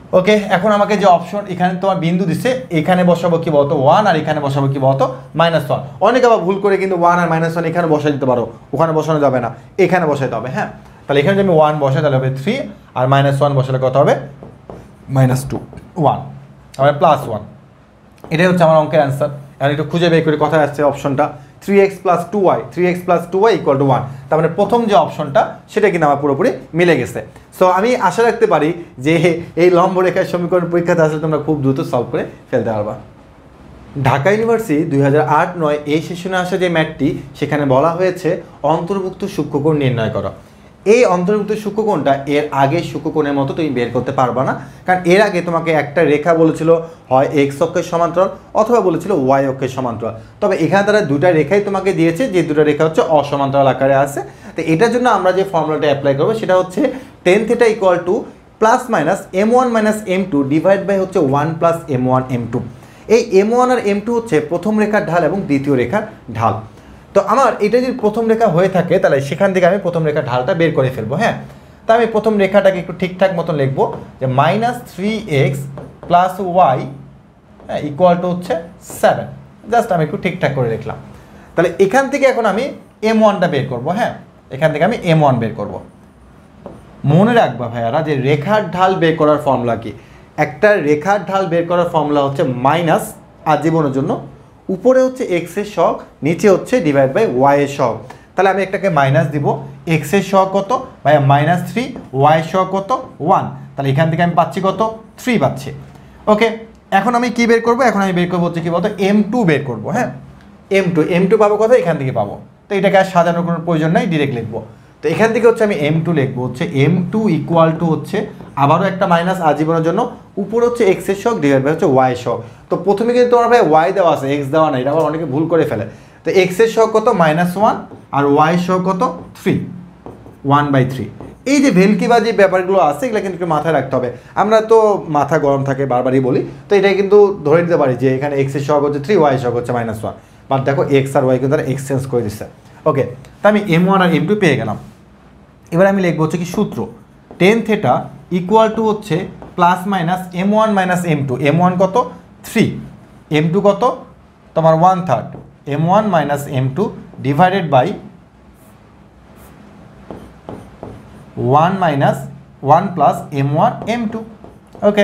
okay, এখন আমাকে যে অপশন এখানে তোমার বিন্দু দিচ্ছে, এখানে বসাবো কি বলতো ওয়ান, আর এখানে বসাবো কি বলতো মাইনাস ওয়ান। অনেকে আবার ভুল করে কিন্তু ওয়ান আর মাইনাস ওয়ান এখানে বসাই দিতে পারো, ওখানে বসানো যাবে না, এখানে বসাইতে হবে। হ্যাঁ, তাহলে এখানে যদি আমি ওয়ান বসাই তাহলে হবে থ্রি, আর মাইনাস ওয়ান বসালে কত হবে মাইনাস টু, ওয়ান তারপরে প্লাস ওয়ান। এটাই হচ্ছে আমার অঙ্কের অ্যান্সার। এখন একটু খুঁজে বের করে কথা আসছে অপশনটা three x plus two y, three x plus two y equal to one. তার মানে প্রথম যে অপশনটা সেটা কিন্তু আমার পুরোপুরি মিলে গেছে। সো আমি আশা রাখতে পারি যে এই লম্ব রেখার সমীকরণ পরীক্ষাতে আসলে তোমরা খুব দ্রুত সলভ করে ফেলতে পারবা। ঢাকা ইউনিভার্সিটি দুই হাজার আট নয় এই সেশনে আসা যে ম্যাথটি, সেখানে বলা হয়েছে অন্তর্ভুক্ত সূক্ষ্মকোণ নির্ণয় করো। এই অন্তর্ভুক্ত সূক্ষ্মকোণটা এর আগে সূক্ষ্মকোণের মতো তুমি বের করতে পারবা না, কারণ এর আগে তোমাকে একটা রেখা বলেছিল হয় এক্স অক্ষের সমান্তরাল অথবা বলেছিল ওয়াই অক্ষের সমান্তরাল। তবে এখানে তারা দুটা রেখাই তোমাকে দিয়েছে, যে দুটো রেখা হচ্ছে অসমান্তরাল আকারে আছে। তো এটার জন্য আমরা যে ফর্মুলাটা অ্যাপ্লাই করবো সেটা হচ্ছে tan theta equal to plus minus m one minus m two divide by হচ্ছে one plus m one m two. এই এম ওয়ান আর এম টু হচ্ছে প্রথম রেখার ঢাল এবং দ্বিতীয় রেখার ঢাল। তো আমার এটা যদি প্রথম রেখা হয়ে থাকে তাহলে সেখান থেকে আমি প্রথম রেখার ঢালটা বের করে ফেলবো। হ্যাঁ, তা আমি প্রথম রেখাটাকে একটু ঠিকঠাক মতন লিখবো যে minus three x plus Y হ্যাঁ ইকুয়াল টু হচ্ছে সেভেন। জাস্ট আমি একটু ঠিকঠাক করে লিখলাম। তাহলে এখান থেকে এখন আমি এম ওয়ানটা বের করবো। হ্যাঁ, এখান থেকে আমি এম ওয়ান বের করবো। মনে রাখবা ভাইয়ারা যে রেখার ঢাল বের করার ফর্মুলা কি, একটা রেখার ঢাল বের করার ফর্মুলা হচ্ছে মাইনাস আজীবনের জন্য, উপরে হচ্ছে এক্স এর সহগ, নিচে হচ্ছে ডিভাইড বাই ওয়াই এর সহগ। তাহলে আমি একটাকে মাইনাস দিব, এক্স এর সহগ কত ভাইয়া মাইনাস থ্রি, ওয়াই এর সহগ কত ওয়ান। তাহলে এখান থেকে আমি পাচ্ছি কত থ্রি পাচ্ছি। ওকে, এখন আমি কি বের করবো, এখন আমি বের করবো হচ্ছে কি বলতো এম টু বের করবো। হ্যাঁ, এম টু এম টু পাবো কত এখান থেকে পাবো। তো এটাকে আর সাজানোর কোনো প্রয়োজন নাই, ডিরেক্ট লিখবো। তো এখান থেকে হচ্ছে আমি এম টু লিখবো হচ্ছে এম টু ইকুয়াল টু হচ্ছে আবারও একটা মাইনাস আজীবনের জন্য, উপর হচ্ছে এক্স এর সহগ ডিভাইড বাই হচ্ছে ওয়াই এর সহগ। তো প্রথমে কিন্তু তোমার ভাই ওয়াই দেওয়া আছে, এক্স দেওয়া নাই, এটা আবার অনেকে ভুল করে ফেলে। তো এক্স এর সহগ কত মাইনাস ওয়ান, আর ওয়াই এর সহগ কত থ্রি, ওয়ান বাই থ্রি। এই যে ভেলকিবাজি ব্যাপারগুলো আছে এগুলো কিন্তু একটু মাথায় রাখতে হবে। আমরা তো মাথা গরম থাকে বারবারই বলি, তো এটাই কিন্তু ধরে নিতে পারি যে এখানে এক্স এর সহগ হচ্ছে থ্রি, ওয়াই এর সহগ হচ্ছে মাইনাস ওয়ান। বাট দেখো এক্স আর ওয়াই কিন্তু তারা এক্সচেঞ্জ করে দিচ্ছে। ওকে, তা আমি এম ওয়ান আর এম টু পেয়ে গেলাম। এবার আমি লিখবো হচ্ছে কি সূত্র টেন থেটা ইকুয়াল টু হচ্ছে plus minus m one minus m two. M one কত থ্রি, এম টু কত তোমার one third, m one minus m two divided by one minus one plus m one m two. ওকে,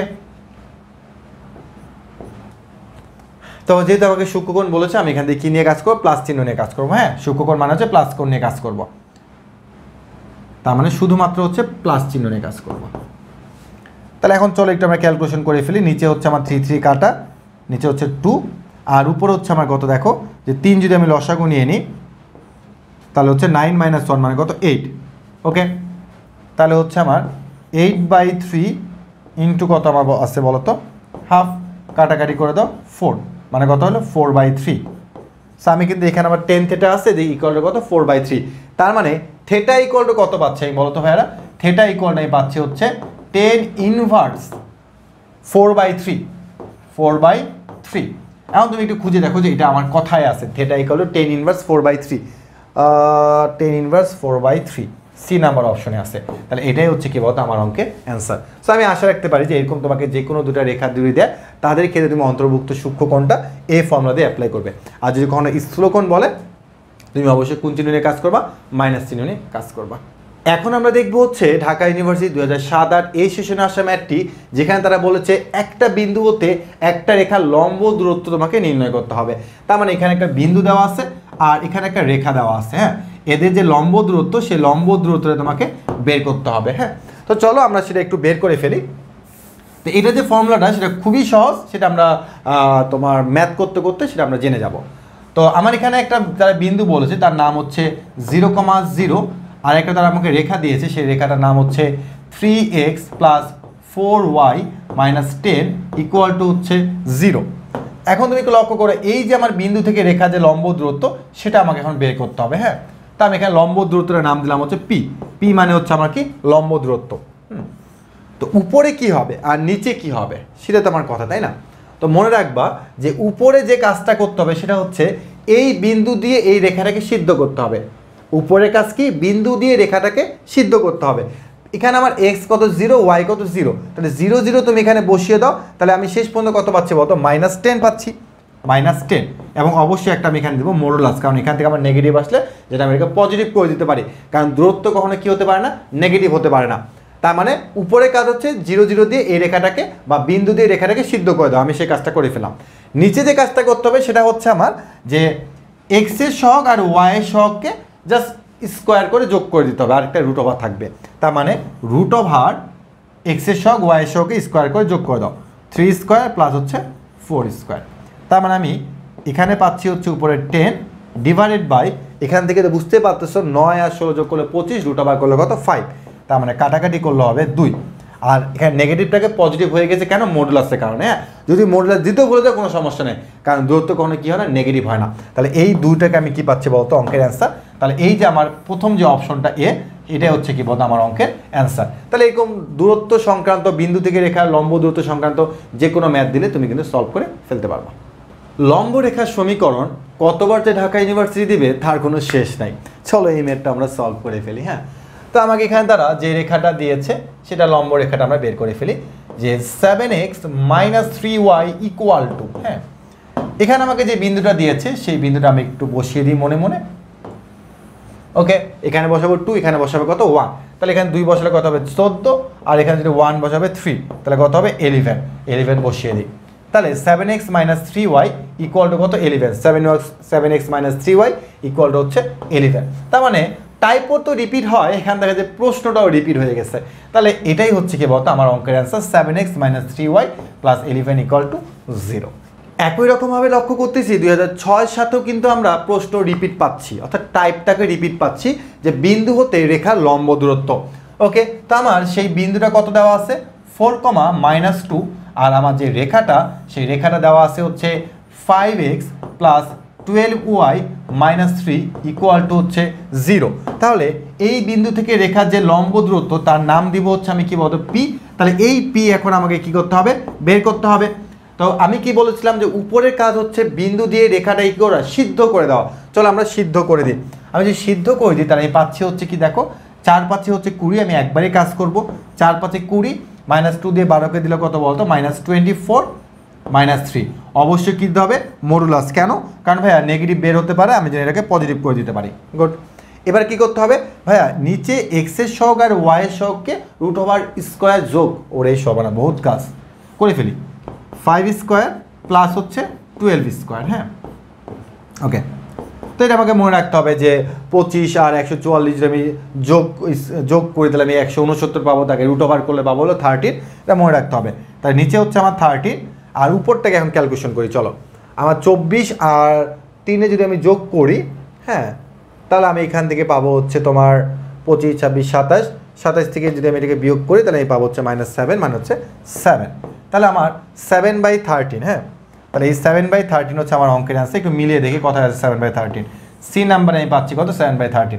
তো যেহেতু আমাকে সূক্ষ্মকোণ বলেছে আমি এখান থেকে কী নিয়ে কাজ করবো, প্লাস চিহ্ন নিয়ে কাজ করবো। হ্যাঁ, সূক্ষ্মকোণ মানে হচ্ছে প্লাস কোণ নিয়ে কাজ করবো, তার মানে শুধুমাত্র হচ্ছে প্লাস চিহ্ন নিয়ে কাজ করবো। তাহলে এখন চলো একটু আমরা ক্যালকুলেশন করে ফেলি। নিচে হচ্ছে আমার থ্রি থ্রি কাটা, নিচে হচ্ছে টু, আর উপরে হচ্ছে আমার কত দেখো যে তিন যদি আমি লসাগু নিয়ে নিই তাহলে হচ্ছে নাইন মাইনাস ওয়ান মানে কত এইট। ওকে, তাহলে হচ্ছে আমার এইট বাই থ্রি ইন্টু কত আমার আছে বলো তো হাফ, কাটাকাটি করে দাও ফোর, মানে কত হলো ফোর বাই থ্রি। সো আমি কিন্তু এখানে আমার টেন থেটা আছে যে ইকুয়াল টু কত ফোর বাই থ্রি। তার মানে থেটা ইকুয়াল টু কত পাচ্ছে আমি বলো তো ভাইয়ারা, থেটা ইকুয়াল টু আমি পাচ্ছি হচ্ছে tan inverse four by three, four by three. এখন তুমি একটু খুঁজে দেখো যে এটা আমার কথায় আছে theta equal to tan inverse four by three, tan inverse four by three c number অপশনে আছে। তাহলে এটাই হচ্ছে কি বলতো আমার অঙ্কের অ্যান্সার। সো আমি আশা রাখতে পারি যে এরকম তোমাকে যে কোনো দুটো রেখা দূরে দেয় তাদের ক্ষেত্রে তুমি অন্তর্ভুক্ত সূক্ষ্মকোণটা এই ফর্মুলা দিয়ে অ্যাপ্লাই করবে। আর যদি কখনো স্থূলকোণ বলে তুমি অবশ্যই কোন চিহ্ন নিয়ে কাজ করবা, মাইনাস চিহ্ন নিয়ে কাজ করবা। এখন আমরা দেখবো হচ্ছে ঢাকা ইউনিভার্সিটি দুই হাজার সাত আট এই সেশনে আসা ম্যাথটি, যেখানে তারা বলেছে একটা বিন্দু হতে একটা রেখার লম্ব দূরত্ব তোমাকে নির্ণয় করতে হবে। তার মানে এখানে একটা বিন্দু দেওয়া আছে আর এখানে একটা রেখা দেওয়া আছে। হ্যাঁ, এদের যে লম্ব দূরত্ব সেই লম্ব দূরত্বটা তোমাকে বের করতে হবে। হ্যাঁ, তো চলো আমরা সেটা একটু বের করে ফেলি। তো এটা যে ফর্মুলাটা সেটা খুবই সহজ, সেটা আমরা তোমার ম্যাথ করতে করতে সেটা আমরা জেনে যাব। তো আমার এখানে একটা যারা বিন্দু বলেছে তার নাম হচ্ছে জিরো কমা জিরো, আর একটা তারা আমাকে রেখা দিয়েছে সেই রেখাটার নাম হচ্ছে three x plus four y minus ten equal to হচ্ছে জিরো। এখন তুমি একটু লক্ষ্য করো এই যে আমার বিন্দু থেকে রেখা যে লম্ব দূরত্ব সেটা আমাকে এখন বের করতে হবে। হ্যাঁ, তা আমি এখানে লম্ব দূরত্বের নাম দিলাম হচ্ছে পি। পি মানে হচ্ছে আমার কি লম্ব দূরত্ব। তো উপরে কি হবে আর নিচে কি হবে সেটা তো আমার কথা, তাই না? তো মনে রাখবা যে উপরে যে কাজটা করতে হবে সেটা হচ্ছে এই বিন্দু দিয়ে এই রেখাটাকে সিদ্ধ করতে হবে। উপরের কাজ কি বিন্দু দিয়ে রেখাটাকে সিদ্ধ করতে হবে। এখানে আমার এক্স কত জিরো, ওয়াই কত জিরো, তাহলে জিরো জিরো তুমি এখানে বসিয়ে দাও, তাহলে আমি শেষ পর্যন্ত কত পাচ্ছি বলতো, মাইনাস টেন পাচ্ছি, মাইনাস টেন। এবং অবশ্যই একটা আমি এখানে দেবো মডুলাস, কারণ এখান থেকে আমার নেগেটিভ আসলে যেটা আমি এটাকে পজিটিভ করে দিতে পারি, কারণ দূরত্ব কখনো কী হতে পারে না, নেগেটিভ হতে পারে না। তার মানে উপরে কাজ হচ্ছে জিরো জিরো দিয়ে এই রেখাটাকে বা বিন্দু দিয়ে রেখাটাকে সিদ্ধ করে দাও, আমি সেই কাজটা করে ফেলাম। নিচে যে কাজটা করতে হবে সেটা হচ্ছে আমার যে এক্সের সহগ আর ওয়াইয়ের সহগকে জাস্ট স্কোয়ার করে যোগ করে দিতে হবে, আর একটা রুট ওভার থাকবে। তার মানে রুট ওভার এক্সের সহগ ওয়াইয়ের সহগকে স্কোয়ার করে যোগ করে দাও, থ্রি স্কোয়ার প্লাস হচ্ছে ফোর স্কোয়ার। তার মানে আমি এখানে পাচ্ছি হচ্ছে উপরে টেন ডিভাইডেড বাই, এখান থেকে তো বুঝতে পারতেছো নয় আর ষোলো যোগ করলে পঁচিশ, রুট ওভার করলে কত, ফাইভ। তার মানে কাটাকাটি করলে হবে দুই। আর এখানে নেগেটিভটাকে পজিটিভ হয়ে গেছে কেন, মডুলাসের কারণে। হ্যাঁ, যদি মডুলাস দিতেও বলে দেয় কোনো সমস্যা নেই, কারণ দূরত্ব কখনো কী হয় না, নেগেটিভ হয় না। তাহলে এই দুইটাকে আমি কি পাচ্ছি বলতো, অঙ্কের অ্যান্সার। তাহলে এই যে আমার প্রথম যে অপশনটা এ, এটাই হচ্ছে কি বলতো আমার অঙ্কের অ্যান্সার। তাহলে এরকম দূরত্ব সংক্রান্ত, বিন্দু থেকে রেখা লম্ব দূরত্ব সংক্রান্ত যে কোনো ম্যাথ দিলে তুমি কিন্তু সলভ করে ফেলতে পারবা। লম্ব রেখার সমীকরণ কতবার যে ঢাকা ইউনিভার্সিটি দিবে তার কোনো শেষ নাই। চলো এই ম্যাথটা আমরা সলভ করে ফেলি। হ্যাঁ, তো আমাকে এখানে তারা যে রেখাটা দিয়েছে সেটা লম্ব রেখাটা আমরা বের করে ফেলি, যে seven x minus three y equal to. হ্যাঁ, এখানে আমাকে যে বিন্দুটা দিয়েছে সেই বিন্দুটা আমি একটু বসিয়ে দিই মনে মনে। ওকে, এখানে বসাবো টু, এখানে বসাবে কত, ওয়ান। তাহলে এখানে দুই বসালে কত হবে, চোদ্দো, আর এখানে যদি ওয়ান বসাবে থ্রি, তাহলে কত হবে, এলিভেন। এলিভেন বসিয়ে দিই। তাহলে seven x minus three y equal to কত, eleven. Seven x seven x minus three y equal to হচ্ছে এলিভেন। তার মানে টাইপও তো রিপিট হয়, এখান থেকে যে প্রশ্নটাও রিপিট হয়ে গেছে। তাহলে এটাই হচ্ছে কি বলতো আমার অঙ্কের answer, seven x minus three y plus eleven equal to zero. একই রকমভাবে লক্ষ্য করতেছি দুই হাজার ছয় সাতেও কিন্তু আমরা প্রশ্ন রিপিট পাচ্ছি, অর্থাৎ টাইপটাকে রিপিট পাচ্ছি, যে বিন্দু হতে রেখার লম্ব দূরত্ব। ওকে, তো আমার সেই বিন্দুটা কত দেওয়া আছে, ফোর কমা মাইনাস টু, আর আমার যে রেখাটা সেই রেখাটা দেওয়া আছে হচ্ছে five x plus twelve y minus three equal to হচ্ছে জিরো। তাহলে এই বিন্দু থেকে রেখার যে লম্ব দূরত্ব তার নাম দিব হচ্ছে আমি কি বলতো, পি। তাহলে এই পি এখন আমাকে কি করতে হবে, বের করতে হবে। তো আমি কি বলেছিলাম যে উপরের কাজ হচ্ছে বিন্দু দিয়ে রেখাটা কি করা, সিদ্ধ করে দেওয়া। চলো আমরা সিদ্ধ করে দিই। আমি যদি সিদ্ধ করে দিই তাহলে আমি পাচ্ছি হচ্ছে কি, দেখো চার পাঁচে হচ্ছে কুড়ি, আমি একবারই কাজ করব। চার পাঁচে কুড়ি, মাইনাস টু দিয়ে বারোকে দিলে কত বলতো, minus twenty four minus three. অবশ্যই কী দিতে হবে, মডুলাস। কেন, কারণ ভাইয়া নেগেটিভ বের হতে পারে, আমি যেন এটাকে পজিটিভ করে দিতে পারি। গুড। এবার কি করতে হবে ভাইয়া, নিচে এক্সের সহগ আর ওয়াইয়ের সহগকে রুট ওভার স্কোয়ার যোগ, ওর এই সব না বহুত কাজ করে ফেলি, ফাইভ স্কোয়ার প্লাস হচ্ছে টুয়েলভ স্কোয়ার। হ্যাঁ, ওকে। তো এটা আমাকে মনে রাখতে হবে যে পঁচিশ আর একশো চুয়াল্লিশ যদি আমি যোগ যোগ করে দিলে আমি একশো উনসত্তর পাবো, তাকে রুট ওভার করলে পাবো হলো থার্টিন। এটা মনে রাখতে হবে। তাই নিচে হচ্ছে আমার থার্টিন, আর উপরটাকে এখন ক্যালকুলেশন করি। চলো, আমার চব্বিশ আর তিনে যদি আমি যোগ করি, হ্যাঁ, তাহলে আমি এখান থেকে পাবো হচ্ছে তোমার পঁচিশ ছাব্বিশ সাতাশ, সাতাশ থেকে যদি আমি এটাকে বিয়োগ করি তাহলে আমি পাবো হচ্ছে মাইনাস সেভেন, মানে হচ্ছে সেভেন। তাহলে আমার সেভেন বাই থার্টিন। হ্যাঁ, তাহলে এই সেভেন বাই থার্টিন হচ্ছে আমার অঙ্কের অ্যান্সার। একটু মিলিয়ে দেখি কোথায় আছে সেভেন বাই থার্টিন। সি নাম্বারে আমি পাচ্ছি কত, সেভেন বাই থার্টিন।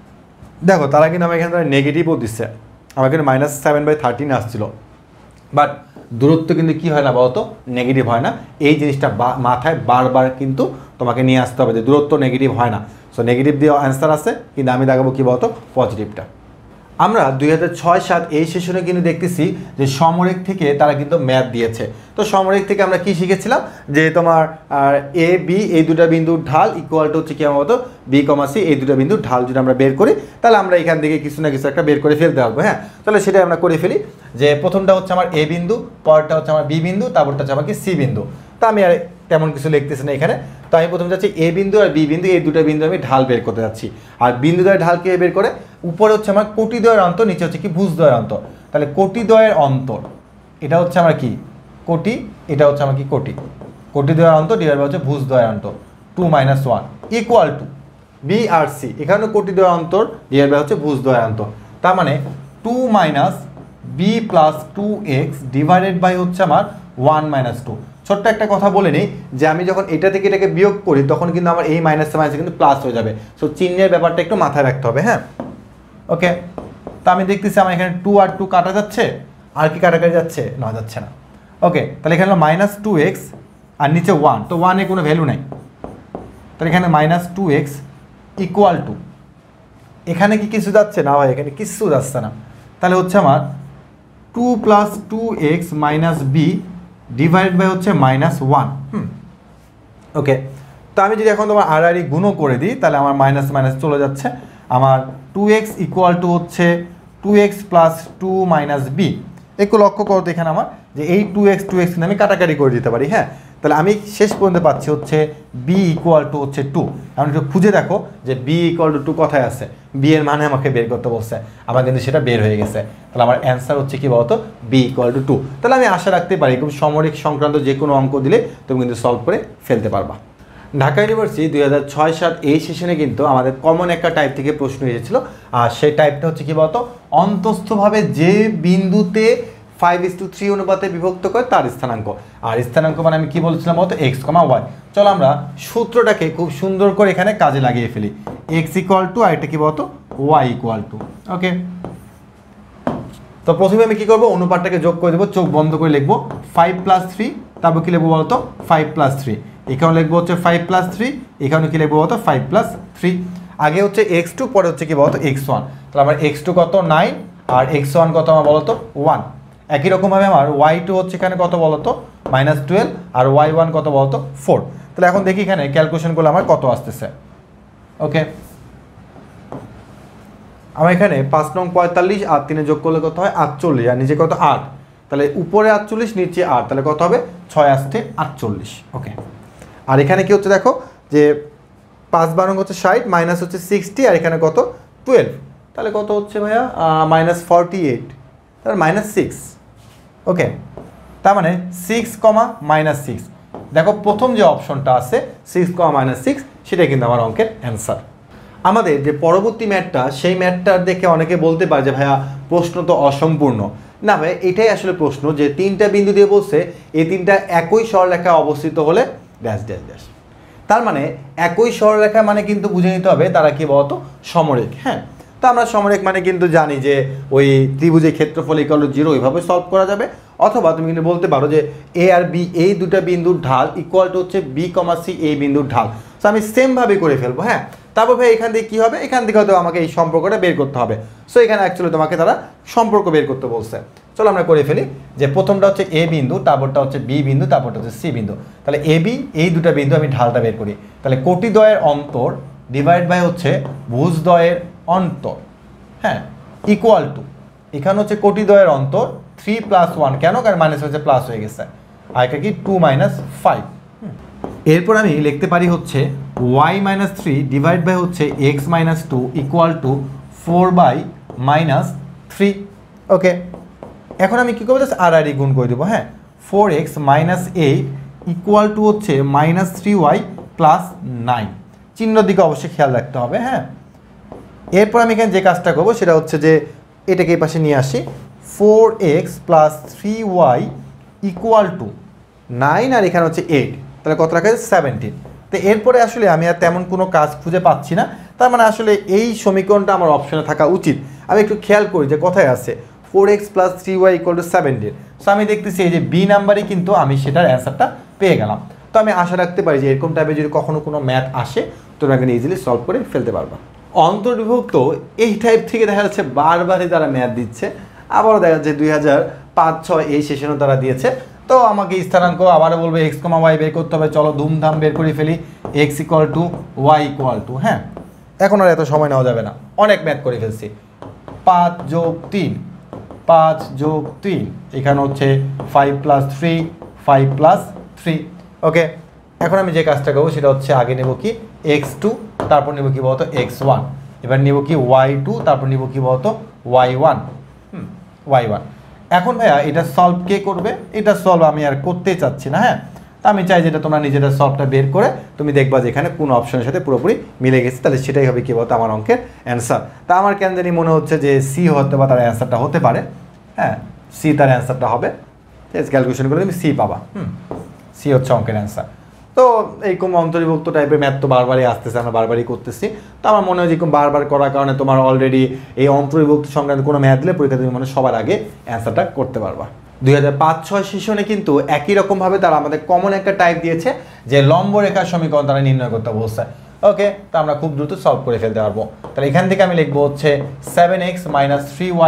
দেখো তারা কিন্তু আমার এখানে নেগেটিভও দিচ্ছে, আমার কিন্তু মাইনাস সেভেন বাই থার্টিন আসছিল, বাট দূরত্ব কিন্তু কী হয় না বলতো, নেগেটিভ হয় না। এই জিনিসটা মাথায় বারবার কিন্তু তোমাকে নিয়ে আসতে হবে যে দূরত্ব নেগেটিভ হয় না। সো নেগেটিভ দিয়ে অ্যান্সার আছে, কিন্তু আমি দেখাবো কী বলতো, পজিটিভটা। আমরা দুই হাজার ছয় সাত এই সেশনে কিন্তু দেখতেছি যে সমরেখ থেকে তারা কিন্তু ম্যাথ দিয়েছে। তো সমরেখ থেকে আমরা কি শিখেছিলাম, যে তোমার এ বি এই দুটা বিন্দুর ঢাল ইকুয়াল টু হচ্ছে কি আমার মতো বি কমা সি, এই দুটা বিন্দুর ঢাল যদি আমরা বের করি তাহলে আমরা এখান থেকে কিছু না কিছু একটা বের করে ফেলতে পারবো। হ্যাঁ, তাহলে সেটাই আমরা করে ফেলি। যে প্রথমটা হচ্ছে আমার এ বিন্দু, পরটা হচ্ছে আমার বি বিন্দু, তারপরটা হচ্ছে আমার কি সি বিন্দু। তা আমি আর তেমন কিছু লিখতেছি না এখানে। তো আমি প্রথমে যাচ্ছি এ বিন্দু আর বি বিন্দু, এই দুটো বিন্দু আমি ঢাল বের করতে যাচ্ছি। আর বিন্দু দ্বয়ের ঢাল কে বের করে, উপরে হচ্ছে আমার কোটি দ্বয়ের অন্তর, নিচে হচ্ছে কি ভুজ দ্বয়ের অন্তর। তাহলে কোটি দ্বয়ের অন্তর এটা হচ্ছে আমার কি কোটি, এটা হচ্ছে আমার কি কোটি, কোটি দ্বয়ের অন্তর ডিভাইড বাই হচ্ছে ভুজ দ্বয়ের অন্তর, two minus one equal to b আর সি। এখানে কোটি দ্বয়ের অন্তর ডিভাইড বাই হচ্ছে ভুজ দ্বয়ের অন্তর। তার মানে two minus b plus two x divided by হচ্ছে আমার ওয়ান মাইনাস টু। ছোট্ট একটা কথা বলে নিই, যে আমি যখন এটা থেকে এটাকে বিয়োগ করি তখন কিন্তু আমার এই মাইনাসে মাইনাসে কিন্তু প্লাস হয়ে যাবে। সো চিহ্নের ব্যাপারটা একটু মাথায় রাখতে হবে। হ্যাঁ, ওকে। তো আমি দেখতেছি আমার এখানে টু আর টু কাটা যাচ্ছে, আর কি কাটাকাটি যাচ্ছে না, যাচ্ছে না। ওকে, তাহলে এখানে মাইনাস টু এক্স আর নিচে ওয়ান, তো ওয়ানে কোনো ভ্যালু নাই। তাহলে এখানে minus two x equal to, এখানে কি কিছু যাচ্ছে না ভাই, এখানে কিছু যাচ্ছে না। তাহলে হচ্ছে আমার two plus two x minus b divide by হচ্ছে মাইনাস ওয়ান। হুম ওকে, তো আমি যদি এখন তোমার আর আর ই গুণও করে দিই তাহলে আমার মাইনাস মাইনাস চলে যাচ্ছে, আমার টু এক্স ইকুয়াল টু হচ্ছে two x plus two minus b. একটু লক্ষ্য করো তো এখানে আমার যে এই টু এক্স টু এক্স আমি কাটাকাটি করে দিতে পারি। হ্যাঁ, তাহলে আমি শেষ পর্যন্ত পাচ্ছি হচ্ছে বি ইকুয়াল টু হচ্ছে টু। আমি একটু খুঁজে দেখো যে বি ইকুয়াল টু টু কোথায় আছে, বি এর মানে আমাকে বের করতে বলছে, আমার কিন্তু সেটা বের হয়ে গেছে। তাহলে আমার অ্যান্সার হচ্ছে কি বলতো, বি ইকুয়াল টু টু। তাহলে আমি আশা রাখতে পারি খুব সমরিক সংক্রান্ত যে কোনো অঙ্ক দিলে তুমি কিন্তু সলভ করে ফেলতে পারবা। ঢাকা ইউনিভার্সিটি দুই হাজার ছয় সাত এই সেশনে কিন্তু আমাদের কমন একটা টাইপ থেকে প্রশ্ন এসেছিল, আর সেই টাইপটা হচ্ছে কি বলতো, অন্তস্থভাবে যে বিন্দুতে ফাইভ ইস টু থ্রি অনুপাতে বিভক্ত করে তার স্থানাঙ্ক। আর স্থানাঙ্ক মানে আমি কি বলছিলাম বলতো, এক্স কমা ওয়াই। চলো আমরা সূত্রটাকে খুব সুন্দর করে এখানে কাজে লাগিয়ে ফেলি। এক্স ইকুয়াল টু আর এটা কি বলতো, ওয়াই ইকুয়াল টু। ওকে, তো প্রথমে আমি কি করবো, অনুপাতটাকে যোগ করে দেবো, চোখ বন্ধ করে লিখবো ফাইভ প্লাস থ্রি, তারপর কি লিখবো বলতো ফাইভ প্লাস থ্রি, এখানে লিখবো হচ্ছে ফাইভ প্লাস থ্রি, এখানে কি লিখবো বলতো ফাইভ প্লাস থ্রি। আগে হচ্ছে এক্স টু, পরে হচ্ছে কি বলতো এক্স ওয়ান। তাহলে আমার এক্স টু কত নাইন, আর এক্স ওয়ান কত আমার বলতো ওয়ান। একই রকমভাবে আমার ওয়াই টু হচ্ছে এখানে কত বলতো মাইনাস টুয়েলভ, আর ওয়াই ওয়ান কত বলতো ফোর। তাহলে এখন দেখি এখানে ক্যালকুলেশন করলে আমার কত আসতেছে। ওকে, আমার এখানে পাঁচ নং পঁয়তাল্লিশ আর তিনে যোগ করলে কত হয় আটচল্লিশ, আর নিচে কত আট, তাহলে উপরে আটচল্লিশ নিচে আট, তাহলে কত হবে ছয় আসতে আটচল্লিশ। ওকে, আর এখানে কি হচ্ছে দেখো যে পাঁচ বারং হচ্ছে ষাট, মাইনাস হচ্ছে সিক্সটি, আর এখানে কত টুয়েলভ, তাহলে কত হচ্ছে ভাইয়া মাইনাস ফর্টি এইট, তাহলে মাইনাস সিক্স। ওকে, তার মানে সিক্স কমা মাইনাস সিক্স, দেখো প্রথম যে অপশনটা আছে সিক্স কমা মাইনাস সিক্স, সেটাই কিন্তু আমার অঙ্কের অ্যান্সার। আমাদের যে পরবর্তী ম্যাথটা, সেই ম্যাথটার দেখে অনেকে বলতে পারে যে ভাইয়া প্রশ্ন তো অসম্পূর্ণ। না ভাই, এটাই আসলে প্রশ্ন যে তিনটা বিন্দু দিয়ে বলছে এই তিনটা একই সরলরেখায় অবস্থিত হলে ড্যাশ ড্যাশ ড্যাশ। তার মানে একই সরলরেখা মানে কিন্তু বুঝে নিতে হবে তারা কি বলতো সমরেখ। হ্যাঁ, তো আমরা সমরেখ মানে কিন্তু জানি যে ওই ত্রিভুজের ক্ষেত্রফল ইকুয়াল টু জিরো, ওইভাবে সলভ করা যাবে। অথবা তুমি কিন্তু বলতে পারো যে এ আর বি এই দুটা বিন্দুর ঢাল ইকুয়াল টু হচ্ছে বি কমা সি এই বিন্দুর ঢাল। তো আমি সেমভাবে করে ফেলবো। হ্যাঁ, তারপর ভাই এখান থেকে কী হবে, এখান থেকে হয়তো আমাকে এই সম্পর্কটা বের করতে হবে। সো এখানে অ্যাকচুয়ালি তোমাকে তারা সম্পর্ক বের করতে বলছে। চলো আমরা করে ফেলি যে প্রথমটা হচ্ছে এ বিন্দু, তারপরটা হচ্ছে বি বিন্দু, তারপরটা হচ্ছে সি বিন্দু। তাহলে এ বি এই দুটা বিন্দু আমি ঢালটা বের করি। তাহলে কোটিদ্বয়ের অন্তর ডিভাইড বাই হচ্ছে ভুজদ্বয়ের অন্তর। হ্যাঁ, ইকুয়াল টু এখানে হচ্ছে কোটিদ্বয়ের অন্তর থ্রি প্লাস ওয়ান, কেন কারণ মাইনাস হচ্ছে প্লাস হয়ে গেছে, আর এটা কি টু মাইনাস ফাইভ। এরপর আমি লিখতে পারি হচ্ছে y minus three divide by হচ্ছে x minus two equal to four by minus three. Okay, এখন আমি কী করবো, জাস্ট আর আর ই গুণ করে দেবো। হ্যাঁ, four x minus eight equal to হচ্ছে minus three y plus nine. চিহ্নর দিকে অবশ্যই খেয়াল রাখতে হবে। হ্যাঁ, এরপর আমি এখানে যে কাজটা করবো সেটা হচ্ছে যে এটাকে এই পাশে নিয়ে আসি, four x plus three y equal to nine, আর এখানে হচ্ছে এইট, তাহলে কত রাখা যায় সেভেন্টিন। তো এরপরে আসলে আমি আর তেমন কোনো কাজ খুঁজে পাচ্ছি না, তার মানে আসলে এই সমীকরণটা আমার অপশনে থাকা উচিত। আমি একটু খেয়াল করি যে কোথায় আছে four x plus three y equal to seventeen. So আমি দেখতেছি এই যে বি নাম্বারে কিন্তু আমি সেটার অ্যান্সারটা পেয়ে গেলাম। তো আমি আশা রাখতে পারি যে এরকম টাইপের যদি কখনো কোনো ম্যাথ আসে তোমরা এখানে ইজিলি সলভ করে ফেলতে পারবা। অন্তর্বিভক্ত এই টাইপ থেকে দেখা যাচ্ছে বারবারই তারা ম্যাথ দিচ্ছে, আবারও দেখা যাচ্ছে দুই হাজার পাঁচ ছয় এই সেশনও তারা দিয়েছে। তো আমাকে স্থানাঙ্ক আবারও বলবে এক্স কমা ওয়াই বের করতে হবে। চলো ধুমধাম বের করে ফেলি, x equal to y equal to. হ্যাঁ, এখন আর এত সময় নেওয়া যাবে না, অনেক ম্যাথ করে ফেলছি। পাঁচ যোগ তিন, পাঁচ যোগ তিন, এখানে হচ্ছে five plus three, five plus three. Okay, এখন আমি যে কাজটা করবো সেটা হচ্ছে আগে নেব কি এক্স টু, তারপর নেব কি বলতো এক্স ওয়ান, এবার নেব কি ওয়াই টু, তারপর নেব কি বলতো y one. Hmm, y one. এখন ভাইয়া এটা সলভ কে করবে, এটা সলভ আমি আর করতে চাচ্ছি না। হ্যাঁ, তা আমি চাই যেটা তোমরা নিজেরা সলভটা বের করে তুমি দেখবা যে এখানে কোন অপশনের সাথে পুরোপুরি মিলে গেছে, তাহলে সেটাই হবে কি বলতো আমার অঙ্কের অ্যান্সার। তা আমার কেন জানি মনে হচ্ছে যে সি হতে বা তার অ্যান্সারটা হতে পারে। হ্যাঁ, সি তার অ্যান্সারটা হবে, ক্যালকুলেশন করে তুমি সি পাবা। হুম, সি হচ্ছে অঙ্কের অ্যান্সার। তো এইরকম অন্তর্বিভক্ত টাইপের ম্যাথ তো বারবারই আসতেছে, আমরা বারবারই করতেছি। তো আমার মনে হয় যে বারবার করার কারণে তোমার অলরেডি এই অন্তর্বিভক্ত সংক্রান্ত কোনো ম্যাথ দিলে পরীক্ষা তুমি মানে সবার আগে অ্যান্সারটা করতে পারবা। দুই হাজার পাঁচ ছয় সেশনে কিন্তু একই রকমভাবে তারা আমাদের কমন একটা টাইপ দিয়েছে যে লম্ব রেখার সমীকরণ তারা নির্ণয় করতে বলছে। ওকে, তো আমরা খুব দ্রুত সলভ করে ফেলতে পারবো। তাহলে এখান থেকে আমি লিখবো হচ্ছে seven x minus three y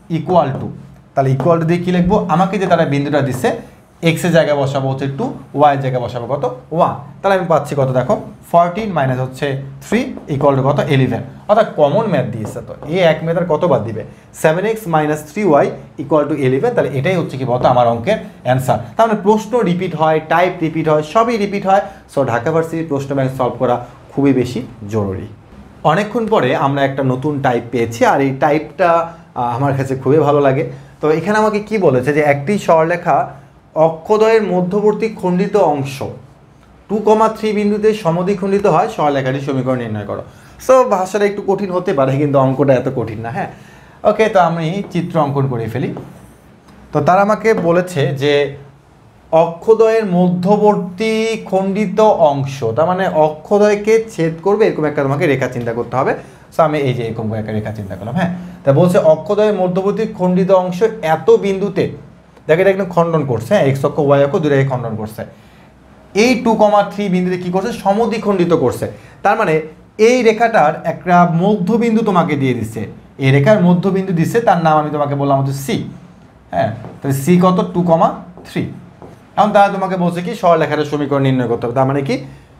equal to, তাহলে ইকুয়াল টু দিয়ে কী লিখবো, আমাকে যে তারা বিন্দুটা দিচ্ছে এক্সের জায়গায় বসাবো হচ্ছে টু, ওয়াইয়ের জায়গায় বসাবো কত ওয়ান, তাহলে আমি পাচ্ছি কত দেখো ফোরটিন মাইনাস হচ্ছে থ্রি ইকুয়াল টু কত ইলেভেন, অর্থাৎ কমন ম্যাথ দিয়েছে। তো এই এক ম্যাথের কত বাদ দিবে, seven x minus three y equal to eleven, তাহলে এটাই হচ্ছে কি বলতো আমার অঙ্কের অ্যান্সার। তার মানে প্রশ্ন রিপিট হয়, টাইপ রিপিট হয়, সবই রিপিট হয়। সো ঢাকা ভার্সিটির প্রশ্ন ব্যাংক সলভ করা খুবই বেশি জরুরি। অনেকক্ষণ পরে আমরা একটা নতুন টাইপ পেয়েছি, আর এই টাইপটা আমার কাছে খুবই ভালো লাগে। তো এখানে আমাকে কি বলেছে যে একটি সরলরেখা অক্ষদ্বয়ের মধ্যবর্তী খণ্ডিত অংশ টু কমা থ্রি বিন্দুতে সমদ্বিখণ্ডিত হয়, সরলরেখাটির সমীকরণ নির্ণয় করো। সো ভাষাটা একটু কঠিন হতে পারে, কিন্তু অঙ্কটা এত কঠিন না। হ্যাঁ, ওকে, তো আমি চিত্র অঙ্কন করে ফেলি। তো তারা আমাকে বলেছে যে অক্ষদ্বয়ের মধ্যবর্তী খণ্ডিত অংশ, তার মানে অক্ষদ্বয়কে ছেদ করবে এরকম একটা তোমাকে রেখা চিন্তা করতে হবে। সো আমি এই যে এরকম একটা রেখা চিন্তা করলাম। হ্যাঁ, তা বলছে অক্ষদ্বয়ের মধ্যবর্তী খণ্ডিত অংশ এত বিন্দুতে, দেখে এটা একদম খণ্ডন করছে, হ্যাঁ এক্স অক্ষ ওয়াই অক্ষ দুটাকে খণ্ডন করছে, এই টু কমা থ্রি বিন্দুতে কী করছে সমদ্বিখণ্ডিত করছে। তার মানে এই রেখাটার একটা মধ্যবিন্দু তোমাকে দিয়ে দিচ্ছে, এই রেখার মধ্যবিন্দু দিচ্ছে, তার নাম আমি তোমাকে বললাম হচ্ছে সি। হ্যাঁ, তাহলে সি কত টু কমা থ্রি। এখন তারা তোমাকে বলছে কি সরলরেখার সমীকরণ নির্ণয় করতে হবে, তার মানে কি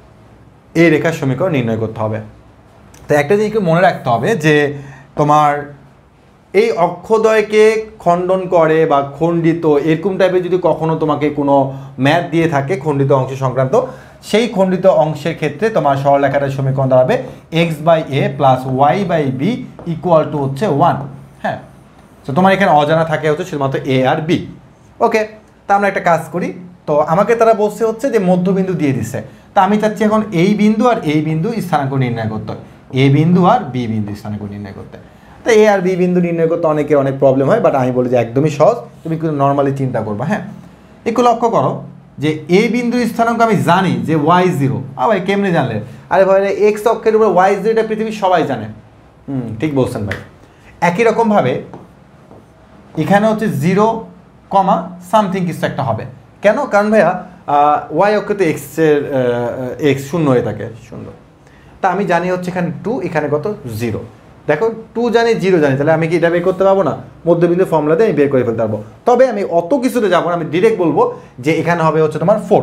এই রেখার সমীকরণ নির্ণয় করতে হবে। তো একটা জিনিস মনে রাখতে হবে যে তোমার এই অক্ষদ্বয়কে খণ্ডন করে বা খণ্ডিত এরকম টাইপের যদি কখনো তোমাকে কোনো ম্যাথ দিয়ে থাকে খণ্ডিত অংশ সংক্রান্ত, সেই খণ্ডিত অংশের ক্ষেত্রে তোমার সরলরেখাটার সমীকরণ দাঁড়াবে x by A plus Y by B equal to হচ্ছে ওয়ান। হ্যাঁ, তো তোমার এখানে অজানা থাকে হচ্ছে শুধুমাত্র এ আর বি। ওকে, তা আমরা একটা কাজ করি। তো আমাকে তারা বলছে হচ্ছে যে মধ্যবিন্দু দিয়ে দিচ্ছে, তা আমি চাচ্ছি এখন এই বিন্দু আর এই বিন্দু স্থানাঙ্ক নির্ণয় করতে, এ বিন্দু আর বি বিন্দু স্থানাঙ্ক নির্ণয় করতে। তো এ আর বি বিন্দু নির্ণয় করতে অনেকের অনেক প্রবলেম হয়, বাট আমি বলি যে একদমই সহজ, তুমি কিন্তু নর্মালি চিন্তা করবা। হ্যাঁ, একটু লক্ষ্য করো যে এ বিন্দুর স্থানাঙ্ক আমি জানি যে ওয়াই জিরো। আ ভাই কেমনে জানলে? আরে ভাই এক্স অক্ষের উপরে ওয়াই জিরোটা পৃথিবীর সবাই জানে। হুম, ঠিক বলছেন ভাই। একই রকমভাবে এখানে হচ্ছে জিরো কমা সামথিং কিছু একটা হবে। কেন? কারণ ভাইয়া ওয়াই অক্ষে তো এক্সের এক্স শূন্য হয়ে থাকে, শূন্য। তা আমি জানি হচ্ছে এখানে টু, এখানে কত জিরো। দেখো টু জানি জিরো জানি, তাহলে আমি কি এটা বের করতে পারবো না? মধ্যবিন্দু ফর্মুলাতে আমি বের করে ফেলতে পারবো। তবে আমি অত কিছুতে যাবো না, আমি ডিরেক্ট বলবো যে এখানে হবে হচ্ছে তোমার ফোর,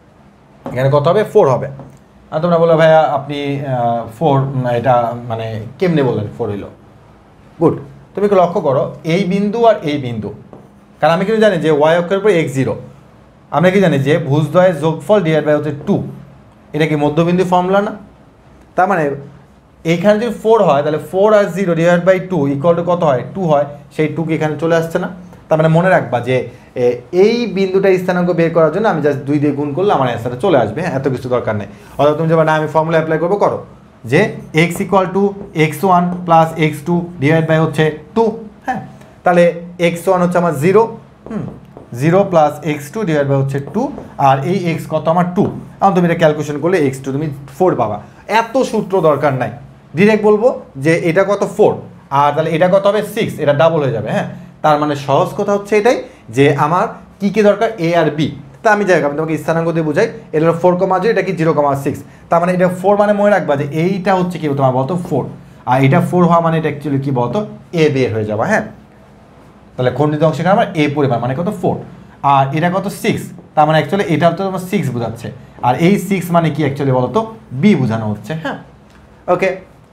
এখানে কত হবে ফোর হবে। আর তোমরা বলো ভাইয়া আপনি ফোর এটা মানে কেমনে বললেন ফোর হইলো? গুড, তুমি একটু লক্ষ্য করো এই বিন্দু আর এই বিন্দু, কারণ আমি কিন্তু জানি যে ওয়াই অক্ষের উপর এক্স জিরো, আমরা কি জানি যে ভুজদ্বয়ের যোগফল ডিভাইড বাই হচ্ছে টু, এটা কি মধ্যবিন্দু ফর্মুলা না? তার মানে এইখানে যদি ফোর হয় তাহলে ফোর আর zero divide by two equal to কত হয়? টু হয়। সেই টুকে এখানে চলে আসছে না? তার মানে মনে রাখবা যে এই বিন্দুটা স্থানাঙ্ক বের করার জন্য আমি জাস্ট দুই দিয়ে গুণ করলে আমার অ্যান্সারটা চলে আসবে। হ্যাঁ, এত কিছু দরকার নেই। অর্থাৎ তুমি যাবে না আমি ফর্মুলা অ্যাপ্লাই করবো, করো যে x equal to x one plus x two divide by হচ্ছে টু। হ্যাঁ, তাহলে এক্স ওয়ান হচ্ছে আমার zero, hmm zero plus x two divide by হচ্ছে টু, আর এই এক্স কত আমার টু। এখন তুমি এটা ক্যালকুলেশন করলে এক্স টু তুমি ফোর পাবা। এত সূত্র দরকার নাই, ডিরেক্ট বলবো যে এটা কত ফোর, আর তাহলে এটা কত হবে সিক্স, এটা ডাবল হয়ে যাবে। হ্যাঁ, তার মানে সহজ কথা হচ্ছে এটাই যে আমার কী কী দরকার, এ আর বি। তা আমি যাই আমি তোমাকে স্থানাঙ্ক দিয়ে বুঝাই, এটা হলো ফোর কমা জিরো, এটা কি জিরো কমা সিক্স। তার মানে এটা ফোর মানে মনে রাখবা যে এইটা হচ্ছে কি তোমার বলতো ফোর, আর এটা ফোর হওয়া মানে এটা অ্যাকচুয়ালি কি বলতো এ বের হয়ে যাবে। হ্যাঁ, তাহলে খণ্ডিত অংশ এখানে আমার এ পরিমাণ মানে কত ফোর, আর এটা কত সিক্স, তার মানে অ্যাকচুয়ালি এটা তো তোমার সিক্স বোঝাচ্ছে, আর এই সিক্স মানে কি অ্যাকচুয়ালি বলতো বি বোঝানো হচ্ছে। হ্যাঁ, ওকে,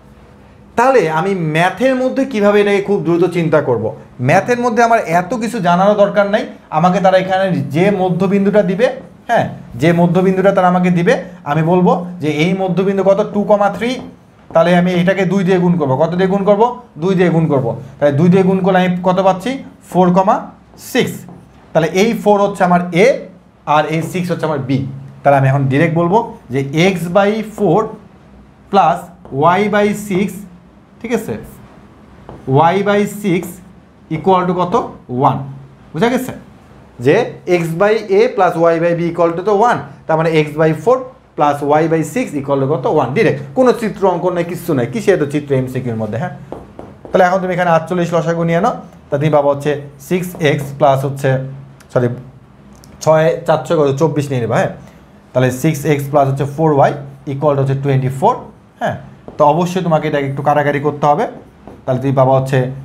তাহলে আমি ম্যাথের মধ্যে কিভাবে এটাকে খুব দ্রুত চিন্তা করব। ম্যাথের মধ্যে আমার এত কিছু জানারও দরকার নাই, আমাকে তারা এখানে যে মধ্যবিন্দুটা দিবে, হ্যাঁ যে মধ্যবিন্দুটা তারা আমাকে দিবে, আমি বলবো যে এই মধ্যবিন্দু কত টু কমা থ্রি, তাহলে আমি এটাকে দুই দিয়ে গুণ করবো। কত দিয়ে গুণ করবো? দুই দিয়ে গুণ করবো। তাহলে দুই দিয়ে গুণ করলে আমি কত পাচ্ছি? Four comma six. তাহলে এই ফোর হচ্ছে আমার এ আর এই সিক্স হচ্ছে আমার বি। তাহলে আমি এখন ডিরেক্ট বলবো যে x by four plus Y by six, ঠিক আছে, y by six equal to কত ওয়ান। বুঝা গেছে যে x by A plus Y by B equal to তো ওয়ান, তার মানে x by four plus Y by six equal to কত ওয়ান। ডিরেক্ট কোনো চিত্র অঙ্কন নেই, কিছু নাই, কি সে তো চিত্র এমসিকিউর মধ্যে। হ্যাঁ, তাহলে এখন তুমি এখানে আটচল্লিশ লসাগু নিয়ে নাও, তা তুমি পাবো হচ্ছে সিক্স এক্স প্লাস হচ্ছে সরি ছয় চারশো কত চব্বিশ নিয়ে নেবা। হ্যাঁ, তাহলে সিক্স এক্স প্লাস হচ্ছে ফোর ওয়াই ইকুয়াল টু হচ্ছে টোয়েন্টি ফোর। হ্যাঁ, তো অবশ্যই তোমাকে এটাকে একটু কারাগারি করতে হবে। তাহলে তুমি পাবা হচ্ছে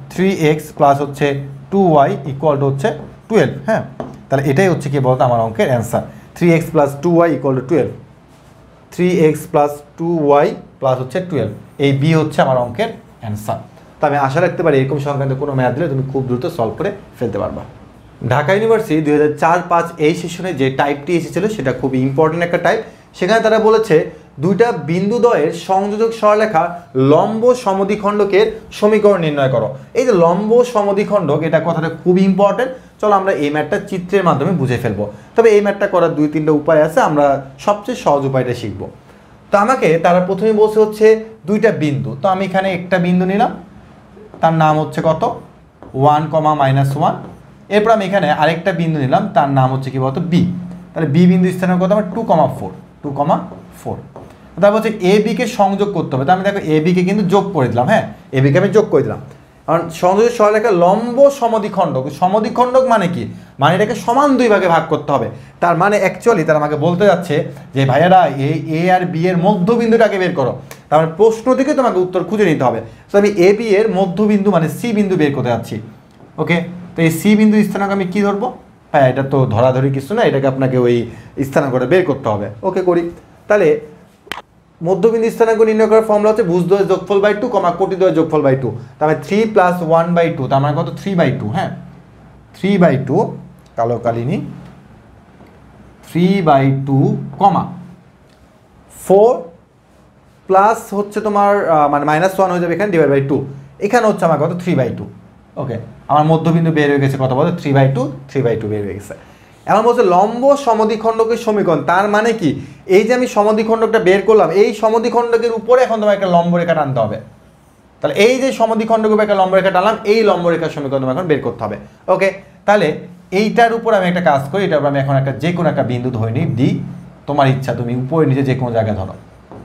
থ্রি এক্স প্লাস হচ্ছে টু ওয়াই ইকুয়াল টু হচ্ছে টুয়েলভ। হ্যাঁ, তাহলে এটাই হচ্ছে কি বলতো আমার অঙ্কের answer, three x plus two y equal to twelve. Three x plus two y plus হচ্ছে টুয়েলভ, এই বি হচ্ছে আমার অঙ্কের অ্যান্সার। তো আমি আশা রাখতে পারি এরকম সংক্রান্ত কোনো ম্যাথ দিলে তুমি খুব দ্রুত সলভ করে ফেলতে পারবা। ঢাকা ইউনিভার্সিটি দুই হাজার চার পাঁচ এই সেশনে যে টাইপটি এসেছিলো সেটা খুবই ইম্পর্টেন্ট একটা টাইপ। সেখানে তারা বলেছে দুইটা বিন্দুদ্বয়ের সংযোজক সরলরেখার লম্ব সমদ্বিখণ্ডকের সমীকরণ নির্ণয় করো। এই যে লম্ব সমদ্বিখণ্ডক, এটা কথাটা খুবই ইম্পর্টেন্ট। চলো আমরা এই ম্যাথটা চিত্রের মাধ্যমে বুঝে ফেলবো। তবে এই ম্যাথটা করার দুই তিনটা উপায় আছে, আমরা সবচেয়ে সহজ উপায়টা শিখবো। তো আমাকে তারা প্রথমে বলছে হচ্ছে দুইটা বিন্দু, তো আমি এখানে একটা বিন্দু নিলাম, তার নাম হচ্ছে কত ওয়ান কমা মাইনাস ওয়ান। এরপর আমি এখানে আরেকটা বিন্দু নিলাম, তার নাম হচ্ছে কি বলতো বি। তাহলে বি বিন্দু স্থানের কত আমার two comma four, two comma four. তারপর হচ্ছে এ বিকে সংযোগ করতে হবে, তো আমি দেখো এ বিকে কিন্তু যোগ করে দিলাম। হ্যাঁ, এ বিকে আমি যোগ করে দিলাম, কারণ সংযোগের সরলরেখা লম্ব সমদ্বিখণ্ডক। সমদ্বিখণ্ডক মানে কি, মানে এটাকে সমান দুই ভাগে ভাগ করতে হবে। তার মানে অ্যাকচুয়ালি তারা আমাকে বলতে যাচ্ছে যে ভাইয়ারা এই এ আর বি এর মধ্যবিন্দুটাকে বের করো। তার মানে প্রশ্ন থেকে তোমাকে উত্তর খুঁজে নিতে হবে। তো আমি এ বি এর মধ্যবিন্দু মানে সি বিন্দু বের করতে যাচ্ছি। ওকে, তো এই সি বিন্দু স্থানাঙ্ক আমি কি ধরবো? হ্যাঁ, এটা তো ধরাধরি কিছু না, এটাকে আপনাকে ওই স্থানাঙ্কটা বের করতে হবে। ওকে, করি। তাহলে মধ্যবিন্দু স্থানাঙ্ক নির্ণয় করার ফর্মুলা হচ্ছে ভুজদ্বয়ের যোগফল বাই টু কমা কোটিদ্বয়ের যোগফল বাই টু। তার মানে three plus one by two, তার মানে কত থ্রি বাই টু। হ্যাঁ, থ্রি বাই টু, কালো কালিনী, three by two comma four plus হচ্ছে তোমার মানে মাইনাস ওয়ান হয়ে যাবে এখানে, ডিভাইড বাই টু। এখানে হচ্ছে আমার কত থ্রি বাই টু। ওকে, আমার মধ্যবিন্দু বের হয়ে গেছে কত বলতো three by two, three by two বের হয়ে গেছে। এখন বলছে লম্ব সমদ্বিখণ্ডকের সমীকরণ। তার মানে কি, এই যে আমি সমদ্বিখণ্ডকটা বের করলাম, এই সমদ্বিখণ্ডকের উপরে এখন তোমার একটা লম্ব রেখা টানতে হবে। তাহলে এই যে সমদ্বিখণ্ডকের উপরে একটা লম্ব রেখা টানলাম, এই লম্ব রেখার সমীকরণ তোমার এখন বের করতে হবে। ওকে, তাহলে এইটার উপর আমি একটা কাজ করি, এটার উপর আমি এখন একটা যে কোনো একটা বিন্দু ধরে নিই ডি। তোমার ইচ্ছা, তুমি উপরে নিচে যে কোনো জায়গায় ধরো।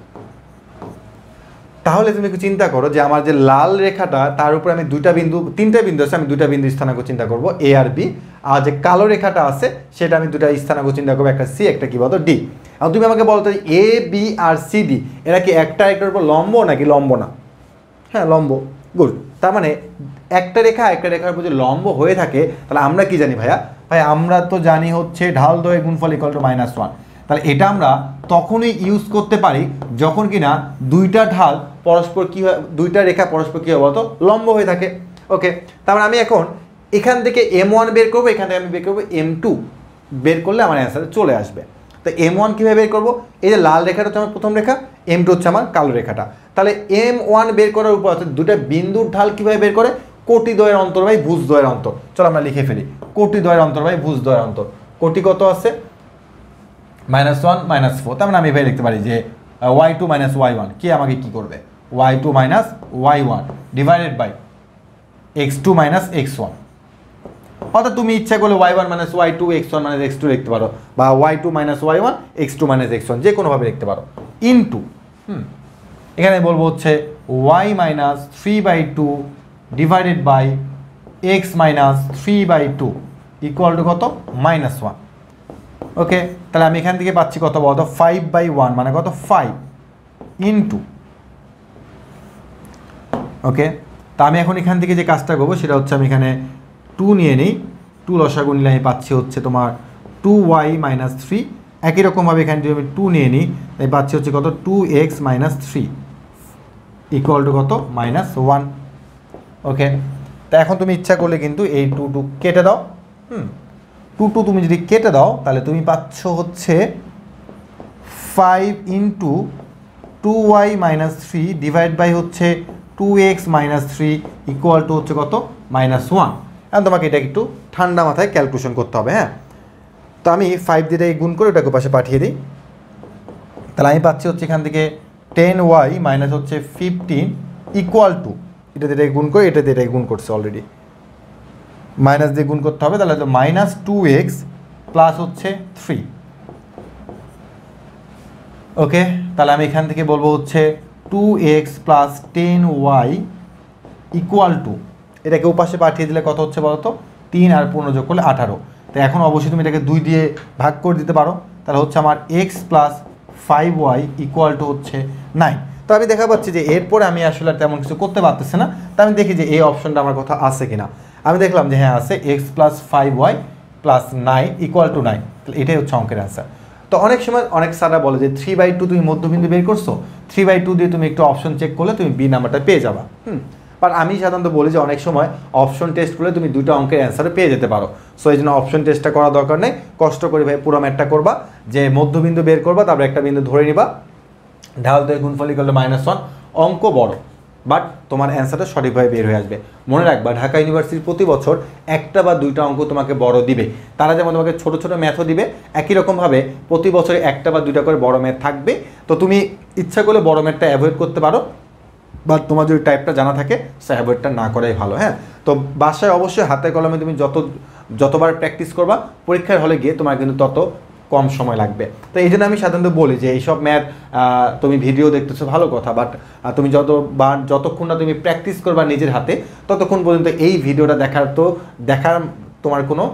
তাহলে তুমি একটু চিন্তা করো যে আমার যে লাল রেখাটা, তার উপরে আমি দুইটা বিন্দু, তিনটা বিন্দু আছে, আমি দুইটা বিন্দু স্থানাঙ্ক চিন্তা করবো এ আর বি। আর যে কালো রেখাটা আছে সেটা আমি দুটা স্থানাঙ্ক চিন্তা করবো, একটা সি, একটা কি বলতো ডি। আর তুমি আমাকে বলতো এ বি আর সি ডি এরা কি একটা একটার উপর লম্ব নাকি লম্ব না? হ্যাঁ, লম্ব। গুড। তার মানে একটা রেখা একটা রেখার উপর যদি লম্ব হয়ে থাকে, তাহলে আমরা কি জানি ভাইয়া? ভাই আমরা তো জানি হচ্ছে ঢাল দ্বয়ের গুণফল ইকুয়াল টু মাইনাস ওয়ান। তাহলে এটা আমরা তখনই ইউজ করতে পারি যখন কিনা দুইটা ঢাল পরস্পর কি হয়, দুইটা রেখা পরস্পর কী হয় বলতো লম্ব হয়ে থাকে। ওকে, তারপরে আমি এখন এখান থেকে এম ওয়ান বের করবো, এখান থেকে আমি বের করবো এম টু। বের করলে আমার অ্যান্সার চলে আসবে। তো এম ওয়ান কীভাবে বের করবো? এই যে লাল রেখাটা হচ্ছে আমার প্রথম রেখা, এম টু হচ্ছে আমার কালো রেখাটা। তাহলে এম ওয়ান বের করার উপর অর্থাৎ দুটা বিন্দুর ঢাল কীভাবে বের করে? কোটিদ্বয়ের অন্তর বাই ভুজদ্বয়ের অন্তর। চলো আমরা লিখে ফেলি, কোটিদ্বয়ের অন্তর বাই ভুজদ্বয়ের অন্তর। কোটি কত আছে? Minus one minus four. তার মানে আমি এভাবে লিখতে পারি যে y two minus y one কি আমাকে কী করবে? Y two minus y one divided by x two minus x one. অর্থাৎ তুমি ইচ্ছা করলে y one minus y two x one minus x two লিখতে পারো, বা y two minus y one x two minus x one, যে কোনোভাবে লিখতে পারো। ইনটু হুম এখানে বলবো হচ্ছে y minus three by two divided by x minus three by two equal to কত? Minus one. ওকে, তাহলে আমি এখান থেকে পাচ্ছি কত বলতো? ফাইভ বাই ওয়ান মানে কত? Five into. ওকে, তা আমি এখন এখান থেকে যে কাজটা করবো সেটা হচ্ছে আমি এখানে টু নিয়ে নিই, টু লসাগু নিলে আমি পাচ্ছি হচ্ছে তোমার টু ওয়াই মাইনাস থ্রি। একই রকমভাবে এখানে যদি আমি টু নিয়ে নিই তাই পাচ্ছি হচ্ছে কত? Two x minus three equal to কত? Minus one. ওকে, তা এখন তুমি ইচ্ছা করলে কিন্তু এই টু টু কেটে দাও। হুম টু টু তুমি যদি কেটে দাও তাহলে তুমি পাচ্ছ হচ্ছে five into two y minus three divide by হচ্ছে two x minus three equal to হচ্ছে কত? Minus one. এখন তোমাকে এটা একটু ঠান্ডা মাথায় ক্যালকুলেশন করতে হবে। হ্যাঁ, তো আমি ফাইভ দিয়ে গুণ করে ওটাকে পাশে পাঠিয়ে দিই। তাহলে আমি পাচ্ছি হচ্ছে এখান থেকে টেন ওয়াই মাইনাস হচ্ছে ফিফটিন ইকুয়াল টু, এটা দিয়ে গুণ করে এটা দিয়ে গুণ করছে অলরেডি, মাইনাস দিয়ে গুণ করতে হবে। তাহলে মাইনাস টু এক্স প্লাস হচ্ছে থ্রি। ওকে, তাহলে আমি এখান থেকে বলবো হচ্ছে two x plus ten y equal to, এটাকে উপাশে পাঠিয়ে দিলে কত হচ্ছে বলতো? তিন আর পূর্ণ যোগ করলে আঠারো। তো এখন অবশ্যই তুমি এটাকে দুই দিয়ে ভাগ করে দিতে পারো। তাহলে হচ্ছে আমার x plus five y equal to হচ্ছে নাইন। তো আমি দেখা পাচ্ছি যে এরপরে আমি আসলে আর তেমন কিছু করতে পারতেছি না। তো আমি দেখি যে এই অপশনটা আমার কথা আছে কিনা। আমি দেখলাম যে হ্যাঁ আছে, x plus five y plus nine equal to nine, তাহলে এটাই হচ্ছে অঙ্কের অ্যান্সার। তো অনেক সময় অনেক স্যাররা বলে যে থ্রি বাই টু তুমি মধ্যবিন্দু বের করছো, থ্রি বাই টু দিয়ে তুমি একটু অপশন চেক করলে তুমি বি নাম্বারটা পেয়ে যাবা। হুম বাট আমি সাধারণত বলি যে অনেক সময় অপশন টেস্ট করলে তুমি দুটো অঙ্কের অ্যান্সারে পেয়ে যেতে পারো। সো এই জন্য অপশন টেস্টটা করা দরকার নেই, কষ্ট করে ভাই পুরো ম্যাথটা করবা, যে মধ্যবিন্দু বের করবা, তারপর একটা বিন্দু ধরে নিবা, ঢাল দিয়ে গুণফল ইকুয়াল টু মাইনাস ওয়ান, অঙ্ক বড় বাট তোমার অ্যান্সারটা সঠিকভাবে বের হয়ে আসবে। মনে রাখবা ঢাকা ইউনিভার্সিটি প্রতি বছর একটা বা দুইটা অঙ্ক তোমাকে বড় দিবে, তারা যেমন তোমাকে ছোট ছোট ম্যাথও দিবে, একই রকমভাবে প্রতি বছরে একটা বা দুইটা করে বড় ম্যাথ থাকবে। তো তুমি ইচ্ছা করলে বড় ম্যাথটা অ্যাভয়েড করতে পারো, বা তোমার যদি টাইপটা জানা থাকে সে অ্যাভয়েডটা না করাই ভালো। হ্যাঁ, তো বাসায় অবশ্যই হাতে কলমে তুমি যত যতবার প্র্যাকটিস করবা, পরীক্ষার হলে গিয়ে তোমার কিন্তু তত কম সময় লাগবে। তো এই জন্য আমি সাধারণত বলি যে এইসব ম্যাথ তুমি ভিডিও দেখতেছো ভালো কথা, বাট তুমি যতবার যতক্ষণ না তুমি প্র্যাকটিস করবা নিজের হাতে, ততক্ষণ পর্যন্ত এই ভিডিওটা দেখার তো দেখার তোমার কোনো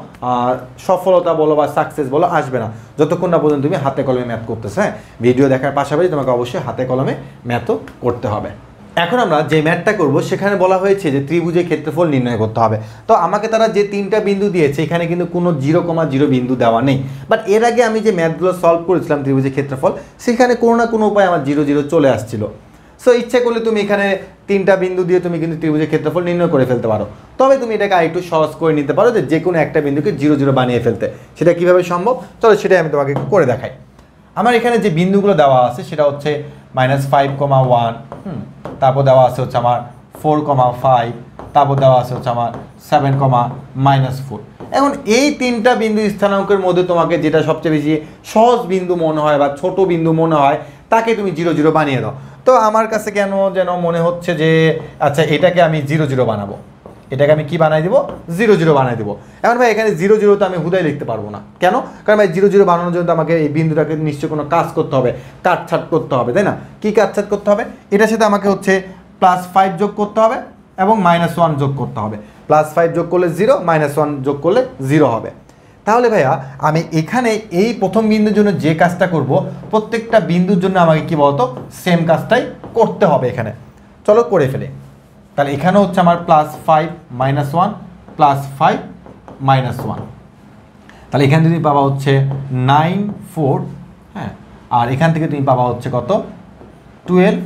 সফলতা বলো বা সাকসেস বলো আসবে না, যতক্ষণ না পর্যন্ত তুমি হাতে কলমে ম্যাথ করতেছো। হ্যাঁ, ভিডিও দেখার পাশাপাশি তোমাকে অবশ্যই হাতে কলমে ম্যাথও করতে হবে। এখন আমরা যে ম্যাথটা করব সেখানে বলা হয়েছে যে ত্রিভুজের ক্ষেত্রফল নির্ণয় করতে হবে। তো আমাকে তারা যে তিনটা বিন্দু দিয়েছে এখানে কিন্তু কোনো জিরো কমা জিরো বিন্দু দেওয়া নেই, বাট এর আগে আমি যে ম্যাথগুলো সলভ করেছিলাম ত্রিভুজের ক্ষেত্রফল, সেখানে কোনো না কোনো উপায় আমার জিরো জিরো চলে আসছিল। সো ইচ্ছা করলে তুমি এখানে তিনটা বিন্দু দিয়ে তুমি কিন্তু ত্রিভুজের ক্ষেত্রফল নির্ণয় করে ফেলতে পারো। তবে তুমি এটাকে আরেকটু সহজ করে নিতে পারো, যে যে কোনো একটা বিন্দুকে জিরো জিরো বানিয়ে ফেলতে। সেটা কীভাবে সম্ভব, চলো সেটাই আমি তোমাকে একটু করে দেখাই। আমার এখানে যে বিন্দুগুলো দেওয়া আছে সেটা হচ্ছে মাইনাস ফাইভ কমা ওয়ান, হুম তারপর দেওয়া আছে হচ্ছে আমার ফোর কমা ফাইভ, তারপর দেওয়া আছে হচ্ছে আমার সেভেন কমা মাইনাস ফোর। এখন এই তিনটা বিন্দু স্থানাঙ্কের মধ্যে তোমাকে যেটা সবচেয়ে বেশি সহজ বিন্দু মনে হয় বা ছোট বিন্দু মনে হয়, তাকে তুমি জিরো জিরো বানিয়ে দাও। তো আমার কাছে কেন যেন মনে হচ্ছে যে আচ্ছা এটাকে আমি জিরো জিরো বানাবো, এটাকে আমি কি বানাই দিব, জিরো জিরো বানাই দিব। এখন ভাই এখানে জিরো জিরো তো আমি হুদাই লিখতে পারবো না, কেন? কারণ ভাই জিরো জিরো বানানোর জন্য আমাকে এই বিন্দুটাকে নিশ্চয়ই কোনো কাজ করতে হবে, কাটছাট করতে হবে, তাই না? কি কাটছাট করতে হবে? এটার সাথে আমাকে হচ্ছে প্লাস ফাইভ যোগ করতে হবে এবং মাইনাস ওয়ান যোগ করতে হবে। প্লাস ফাইভ যোগ করলে জিরো, মাইনাস ওয়ান যোগ করলে জিরো হবে। তাহলে ভাইয়া আমি এখানে এই প্রথম বিন্দুর জন্য যে কাজটা করব, প্রত্যেকটা বিন্দুর জন্য আমাকে কি বলতো সেম কাজটাই করতে হবে এখানে। চলো করে ফেলে। তাহলে এখানে হচ্ছে আমার plus five minus one plus five minus one, তাহলে এখান থেকে তুমি পাবা হচ্ছে নাইন ফোর, হ্যাঁ, আর এখান থেকে তুমি পাবা হচ্ছে কত, টুয়েলভ।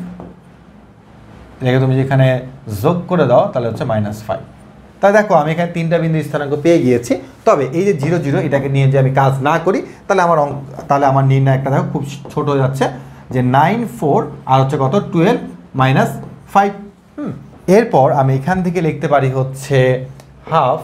এটাকে তুমি যেখানে যোগ করে দাও তাহলে হচ্ছে মাইনাস ফাইভ। তাহলে দেখো আমি এখানে তিনটা বিন্দু স্থানাঙ্ক পেয়ে গিয়েছি। তবে এই যে জিরো জিরো এটাকে নিয়ে যে আমি কাজ না করি, তাহলে আমার অঙ্ক তাহলে আমার নির্ণয় একটা দেখো খুব ছোট হয়ে যাচ্ছে, যে নাইন ফোর আর হচ্ছে কত, টুয়েলভ মাইনাস ফাইভ। হুম এরপর আমি এখান থেকে লিখতে পারি হচ্ছে হাফ,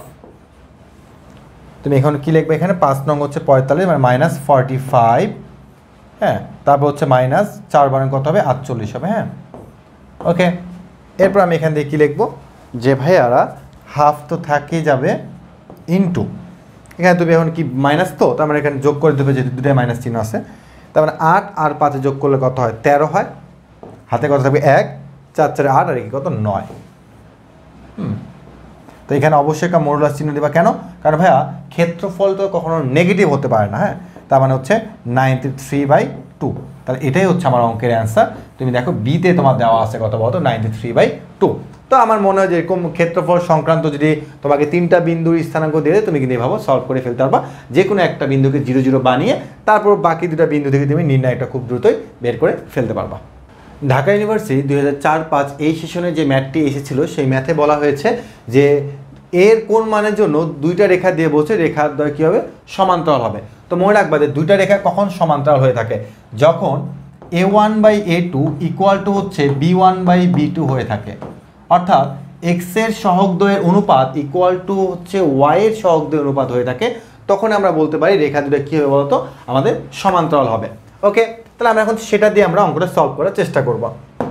তুমি এখন কি লিখবে, এখানে পাঁচ নং হচ্ছে পঁয়তাল্লিশ মানে মাইনাস ফর্টি ফাইভ, হ্যাঁ, তারপর হচ্ছে মাইনাস চার বারের কত হবে, আটচল্লিশ হবে। হ্যাঁ ওকে, এরপর আমি এখান থেকে কী লিখবো, যে ভাইয়ারা হাফ তো থাকেই যাবে ইনটু, এখানে তুমি এখন কি মাইনাস, তো তার মানে এখানে যোগ করে দেবে, যেহেতু দুটাই মাইনাস চিহ্ন আছে, তার মানে আট আর পাঁচে যোগ করলে কত হয়, তেরো হয়। হাতে কত থাকবে, এক, চার চারে আট, আর কি কত, নয়। হুম তো এখানে অবশ্যই একটা মডুলাস চিহ্ন দেবা, কেন? কারণ ভাইয়া ক্ষেত্রফল তো কখনো নেগেটিভ হতে পারে না। হ্যাঁ, তার মানে হচ্ছে নাইনটি থ্রি বাই টু, তাহলে এটাই হচ্ছে আমার অঙ্কের অ্যান্সার। তুমি দেখো বিতে তোমার দেওয়া আছে কত বলতো, নাইনটি থ্রি বাই টু। তো আমার মনে হয় যে এরকম ক্ষেত্রফল সংক্রান্ত যদি তোমাকে তিনটা বিন্দুর স্থানাঙ্ক দিয়ে তুমি কিন্তু এভাবে সলভ করে ফেলতে পারবা, যে কোনো একটা বিন্দুকে জিরো জিরো বানিয়ে তারপর বাকি দুটা বিন্দু থেকে তুমি নির্ণয়টা খুব দ্রুতই বের করে ফেলতে পারবা। ঢাকা ইউনিভার্সিটি দুই হাজার চার পাঁচ এই সেশনে যে ম্যাথটি এসেছিল, সেই ম্যাথে বলা হয়েছে যে এর কোন মানের জন্য দুইটা রেখা দিয়ে বলছে রেখার দ্বয় কী হবে, সমান্তরাল হবে। তো মনে রাখবা যে দুইটা রেখা কখন সমান্তরাল হয়ে থাকে, যখন a one by a two equal to হচ্ছে b one by b two হয়ে থাকে, অর্থাৎ এক্সের সহগদ্বয়ের অনুপাত ইকুয়াল টু হচ্ছে ওয়াইয়ের সহগদ্বয়ের অনুপাত হয়ে থাকে, তখন আমরা বলতে পারি রেখা দুটো কী হবে বলতো, আমাদের সমান্তরাল হবে। ওকে, তাহলে আমরা এখন সেটা দিয়ে আমরা অঙ্কটা সলভ করার চেষ্টা করব।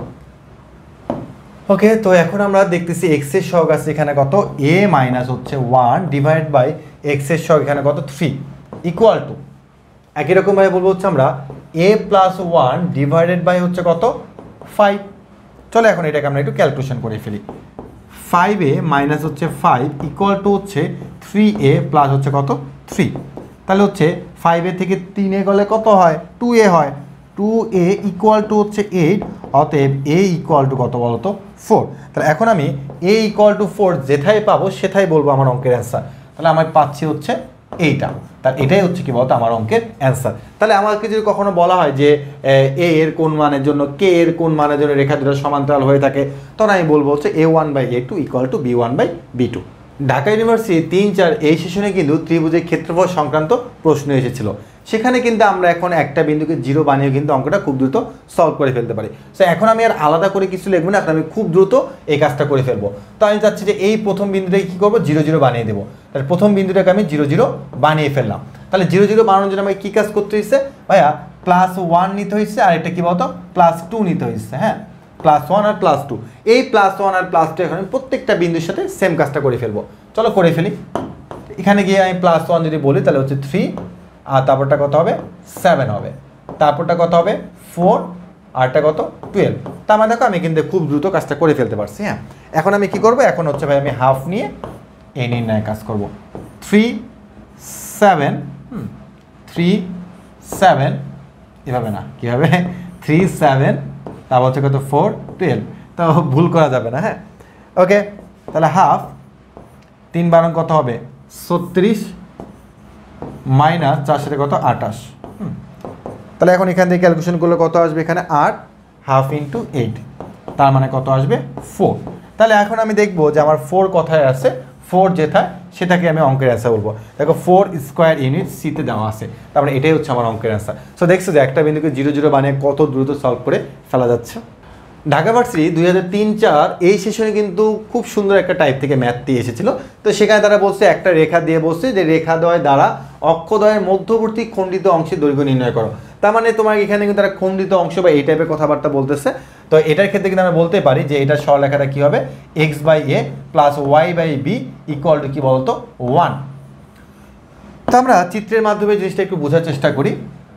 ওকে, তো এখন আমরা দেখতেছি এক্স এর সহগ আছে এখানে কত, এ মাইনাস হচ্ছে ওয়ান ডিভাইড বাই এক্স এর সহগ এখানে কত, থ্রি, ইকুয়াল টু একই রকমভাবে বলবো হচ্ছে আমরা a plus one divided by হচ্ছে কত, ফাইভ। চলো এখন এটাকে আমরা একটু ক্যালকুলেশন করে ফেলি। ফাইভ এ মাইনাস হচ্ছে ফাইভ ইকুয়াল টু হচ্ছে থ্রি এ প্লাস হচ্ছে কত, থ্রি। তাহলে হচ্ছে ফাইভ এ থেকে তিনে গেলে কত হয়, টু এ হয়। টু এ ইকুয়াল টু হচ্ছে এইট, অতএব এ ইকুয়াল টু কত বলতো ফোর। তাহলে এখন আমি এ ইকুয়াল টু ফোর যেথায় পাবো সেটাই বলবো আমার অঙ্কের অ্যান্সার। তাহলে আমার পাচ্ছি হচ্ছে এইটা, তার এটাই হচ্ছে কি বলতো আমার অঙ্কের অ্যান্সার। তাহলে আমাকে যদি কখনো বলা হয় যে এ এর কোন মানের জন্য কে এর কোন মানের জন্য রেখা দুটো সমান্তরাল হয়ে থাকে, তখন আমি বলবো হচ্ছে a one by a two equal to b one by b two. Dhaka university তিন চার এই সেশনে কিন্তু ত্রিভুজের ক্ষেত্রফল সংক্রান্ত প্রশ্ন এসেছিল, সেখানে কিন্তু আমরা এখন একটা বিন্দুকে জিরো বানিয়ে কিন্তু অঙ্কটা খুব দ্রুত সলভ করে ফেলতে পারি। সো এখন আমি আর আলাদা করে কিছু লিখবো না, এখন আমি খুব দ্রুত এই কাজটা করে ফেলবো। তো আমি চাচ্ছি যে এই প্রথম বিন্দুটাকে কী করবো, জিরো জিরো বানিয়ে দেবো। তাহলে প্রথম বিন্দুটাকে আমি জিরো জিরো বানিয়ে ফেললাম। তাহলে জিরো জিরো বানানোর জন্য আমাকে কী কাজ করতে হয়েছে ভাইয়া, প্লাস ওয়ান নিতে হয়েছে, আর এটা কী বলতো প্লাস টু নিতে হয়েছে। হ্যাঁ, প্লাস ওয়ান আর প্লাস টু, এই প্লাস ওয়ান আর প্লাস টু এখন আমি প্রত্যেকটা বিন্দুর সাথে সেম কাজটা করে ফেলবো। চলো করে ফেলি। এখানে গিয়ে আমি প্লাস ওয়ান যদি বলি তাহলে হচ্ছে থ্রি, আর তারপরটা কত হবে সেভেন হবে, তারপরটা কত হবে ফোর, আরটা কত টুয়েলভ। তার মানে দেখো আমি কিন্তু খুব দ্রুত কাজটা করে ফেলতে পারছি। হ্যাঁ, এখন আমি কি করব, এখন হচ্ছে ভাই আমি হাফ নিয়ে এই নির্ণয় কাজ করব। Three seven hmm three seven এভাবে না, কী হবে থ্রি সেভেন, তারপর হচ্ছে কত ফোর টুয়েলভ, তো ভুল করা যাবে না। হ্যাঁ, ওকে। তাহলে হাফ তিন বারং কত হবে ছত্রিশ, মাইনাস চার সাথে কত আঠাশ। হুম তাহলে এখন এখান থেকে ক্যালকুলেশন করলে কত আসবে, এখানে আট, হাফ ইন্টু এইট, তার মানে কত আসবে ফোর। তাহলে এখন আমি দেখবো যে আমার ফোর কোথায় আছে, ফোর যেথায় সেটাকে আমি অঙ্কের অ্যান্সার বলবো। দেখো ফোর স্কোয়ার ইউনিট সিতে দেওয়া আছে, তারপরে এটাই হচ্ছে আমার অঙ্কের অ্যান্সার। সো দেখছো যে একটা বিন্দুকে জিরো জিরো বানিয়ে কত দ্রুত সলভ করে ফেলা যাচ্ছে। ঢাকা ভার্সিটি দুই হাজার তিন চার এই সেশনে কিন্তু খুব সুন্দর একটা টাইপ থেকে ম্যাথটি এসেছিল। তো সেখানে তারা বলছে একটা রেখা দিয়ে বলছে যে রেখাদ্বয় দ্বারা অক্ষদ্বয়ের মধ্যবর্তী খণ্ডিত অংশের দৈর্ঘ্য নির্ণয় করো। তার মানে তোমার এখানে কিন্তু তারা খণ্ডিত অংশ বা এই টাইপের কথাবার্তা বলতেছে। তো এটার ক্ষেত্রে কিন্তু আমরা বলতে পারি যে এটা সরলরেখাটা কী হবে, x by A plus Y by B equal to কী বলতো ওয়ান। তো আমরা চিত্রের মাধ্যমে জিনিসটা একটু বোঝার চেষ্টা করি।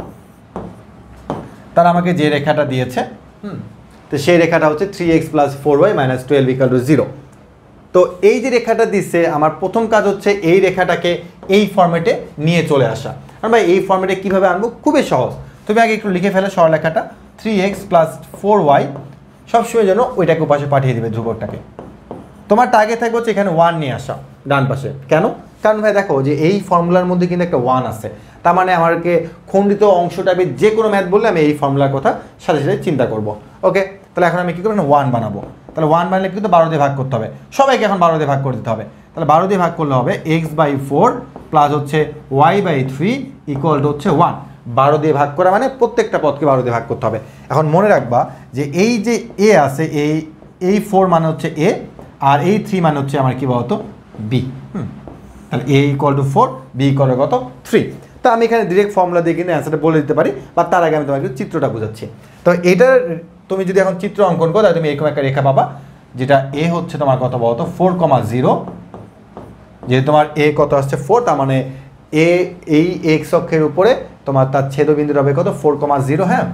তারা আমাকে যে রেখাটা দিয়েছে, হুম তো সেই রেখাটা হচ্ছে three x plus four y minus twelve equal to zero. তো এই যে রেখাটা দিচ্ছে, আমার প্রথম কাজ হচ্ছে এই রেখাটাকে এই ফর্মেটে নিয়ে চলে আসা। আর ভাই এই ফর্মেটে কীভাবে আনবো, খুবই সহজ। তুমি আগে একটু লিখে ফেলে সরলরেখাটা three x plus four y, সবসময় যেন ওইটাকে ওপাশে পাঠিয়ে দেবে ধ্রুবকটাকে। তোমার টার্গেট থাকবে হচ্ছে এখানে ওয়ান নিয়ে আসা ডান পাশে। কেন? কারণ ভাই দেখো যে এই ফর্মুলার মধ্যে কিন্তু একটা ওয়ান আছে, তার মানে আমাকে খণ্ডিত অংশটা যে কোনো ম্যাথ বললে আমি এই ফর্মুলার কথা সাথে সাথে চিন্তা করব। ওকে, তাহলে এখন আমি কী করবো, ওয়ান বানাবো। তাহলে ওয়ান বানালে কিন্তু বারো দিয়ে ভাগ করতে হবে, সবাইকে এখন বারো দিয়ে ভাগ করে দিতে হবে। তাহলে বারো দিয়ে ভাগ করলে হবে এক্স বাই ফোর প্লাস হচ্ছে y by three equal to হচ্ছে ওয়ান। বারো দিয়ে ভাগ করা মানে প্রত্যেকটা পদকে বারো দিয়ে ভাগ করতে হবে। এখন মনে রাখবা যে এই যে এ আছে, এই এই ফোর মানে হচ্ছে এ, আর এই থ্রি মানে হচ্ছে আমার কী বলতো বি। হুম তাহলে a equal to four, b equal to কত থ্রি। তো আমি এখানে ডিরেক্ট ফর্মুলা দিয়ে কিন্তু অ্যান্সারটা বলে দিতে পারি, বা তার আগে আমি তোমাকে চিত্রটা বোঝাচ্ছি। তো এটার তুমি যদি এখন চিত্র অঙ্কন করো তাহলে তুমি এরকম একটা রেখা পাবা, যেটা এ হচ্ছে তোমার কত বলতো ফোর কমা জিরো, যেহেতু তোমার এ কত আসছে ফোর, তার মানে এ এই এক্স অক্ষের উপরে তোমার তার ছেদবিন্দুটা হবে কত ফোর কমা জিরো। হ্যাঁ,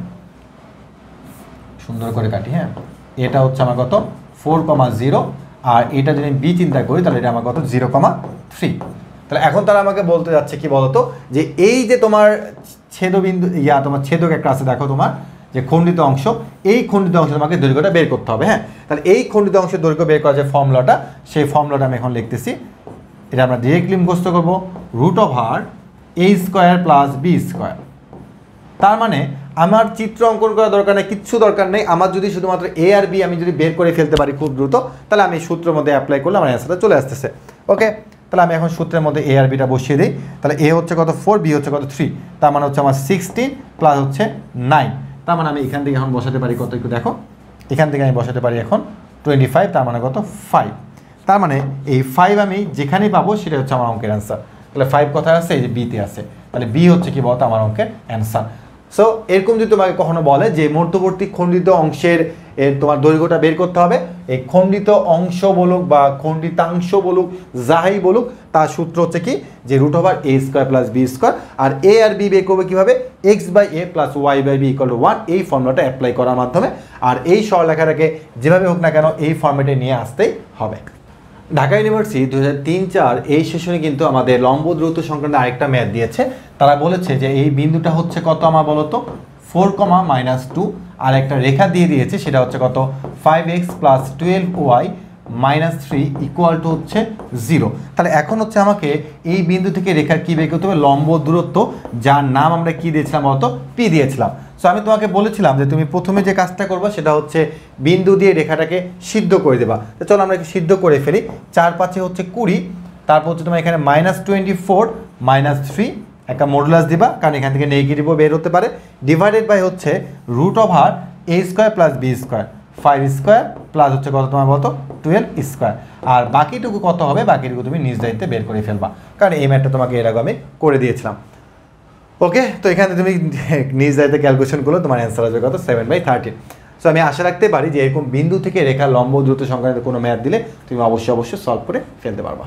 সুন্দর করে কাটি। হ্যাঁ, এটা হচ্ছে আমার কত ফোর কমা জিরো, আর এটা যদি বি চিন্তা করি তাহলে এটা আমার কত জিরো কমা থ্রি। তাহলে এখন তারা আমাকে বলতে যাচ্ছে কি বলতো, যে এই যে তোমার ছেদবিন্দু ইয়া তোমার ছেদক একটা আছে, দেখো তোমার যে খণ্ডিত অংশ, এই খণ্ডিত অংশ তোমাকে দৈর্ঘ্যটা বের করতে হবে। হ্যাঁ, তাহলে এই খণ্ডিত অংশের দৈর্ঘ্য বের করার যে ফর্মুলাটা, সেই ফর্মুলাটা আমি এখন লিখতেছি। এটা আমরা ডিরেক্টলি মুখস্থ করবো, রুট ওভার এ স্কোয়ার প্লাস বি স্কোয়ার। তার মানে আমার চিত্র অঙ্কন করার দরকার নেই, কিচ্ছু দরকার নেই। আমার যদি শুধুমাত্র এ আর বি আমি যদি বের করে ফেলতে পারি খুব দ্রুত, তাহলে আমি সূত্রের মধ্যে অ্যাপ্লাই করলে আমার অ্যান্সারটা চলে আসতেছে। ওকে, তাহলে আমি এখন সূত্রের মধ্যে এ আর বিটা বসিয়ে দিই। তাহলে এ হচ্ছে কত ফোর, বি হচ্ছে কত থ্রি, তার মানে হচ্ছে আমার সিক্সটিন প্লাস হচ্ছে নাইন। তার মানে আমি এখান থেকে এখন বসাতে পারি কত, একটু দেখো, এখান থেকে আমি বসাতে পারি এখন টোয়েন্টি ফাইভ, তার মানে কত ফাইভ। তার মানে এই ফাইভ আমি যেখানেই পাবো সেটা হচ্ছে আমার অঙ্কের অ্যান্সার। তাহলে ফাইভ কোথায় আছে, এই যে বিতে আছে, তাহলে বি হচ্ছে কি বলতো আমার অঙ্কের অ্যান্সার। সো এরকম যদি তোমাকে কখনো বলে যে মধ্যবর্তী খণ্ডিত অংশের তোমার দৈর্ঘ্যটা বের করতে হবে, এই খণ্ডিত অংশ বলুক বা খণ্ডিতাংশ বলুক যাই বলুক, তার সূত্র হচ্ছে কি, যে রুট ওভার এ স্কোয়ার প্লাস বি স্কোয়ার। আর এ আর বি বের করবে কীভাবে, x by A plus Y by B equal to one, এই ফর্মুলাটা অ্যাপ্লাই করার মাধ্যমে। আর এই সরলরেখাটাকে যেভাবে হোক না কেন এই ফর্মেটে নিয়ে আসতেই হবে। ঢাকা ইউনিভার্সিটি দু হাজার তিন চার এই সেশনে কিন্তু আমাদের লম্ব দূরত্ব সংক্রান্ত আরেকটা ম্যাথ দিয়েছে। তারা বলেছে যে এই বিন্দুটা হচ্ছে কত আমার বলতো ফোর কমা মাইনাস টু, আর একটা রেখা দিয়ে দিয়েছে সেটা হচ্ছে কত five x plus twelve y minus three equal to হচ্ছে জিরো। তাহলে এখন হচ্ছে আমাকে এই বিন্দু থেকে রেখার কী বের করতে হবে, লম্ব দূরত্ব, যার নাম আমরা কি দিয়েছিলাম বলতো, পি দিয়েছিলাম। সো আমি তোমাকে বলেছিলাম যে তুমি প্রথমে যে কাজটা করবে সেটা হচ্ছে বিন্দু দিয়ে রেখাটাকে সিদ্ধ করে দেবা। তো চলো আমরা সিদ্ধ করে ফেলি। চার পাঁচে হচ্ছে কুড়ি, তারপর হচ্ছে তোমার এখানে minus twenty four minus three, একটা মডুলাস দিবা কারণ এখান থেকে নেগেটিভও বের হতে পারে, ডিভাইডেড বাই হচ্ছে রুট ওভার এ square plus B square, five square plus হচ্ছে কত তোমার বলতো টুয়েলভ স্কোয়ার। আর বাকিটুকু কত হবে, বাকিটুকু তুমি নিজ দায়িত্বে বের করে ফেলবা, কারণ এই ম্যাথটা তোমাকে এর আগে আমি করে দিয়েছিলাম। ওকে, তো এখানে তুমি নিজ দায়িত্বে ক্যালকুলেশন করলো, তোমার অ্যান্সার আসবে কত সেভেন বাই থার্টিন। সো আমি আশা রাখতে পারি যে এরকম বিন্দু থেকে রেখা লম্ব দূরত্ব সংক্রান্ত কোনো ম্যাথ দিলে তুমি অবশ্যই অবশ্যই সলভ করে ফেলতে পারবা।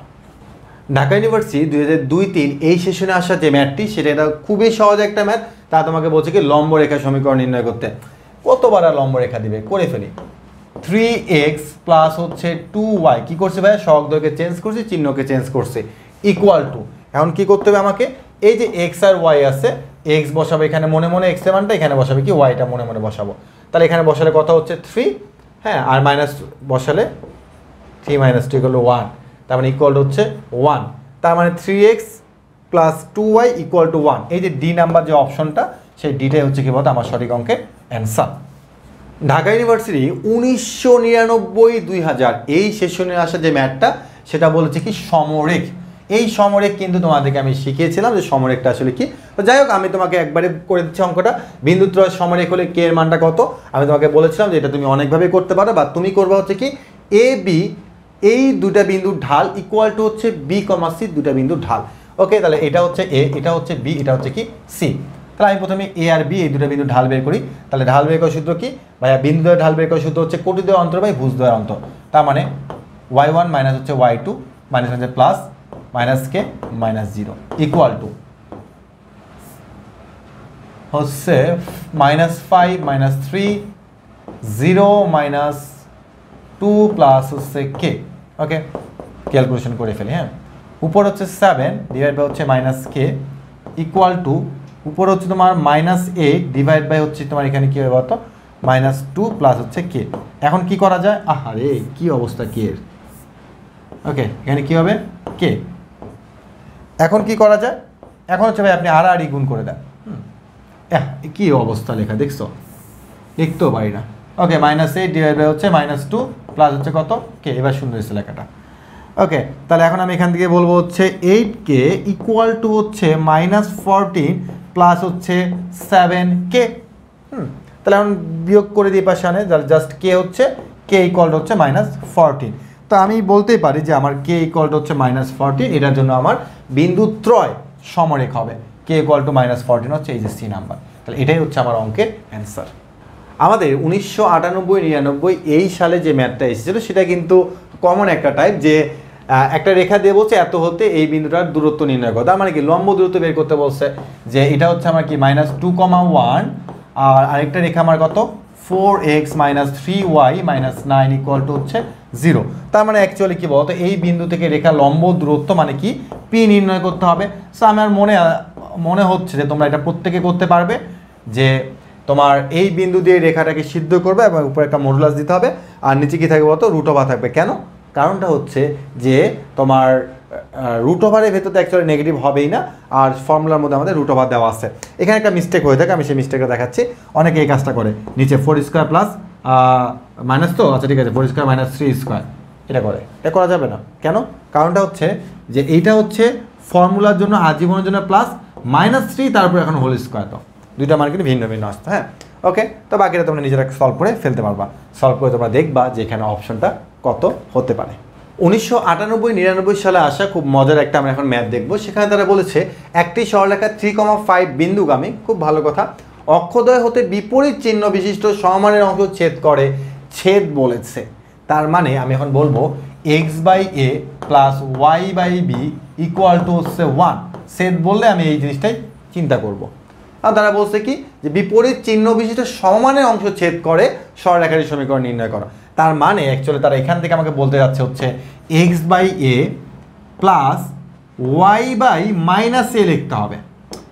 ঢাকা ইউনিভার্সিটি দুই হাজার দুই তিন এই সেশনে আসা যে ম্যাথটি সেটা এটা খুবই সহজ একটা ম্যাথ। তা তোমাকে বলছে কি লম্ব রেখা সমীকরণ নির্ণয় করতে। কতবার আর লম্ব রেখা দিবে, করে ফেলি। থ্রি এক্স প্লাস হচ্ছে টু ওয়াই কী করছে ভাইয়া, সহগ দৈর্ঘ্যকে চেঞ্জ করছে, চিহ্নকে চেঞ্জ করছে, ইকুয়াল টু। এখন কি করতে হবে আমাকে, এই যে এক্স আর ওয়াই আছে, এক্স বসাবে এখানে মনে মনে, এক্স এর মানটা এখানে বসাবে কি ওয়াইটা মনে মনে বসাবো। তাহলে এখানে বসালে কত হচ্ছে থ্রি, হ্যাঁ, আর মাইনাস বসালে three minus two equal to one, তার মানে ইকুয়াল টু হচ্ছে ওয়ান। তার মানে three x plus two y equal to one. এই যে ডি নাম্বার যে অপশনটা, সেই ডিটাই হচ্ছে কি বলতো আমার সঠিক অঙ্কের অ্যান্সার। ঢাকা ইউনিভার্সিটি উনিশশো নিরানব্বই দুই হাজার এই সেশনে আসা যে ম্যাথটা সেটা বলেছে কি সমরেখ। এই সমরেখ কিন্তু তোমাদেরকে আমি শিখিয়েছিলাম যে সমরেখটা আসলে কি। তো যাই হোক, আমি তোমাকে একবারে করে দিচ্ছি অঙ্কটা। বিন্দুত্রয় সমরেখ হলে কে এর মানটা কত, আমি তোমাকে বলেছিলাম যে এটা তুমি অনেকভাবে করতে পারো, বা তুমি করবা হচ্ছে কি এ বি এই দুটা বিন্দুর ঢাল ইকুয়াল টু হচ্ছে বি কমা সি দুটা বিন্দুর ঢাল। ওকে, তাহলে এটা হচ্ছে এ, এটা হচ্ছে বি, এটা হচ্ছে কি সি। তাহলে আমি প্রথমে এ আর বি এই দুটো বিন্দু ঢাল বের করি। তাহলে ঢাল বের করার সূত্র কি ভাইয়া, বিন্দু দ্বয়ের ঢাল বের করার সূত্র হচ্ছে কোটি দ্বয়ের অন্তর বাই ভুজ দ্বয়ের অন্তর। তার মানে ওয়াই ওয়ান মাইনাস হচ্ছে ওয়াই টু মাইনাস হচ্ছে plus minus K minus zero equal to হচ্ছে minus five minus three zero minus two plus হচ্ছে কে। ওকে, ক্যালকুলেশন করে ফেলি। হ্যাঁ, উপর হচ্ছে সেভেন ডিভাইড বাই হচ্ছে মাইনাস কে ইকুয়াল টু উপর হচ্ছে তোমার মাইনাস এইট ডিভাইড বাই হচ্ছে তোমার এখানে কী হবে বলতো মাইনাস টু প্লাস হচ্ছে কে। এখন কি করা যায়, আহারে কি অবস্থা কে এর। ওকে, এখানে কি হবে কে। এখন কি করা যায়, এখন হচ্ছে ভাই আপনি আড়াআড়ি গুণ করে দেন। হুম, কি অবস্থা লেখা দেখছো, লিখতেও পারি না। Okay, minus eight divide by হচ্ছে মাইনাস টু প্লাস হচ্ছে কত কে। এবার সুন্দর হয়েছে লেখাটা। ওকে, তাহলে এখন আমি এখান থেকে বলবো হচ্ছে এইট কে ইকুয়াল টু হচ্ছে মাইনাস ফোরটিন প্লাস হচ্ছে সেভেন কে। হুম, তাহলে এখন বিয়োগ করে দিয়ে পাশে আনে, জাস্ট কে হচ্ছে কে ইকুয়াল টু হচ্ছে মাইনাস ফোরটিন। তো আমি বলতেই পারি যে আমার কে ইকুয়াল টু হচ্ছে মাইনাস ফোরটিন, এটার জন্য আমার বিন্দু ত্রয় সমরেখ হবে। K equal to minus fourteen হচ্ছে এই যে সি নাম্বার। তাহলে এটাই হচ্ছে আমার অঙ্কের অ্যান্সার। আমাদের উনিশশো আটানব্বই নিরানব্বই এই সালে যে ম্যাথটা এসেছিলো সেটা কিন্তু কমন একটা টাইপ, যে একটা রেখা দিয়ে বলছে এত হতে এই বিন্দুটার দূরত্ব নির্ণয় করতে। মানে কি লম্ব দূরত্ব বের করতে বলছে, যে এটা হচ্ছে আমার কি মাইনাস টু কমা ওয়ান, আর আরেকটা রেখা আমার কত four x minus three Y minus nine equal to হচ্ছে জিরো। তার মানে অ্যাকচুয়ালি কি বলতো এই বিন্দু থেকে রেখা লম্ব দূরত্ব মানে কি পি নির্ণয় করতে হবে। সো আমার মনে মনে হচ্ছে যে তোমরা এটা প্রত্যেকে করতে পারবে, যে তোমার এই বিন্দু দিয়ে রেখাটাকে সিদ্ধ করবে এবং উপরে একটা মডুলাস দিতে হবে, আর নিচে কি থাকবে বলতো রুট ওভার থাকবে। কেন, কারণটা হচ্ছে যে তোমার রুট ওভারের ভেতরে অ্যাকচুয়ালি নেগেটিভ হবেই না, আর ফর্মুলার মধ্যে আমাদের রুট ওভার দেওয়া আছে। এখানে একটা মিস্টেক হয়ে থাকে, আমি সেই মিস্টেকটা দেখাচ্ছি। অনেকে এই কাজটা করে, নিচে ফোর স্কোয়ার প্লাস মাইনাস, তো আচ্ছা ঠিক আছে four square minus three square এটা করে, এটা করা যাবে না। কেন, কারণটা হচ্ছে যে এইটা হচ্ছে ফর্মুলার জন্য আজীবনের জন্য প্লাস মাইনাস থ্রি, তারপর এখন হোল স্কোয়ার, তো দুইটা মান কিন্তু ভিন্ন ভিন্ন আসতো। হ্যাঁ, ওকে, তো বাকিটা তোমরা নিজেরা সলভ করে ফেলতে পারবা। সলভ করে তোমরা দেখবা যে এখানে অপশনটা কত হতে পারে। উনিশশো আটানব্বই নিরানব্বই সালে আসা খুব মজার একটা আমরা এখন ম্যাথ দেখবো। সেখানে তারা বলেছে একটি সরলরেখা থ্রি কমা ফাইভ বিন্দুগামী, খুব ভালো কথা, অক্ষদ্বয় হতে বিপরীত চিহ্ন বিশিষ্ট সমমানের অংশ ছেদ করে। ছেদ বলেছে, তার মানে আমি এখন বলবো X by A plus Y by B equal to হচ্ছে ওয়ান। ছেদ বললে আমি এই জিনিসটাই চিন্তা করব। আর তারা বলছে কি যে বিপরীত চিহ্ন বিশিষ্ট সমমানের অংশ ছেদ করে সরলরেখাটির সমীকরণ নির্ণয় করো। তার মানে অ্যাকচুয়ালি তারা এখান থেকে আমাকে বলতে যাচ্ছে হচ্ছে X by A plus Y by minus A লিখতে হবে।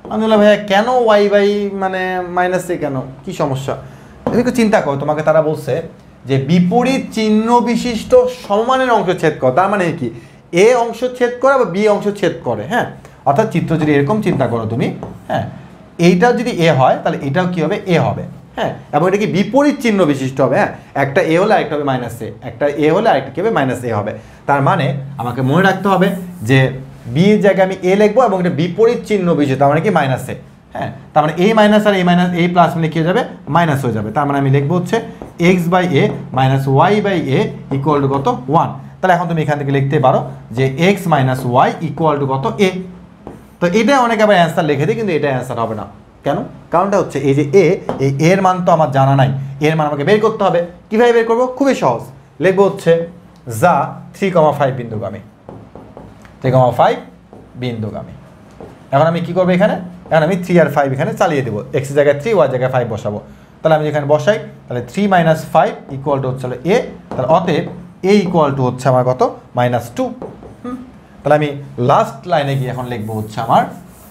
আমি বললাম ভাইয়া কেন ওয়াই বাই মানে মাইনাস এ কেন, কী সমস্যা? তুমি একটু চিন্তা করো, তোমাকে তারা বলছে যে বিপরীত চিহ্ন বিশিষ্ট সমমানের অংশ ছেদ কর, তার মানে কি এ অংশ ছেদ করে বা বি অংশ ছেদ করে, হ্যাঁ। অর্থাৎ চিত্র যদি এরকম চিন্তা করো তুমি, হ্যাঁ, এইটা যদি এ হয় তাহলে এটাও কী হবে, এ হবে, হ্যাঁ, এবং এটা কি বিপরীত চিহ্ন বিশিষ্ট হবে, হ্যাঁ, একটা এ হলে আরেকটা হবে মাইনাস এ, একটা এ হলে আরেকটা কী হবে, মাইনাস এ হবে। তার মানে আমাকে মনে রাখতে হবে যে বি এর জায়গায় আমি এ লিখবো এবং এটা বিপরীত চিহ্ন বিশিষ্ট, তার মানে কি মাইনাস এ, হ্যাঁ। তার মানে এই মাইনাস আর এই মাইনাস এই প্লাস মিলে কী হয়ে যাবে, মাইনাস হয়ে যাবে। তার মানে আমি লিখবো হচ্ছে X by A minus Y by A equal to কত, ওয়ান। তাহলে এখন তুমি এখান থেকে লিখতে পারো যে X minus Y equal to কত, এ। তো এটা অনেকে আবার অ্যান্সার লিখে দিই, কিন্তু এটা অ্যান্সার হবে না। কেন? কারণটা হচ্ছে এই যে এ, এই এর মান তো আমার জানা নাই, এর মান আমাকে বের করতে হবে। কীভাবে বের করবো? খুবই সহজ, লিখবো হচ্ছে যা থ্রি কমা ফাইভ বিন্দুগামী, থ্রি কমা ফাইভ বিন্দুগামী। এখন আমি কী করবো এখানে, এখন আমি থ্রি আর ফাইভ এখানে চালিয়ে দেবো, এক্সের জায়গায় থ্রি, ওয়ার জায়গায় ফাইভ বসাবো। তাহলে আমি যেখানে বসাই তাহলে three minus five equal to হচ্ছে এ, তাহলে অতএব এ ইকুয়াল টু হচ্ছে আমার কত, মাইনাস টু। হুম, তাহলে আমি লাস্ট লাইনে গিয়ে এখন লিখবো হচ্ছে আমার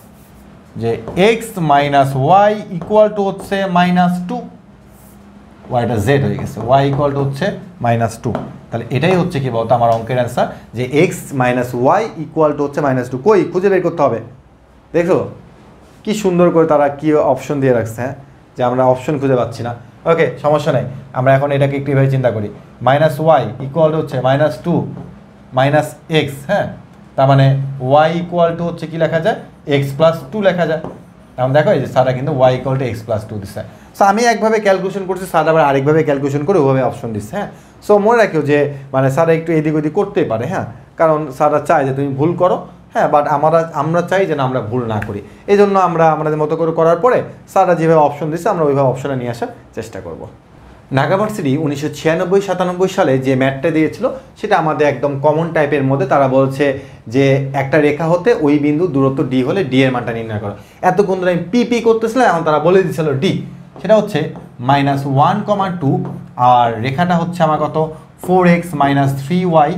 যে X minus Y equal to হচ্ছে মাইনাস টু, ওয়াইটা জেড হয়ে গেছে, ওয়াই ইকুয়াল টু হচ্ছে মাইনাস টু। তাহলে এটাই হচ্ছে কি বলতো আমার অঙ্কের অ্যান্সার, যে X minus Y equal to হচ্ছে মাইনাস টু। কই খুঁজে বের করতে হবে, দেখো কি সুন্দর করে তারা কি অপশন দিয়ে রাখছে, হ্যাঁ, যে আমরা অপশন খুঁজে পাচ্ছি না। ওকে, সমস্যা নেই, আমরা এখন এটাকে একটু এভাবে চিন্তা করি, মাইনাস ওয়াই ইকুয়াল টু হচ্ছে মাইনাস টু মাইনাস এক্স, হ্যাঁ, তার মানে ওয়াই ইকুয়াল টু হচ্ছে কি লেখা যায়, এক্স প্লাস টু লেখা যায়। এখন দেখো এই যে স্যাররা কিন্তু Y equal to x plus two দিচ্ছে। সো আমি একভাবে ক্যালকুলেশন করছি, স্যার আবার আরেকভাবে ক্যালকুলেশন করে ওভাবে অপশন দিচ্ছে, হ্যাঁ। সো মনে রাখিও যে মানে স্যারা একটু এদিক ওদিক করতেই পারে, হ্যাঁ, কারণ স্যাররা চায় যে তুমি ভুল করো, হ্যাঁ, বাট আমরা আমরা চাই যেন আমরা ভুল না করি। এই জন্য আমরা আমাদের মতো করে করার পরে স্যাররা যেভাবে অপশন দিচ্ছে আমরা ওইভাবে অপশনে নিয়ে আসার চেষ্টা করব। ঢাকা ভার্সিটি উনিশশো ছিয়ানব্বই সাতানব্বই সালে যে ম্যাথটা দিয়েছিল সেটা আমাদের একদম কমন টাইপের মধ্যে। তারা বলছে যে একটা রেখা হতে ওই বিন্দু দূরত্ব ডি হলে ডি এর মানটা নির্ণয় করো। এতক্ষণ ধরে আমি পি পি করতেছিলাম, এখন তারা বলে দিচ্ছিল ডি, সেটা হচ্ছে মাইনাস ওয়ান কমা টু, আর রেখাটা হচ্ছে আমার কত, four x minus three Y,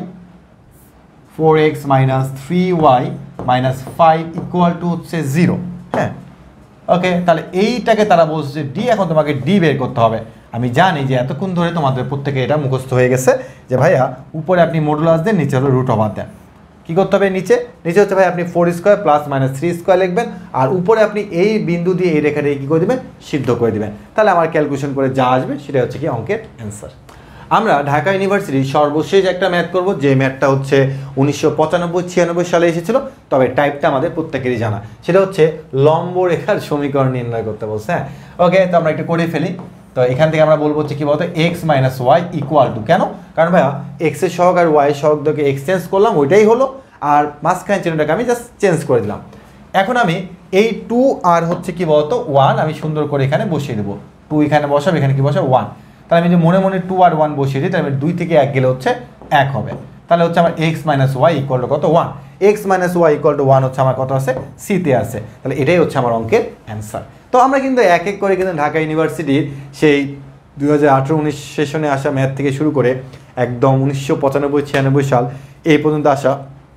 four x minus three Y minus five equal to হচ্ছে জিরো, হ্যাঁ। ওকে, তাহলে এইটাকে তারা বলছে যে ডি, এখন তোমাকে ডি বের করতে হবে। আমি জানি যে এতক্ষণ ধরে তোমাদের প্রত্যেকে এটা মুখস্থ হয়ে গেছে যে ভাইয়া উপরে আপনি মডুলাস দেন, নিচে হলো রুট ওভার দেন। কী করতে হবে, নিচে নিচে হচ্ছে ভাই আপনি four square plus minus three square লিখবেন, আর উপরে আপনি এই বিন্দু দিয়ে এই রেখাটাকে কী করে দেবেন, সিদ্ধ করে দেবেন। তাহলে আমার ক্যালকুলেশন করে যা আসবে সেটা হচ্ছে কি অঙ্কের অ্যান্সার। আমরা ঢাকা ইউনিভার্সিটির সর্বশেষ একটা ম্যাথ করব, যে ম্যাথটা হচ্ছে উনিশশো পঁচানব্বই ছিয়ানব্বই সালে এসেছিল, তবে টাইপটা আমাদের প্রত্যেকেরই জানা, সেটা হচ্ছে লম্ব রেখার সমীকরণ নির্ণয় করতে বলছে, হ্যাঁ। ওকে, তো আমরা একটু করে ফেলি। তো এখান থেকে আমরা বলবো হচ্ছে কি বলতো, X minus Y equal to, কেন, কারণ ভাইয়া এক্সের সহগ আর ওয়াই সহগকে এক্সচেঞ্জ করলাম, ওইটাই হলো, আর মাঝখানে চিহ্নটাকে আমি জাস্ট চেঞ্জ করে দিলাম। এখন আমি এই টু আর হচ্ছে কি বলতো ওয়ান আমি সুন্দর করে এখানে বসিয়ে দেবো, টু এখানে বসাবো, এখানে কি বসাবো, ওয়ান। তাহলে আমি যে মনে মনে টু আর ওয়ান বসিয়ে দিই, তাহলে আমি দুই থেকে এক গেলে হচ্ছে এক হবে। তাহলে হচ্ছে আমার X minus Y equal to কত, one. X minus Y equal to one হচ্ছে আমার কত আছে, সিতে আছে। তাহলে এটাই হচ্ছে আমার অঙ্কের অ্যান্সার। তো আমরা কিন্তু এক এক করে কিন্তু ঢাকা ইউনিভার্সিটির সেই দুই হাজার আঠেরো উনিশ সেশনে আসা ম্যাথ থেকে শুরু করে একদম উনিশশো পঁচানব্বই ছিয়ানব্বই সাল এই পর্যন্ত আসা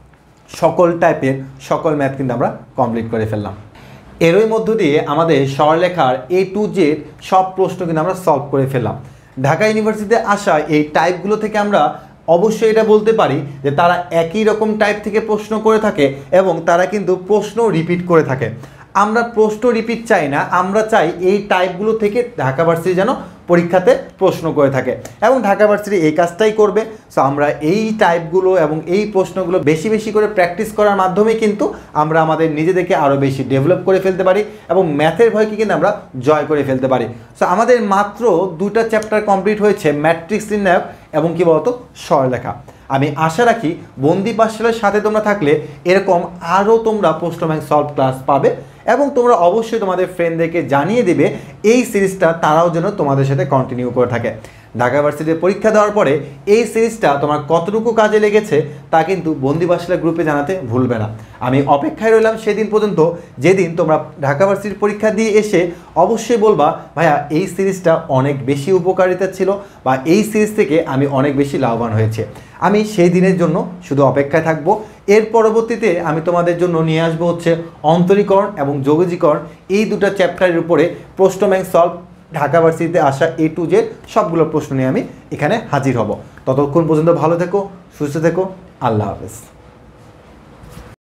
সকল টাইপের সকল ম্যাথ কিন্তু আমরা কমপ্লিট করে ফেললাম। এরই মধ্য দিয়ে আমাদের সরলরেখার এ টু জেড সব প্রশ্ন কিন্তু আমরা সলভ করে ফেললাম। ঢাকা ইউনিভার্সিটিতে আসা এই টাইপগুলো থেকে আমরা অবশ্যই এটা বলতে পারি যে তারা একই রকম টাইপ থেকে প্রশ্ন করে থাকে এবং তারা কিন্তু প্রশ্ন রিপিট করে থাকে। আমরা প্রশ্ন রিপিট চাই না, আমরা চাই এই টাইপগুলো থেকে ঢাকা ভার্সিটি যেন পরীক্ষাতে প্রশ্ন করে থাকে, এবং ঢাকা ভার্সিটি এই কাজটাই করবে। সো আমরা এই টাইপগুলো এবং এই প্রশ্নগুলো বেশি বেশি করে প্র্যাকটিস করার মাধ্যমে কিন্তু আমরা আমাদের নিজেদেরকে আরও বেশি ডেভেলপ করে ফেলতে পারি এবং ম্যাথের ভয়কে কিন্তু আমরা জয় করে ফেলতে পারি। সো আমাদের মাত্র দুটা চ্যাপ্টার কমপ্লিট হয়েছে, ম্যাট্রিক্স নির্ণায়ক এবং কি বলতো সরলরেখা। আমি আশা রাখি বন্দি পাঠশালার সাথে তোমরা থাকলে এরকম আরও তোমরা প্রশ্ন ব্যাংক সলভ ক্লাস পাবে, এবং তোমরা অবশ্যই তোমাদের ফ্রেন্ডদেরকে জানিয়ে দেবে এই সিরিজটা তারাও যেন তোমাদের সাথে কন্টিনিউ করে থাকে। ঢাকা ভার্সিটিতে পরীক্ষা দেওয়ার পরে এই সিরিজটা তোমার কতটুকু কাজে লেগেছে তা কিন্তু বন্দি পাঠশালা গ্রুপে জানাতে ভুলবে না। আমি অপেক্ষায় রইলাম সেদিন পর্যন্ত যেদিন তোমরা ঢাকা ভার্সিটির পরীক্ষা দিয়ে এসে অবশ্যই বলবা ভাইয়া এই সিরিজটা অনেক বেশি উপকারিতা ছিল বা এই সিরিজ থেকে আমি অনেক বেশি লাভবান হয়েছে। আমি সেই দিনের জন্য শুধু অপেক্ষায় থাকবো এর পরবর্তীতে আমি তোমাদের জন্য নিয়ে আসবো হচ্ছে অন্তরীকরণ এবং যোগজীকরণ, এই দুটো চ্যাপ্টারের উপরে প্রশ্ন ব্যাংক সলভ, ঢাকা ভার্সিটিতে আসা এ টু জেড সবগুলো প্রশ্ন নিয়ে আমি এখানে হাজির হব। ততক্ষণ পর্যন্ত ভালো থেকো, সুস্থ থেকো, আল্লাহ হাফেজ।